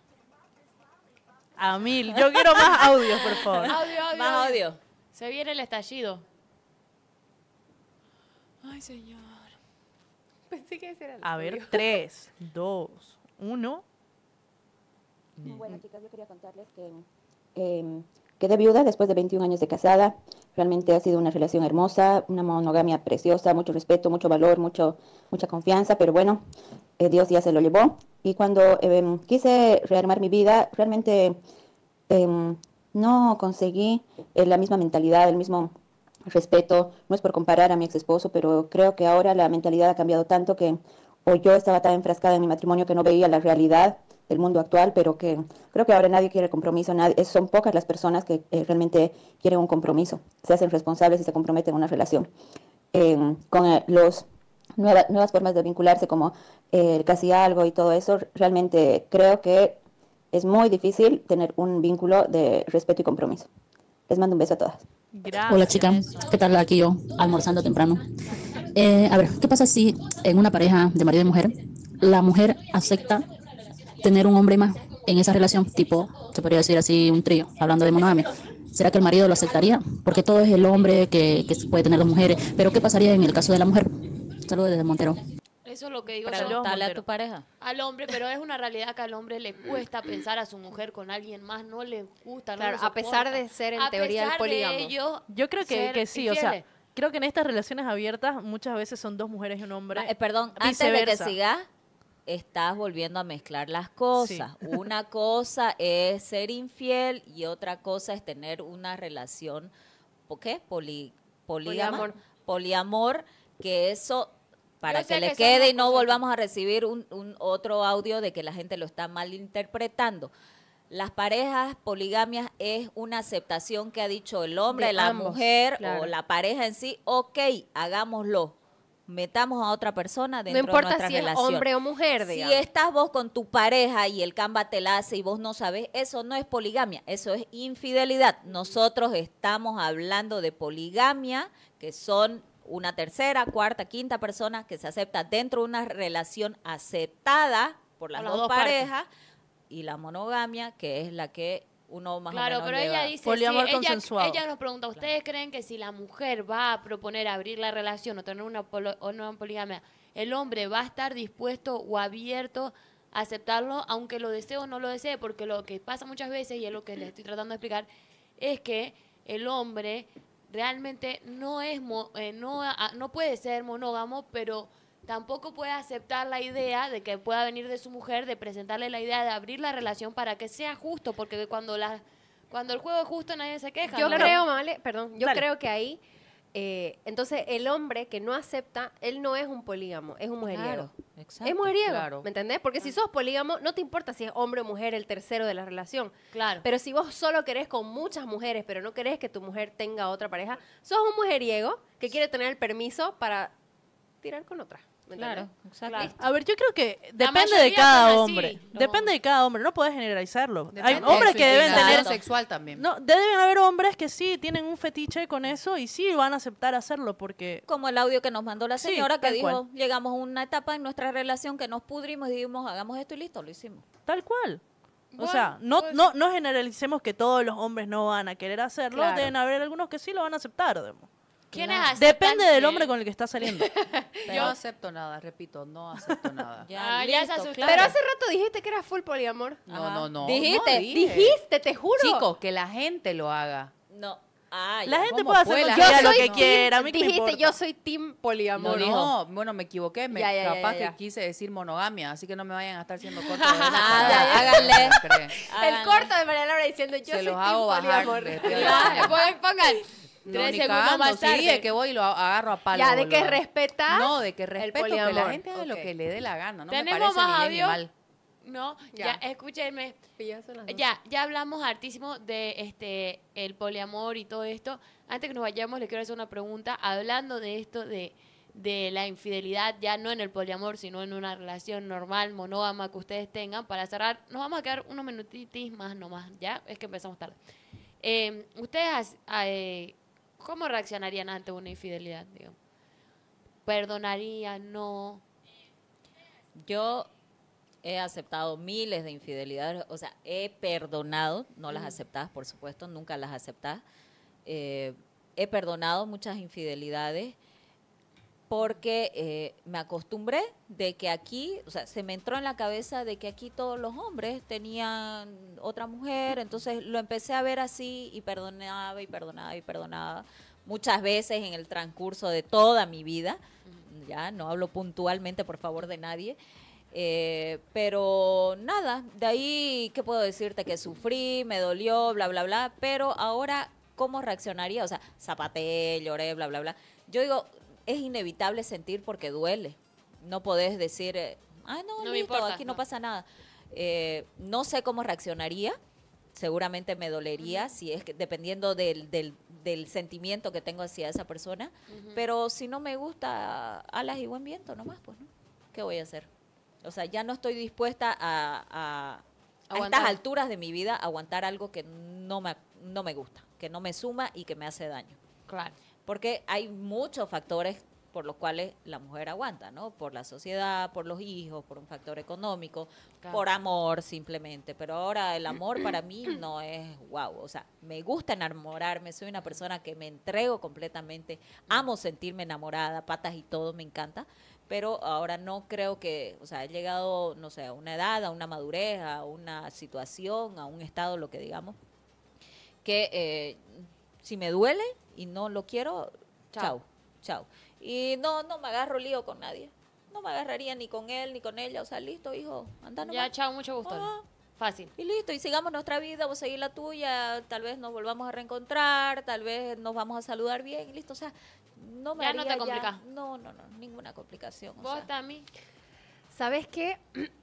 a mil. Yo quiero más audios, por favor. Audio, audio, Más audio. Se viene el estallido. Ay, señor. Pensé que ese era el A ver, tuyo. tres, dos, uno. Bueno, chicas, yo quería contarles que eh, quedé viuda después de veintiún años de casada. Realmente ha sido una relación hermosa, una monogamia preciosa, mucho respeto, mucho valor, mucho, mucha confianza, pero bueno, eh, Dios ya se lo llevó. Y cuando eh, quise rearmar mi vida, realmente eh, no conseguí eh, la misma mentalidad, el mismo respeto. No es por comparar a mi ex esposo, pero creo que ahora la mentalidad ha cambiado tanto que o yo estaba tan enfrascada en mi matrimonio que no veía la realidad del mundo actual, pero que creo que ahora nadie quiere compromiso, nadie, son pocas las personas que eh, realmente quieren un compromiso, se hacen responsables y se comprometen en una relación. Eh, con eh, los nueva- nuevas formas de vincularse como eh, el casi algo y todo eso, realmente creo que es muy difícil tener un vínculo de respeto y compromiso. Les mando un beso a todas. Gracias. Hola chica, ¿qué tal? Aquí yo, almorzando temprano. Eh, a ver, ¿qué pasa si en una pareja de marido y mujer, la mujer acepta tener un hombre más en esa relación, tipo, se podría decir así, un trío, hablando de monogamia? ¿Será que el marido lo aceptaría? Porque todo es el hombre que, que puede tener dos mujeres, pero ¿qué pasaría en el caso de la mujer? Saludos desde Montero. Eso es lo que digo yo. Preguntale a Montero. tu pareja. Al hombre, pero es una realidad que al hombre le cuesta pensar a su mujer con alguien más, no le gusta, no Claro, lo a pesar soporta. de ser en A teoría el pesar de polígamo. ello, Yo creo que, ser que sí, o sea, infieles. creo que en estas relaciones abiertas muchas veces son dos mujeres y un hombre. Eh, perdón, antes de que Viceversa. sigas, estás volviendo a mezclar las cosas. Una cosa es ser infiel y otra cosa es tener una relación, ¿por qué? Poli, polígama, Poliamor. poliamor, que eso, para Yo sé que les que son quede dos y no cosas volvamos a recibir un, un otro audio de que la gente lo está malinterpretando. Las parejas poligamias es una aceptación que ha dicho el hombre, De la ambos, mujer claro. o la pareja en sí, ok, hagámoslo. Metamos a otra persona No dentro de importa nuestra si es relación. hombre o mujer, Si digamos. estás vos con tu pareja y el camba te la hace y vos no sabés, eso no es poligamia, eso es infidelidad. Nosotros estamos hablando de poligamia, que son una tercera, cuarta, quinta persona que se acepta dentro de una relación aceptada por las Por las dos, dos partes. parejas, y la monogamia, que es la que uno más Claro, o menos pero lleva. ella dice, Poliamor sí, ella, consensuado. ella nos pregunta, ¿ustedes creen que si la mujer va a proponer abrir la relación o tener una, polo- o una poligamia, el hombre va a estar dispuesto o abierto a aceptarlo, aunque lo desee o no lo desee? Porque lo que pasa muchas veces, y es lo que le estoy tratando de explicar, es que el hombre realmente no es mo- eh, no, a- no puede ser monógamo, pero tampoco puede aceptar la idea de que pueda venir de su mujer, de presentarle la idea de abrir la relación para que sea justo, porque cuando la cuando el juego es justo nadie se queja. Yo ¿no? creo, Male, perdón, yo Dale. creo que ahí, eh, entonces el hombre que no acepta, él no es un polígamo, es un mujeriego. Claro, exacto. Es mujeriego, Claro. ¿me entendés? Porque si sos polígamo, no te importa si es hombre o mujer el tercero de la relación. Claro. Pero si vos solo querés con muchas mujeres, pero no querés que tu mujer tenga otra pareja, sos un mujeriego que quiere tener el permiso para tirar con otra. ¿me Claro, entendés? exacto. Claro. A ver, yo creo que La depende de mayoría cada son así, hombre. no. Depende de cada hombre, no puedes generalizarlo. Hay Depende de hombres su que deben inclinación tener... sexual también. No, deben haber hombres que sí tienen un fetiche con eso y sí van a aceptar hacerlo porque... Como el audio que nos mandó la Sí, señora que tal dijo, cual. llegamos a una etapa en nuestra relación que nos pudrimos y dijimos, hagamos esto y listo, lo hicimos. Tal cual. O Bueno, sea, no, pues- no, no generalicemos que todos los hombres no van a querer hacerlo. Claro. Deben haber algunos que sí lo van a aceptar. digamos. ¿Quiénes aceptan Depende del que- hombre con el que está saliendo. No acepto nada, repito, no acepto nada. Ah, ya se listo, asustó. claro. Pero hace rato dijiste que era full poliamor. No, Ajá. no, no. Dijiste, no dije. Dijiste, te juro. Chicos, que la gente lo haga. No. Ah, La ya. gente ¿Cómo puede hacer puede con la su gente? vida lo Yo que soy quiera. A mí qué me Dijiste, importa. yo soy team poliamor. No dijo. No, bueno, me equivoqué. Me, Ya, ya, ya, capaz ya, ya. que quise decir monogamia, así que no me vayan a estar haciendo corto de venas Ah, para- ya, háganle. creen. El Háganle. corto de María Laura diciendo, yo Se soy los team hago bajar. poliamor. les pido Ya, disculpas. pongan- pongan No, tres ni segundos cagando, más sí, tarde. de que voy y lo agarro a palo. Ya, de que boludo. respeta No, de que el respeto que la poliamor. gente haga lo Ok. que le dé la gana. No me ¿Tenemos parece más ni bien ni audio? mal. No, Ya. ya, escúchenme. Ya son las dos. Ya, ya hablamos hartísimo de este el poliamor y todo esto. Antes que nos vayamos, le quiero hacer una pregunta. Hablando de esto de, de la infidelidad, ya no en el poliamor, sino en una relación normal, monógama que ustedes tengan, para cerrar, nos vamos a quedar unos minutitos más nomás, ¿ya? Es que empezamos tarde. Eh, ¿Ustedes eh, cómo reaccionarían ante una infidelidad, digamos? ¿Perdonarían? ¿No? Yo he aceptado miles de infidelidades, o sea, he perdonado, no las aceptadas, por supuesto, nunca las aceptadas. Eh, he perdonado muchas infidelidades porque eh, me acostumbré de que aquí, o sea, se me entró en la cabeza de que aquí todos los hombres tenían otra mujer, entonces lo empecé a ver así y perdonaba y perdonaba y perdonaba muchas veces en el transcurso de toda mi vida. Ya, no hablo puntualmente, por favor, de nadie. Eh, pero nada, de ahí, ¿qué puedo decirte? Que sufrí, me dolió, bla, bla, bla, pero ahora, ¿cómo reaccionaría? O sea, zapateé, lloré, bla, bla, bla. Yo digo, es inevitable sentir porque duele. No podés decir, eh, ay, no, No me listo, importa, aquí no no. pasa nada. Eh, no sé cómo reaccionaría, seguramente me dolería, si es que, dependiendo del, del, del sentimiento que tengo hacia esa persona, pero si no me gusta, alas y buen viento nomás, pues, ¿no? ¿Qué voy a hacer? O sea, ya no estoy dispuesta a, a, a Aguantar. estas alturas de mi vida aguantar algo que no me, no me gusta, que no me suma y que me hace daño. Claro. Porque hay muchos factores por los cuales la mujer aguanta, ¿no? Por la sociedad, por los hijos, por un factor económico, Claro. por amor simplemente. Pero ahora el amor para mí no es wow. O sea, me gusta enamorarme, soy una persona que me entrego completamente, amo sentirme enamorada, patas y todo, me encanta. Pero ahora no creo que, o sea, he llegado, no sé, a una edad, a una madurez, a una situación, a un estado, lo que digamos, que eh, si me duele y no lo quiero, Chao. chao, chao. Y no, no me agarro lío con nadie. No me agarraría ni con él ni con ella. O sea, listo, hijo, anda nomás. Ya, chao, mucho gusto. Ah, Fácil. Y listo, y sigamos nuestra vida, vos seguís la tuya, tal vez nos volvamos a reencontrar, tal vez nos vamos a saludar bien, y listo. O sea, no me Ya no haría te complica. No, no, no, ninguna complicación. o ¿Vos, sea. Tami? ¿Sabes qué?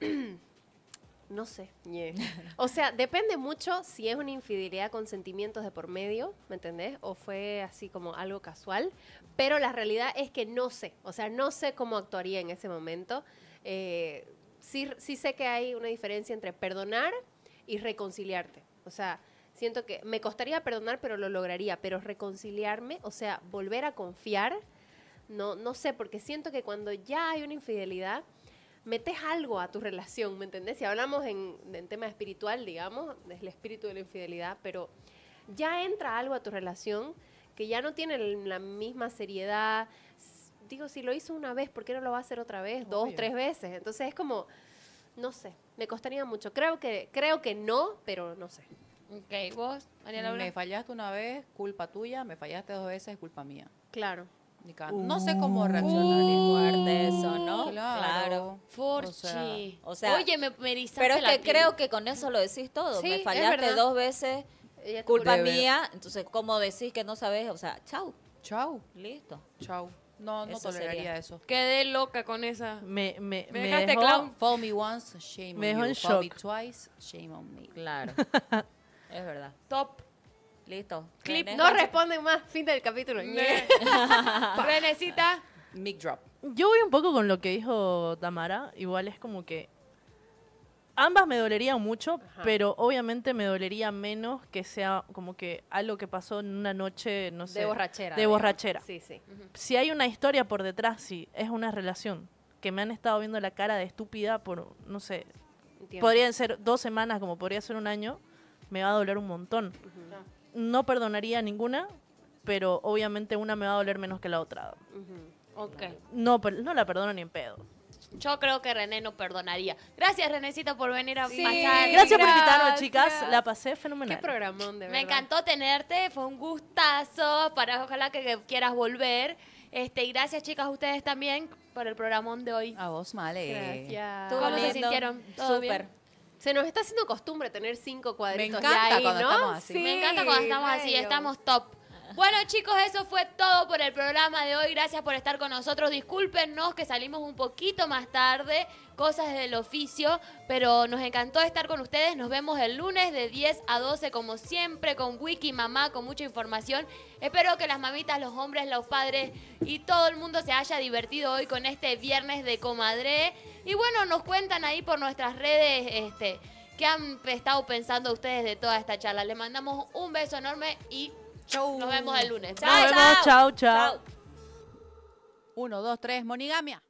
No sé. O sea, depende mucho si es una infidelidad con sentimientos de por medio, ¿me entendés? O fue así como algo casual. Pero la realidad es que no sé. O sea, no sé cómo actuaría en ese momento. Eh, sí, sí sé que hay una diferencia entre perdonar y reconciliarte. O sea, siento que me costaría perdonar, pero lo lograría. Pero reconciliarme, o sea, volver a confiar, no, no sé, porque siento que cuando ya hay una infidelidad, metes algo a tu relación, ¿me entendés? Si hablamos en, en tema espiritual, digamos, es el espíritu de la infidelidad, pero ya entra algo a tu relación que ya no tiene la misma seriedad. Digo, si lo hizo una vez, ¿por qué no lo va a hacer otra vez? Dos, Obvio. tres veces. Entonces es como, no sé, me costaría mucho. Creo que, creo que no, pero no sé. Ok, ¿vos, María Laura? Me fallaste una vez, culpa tuya. Me fallaste dos veces, culpa mía. Claro. Ni ca- No sé cómo reaccionaría. Fuerte eso, ¿no? Claro. Forchi. O sea, Oye, me, me erizaste Pero es la que piel. creo que con eso lo decís todo. Sí, Me es fallaste verdad. dos veces, Ella te culpa Breve. mía. Entonces, ¿cómo decís que no sabes? O sea, chau, Chau, listo. chau. No, no Eso toleraría sería. eso. Quedé loca con esa. Me, me, Me me dejaste dejó- clown. Fall me once, shame Me on dejó you. en Fall me shock. twice, shame on me. Claro. Es verdad. Top. Listo. Clip. René. No responden más, fin del capítulo. Renecita. Mic drop. Yo voy un poco con lo que dijo Tamara. Igual es como que ambas me dolerían mucho, Ajá. pero obviamente me dolería menos que sea como que algo que pasó en una noche, no sé. De borrachera. De digamos. borrachera. Sí, sí. Si hay una historia por detrás, si es una relación que me han estado viendo la cara de estúpida por, no sé, Entiendo. podrían ser dos semanas como podría ser un año, me va a doler un montón. No perdonaría ninguna, pero obviamente una me va a doler menos que la otra. Ujú. Ok. No, per- no la perdono ni en pedo. Yo creo que René no perdonaría. Gracias, Renecita, por venir a Sí, pasar. Gracias por gracias. invitarme, chicas. La pasé fenomenal. Qué programón, de verdad. Me encantó tenerte, fue un gustazo. Para ojalá que, que quieras volver. Este, y gracias, chicas, a ustedes también por el programón de hoy. A vos, Male. Gracias. ¿Cómo se lindo. sintieron? ¿Todo Súper. bien? Se nos está haciendo costumbre tener cinco cuadritos Me encanta ya ahí, cuando ¿no? estamos así. Me encanta cuando estamos así, bello. estamos top. Bueno, chicos, eso fue todo por el programa de hoy. Gracias por estar con nosotros. Discúlpenos que salimos un poquito más tarde, cosas del oficio, pero nos encantó estar con ustedes. Nos vemos el lunes de diez a doce, como siempre, con Wiki Mamá, con mucha información. Espero que las mamitas, los hombres, los padres y todo el mundo se haya divertido hoy con este viernes de comadre. Y bueno, nos cuentan ahí por nuestras redes, este, qué han estado pensando ustedes de toda esta charla. Les mandamos un beso enorme y Chau. nos vemos el lunes. Nos vemos. Chao, chao. Uno, dos, tres, monigamia.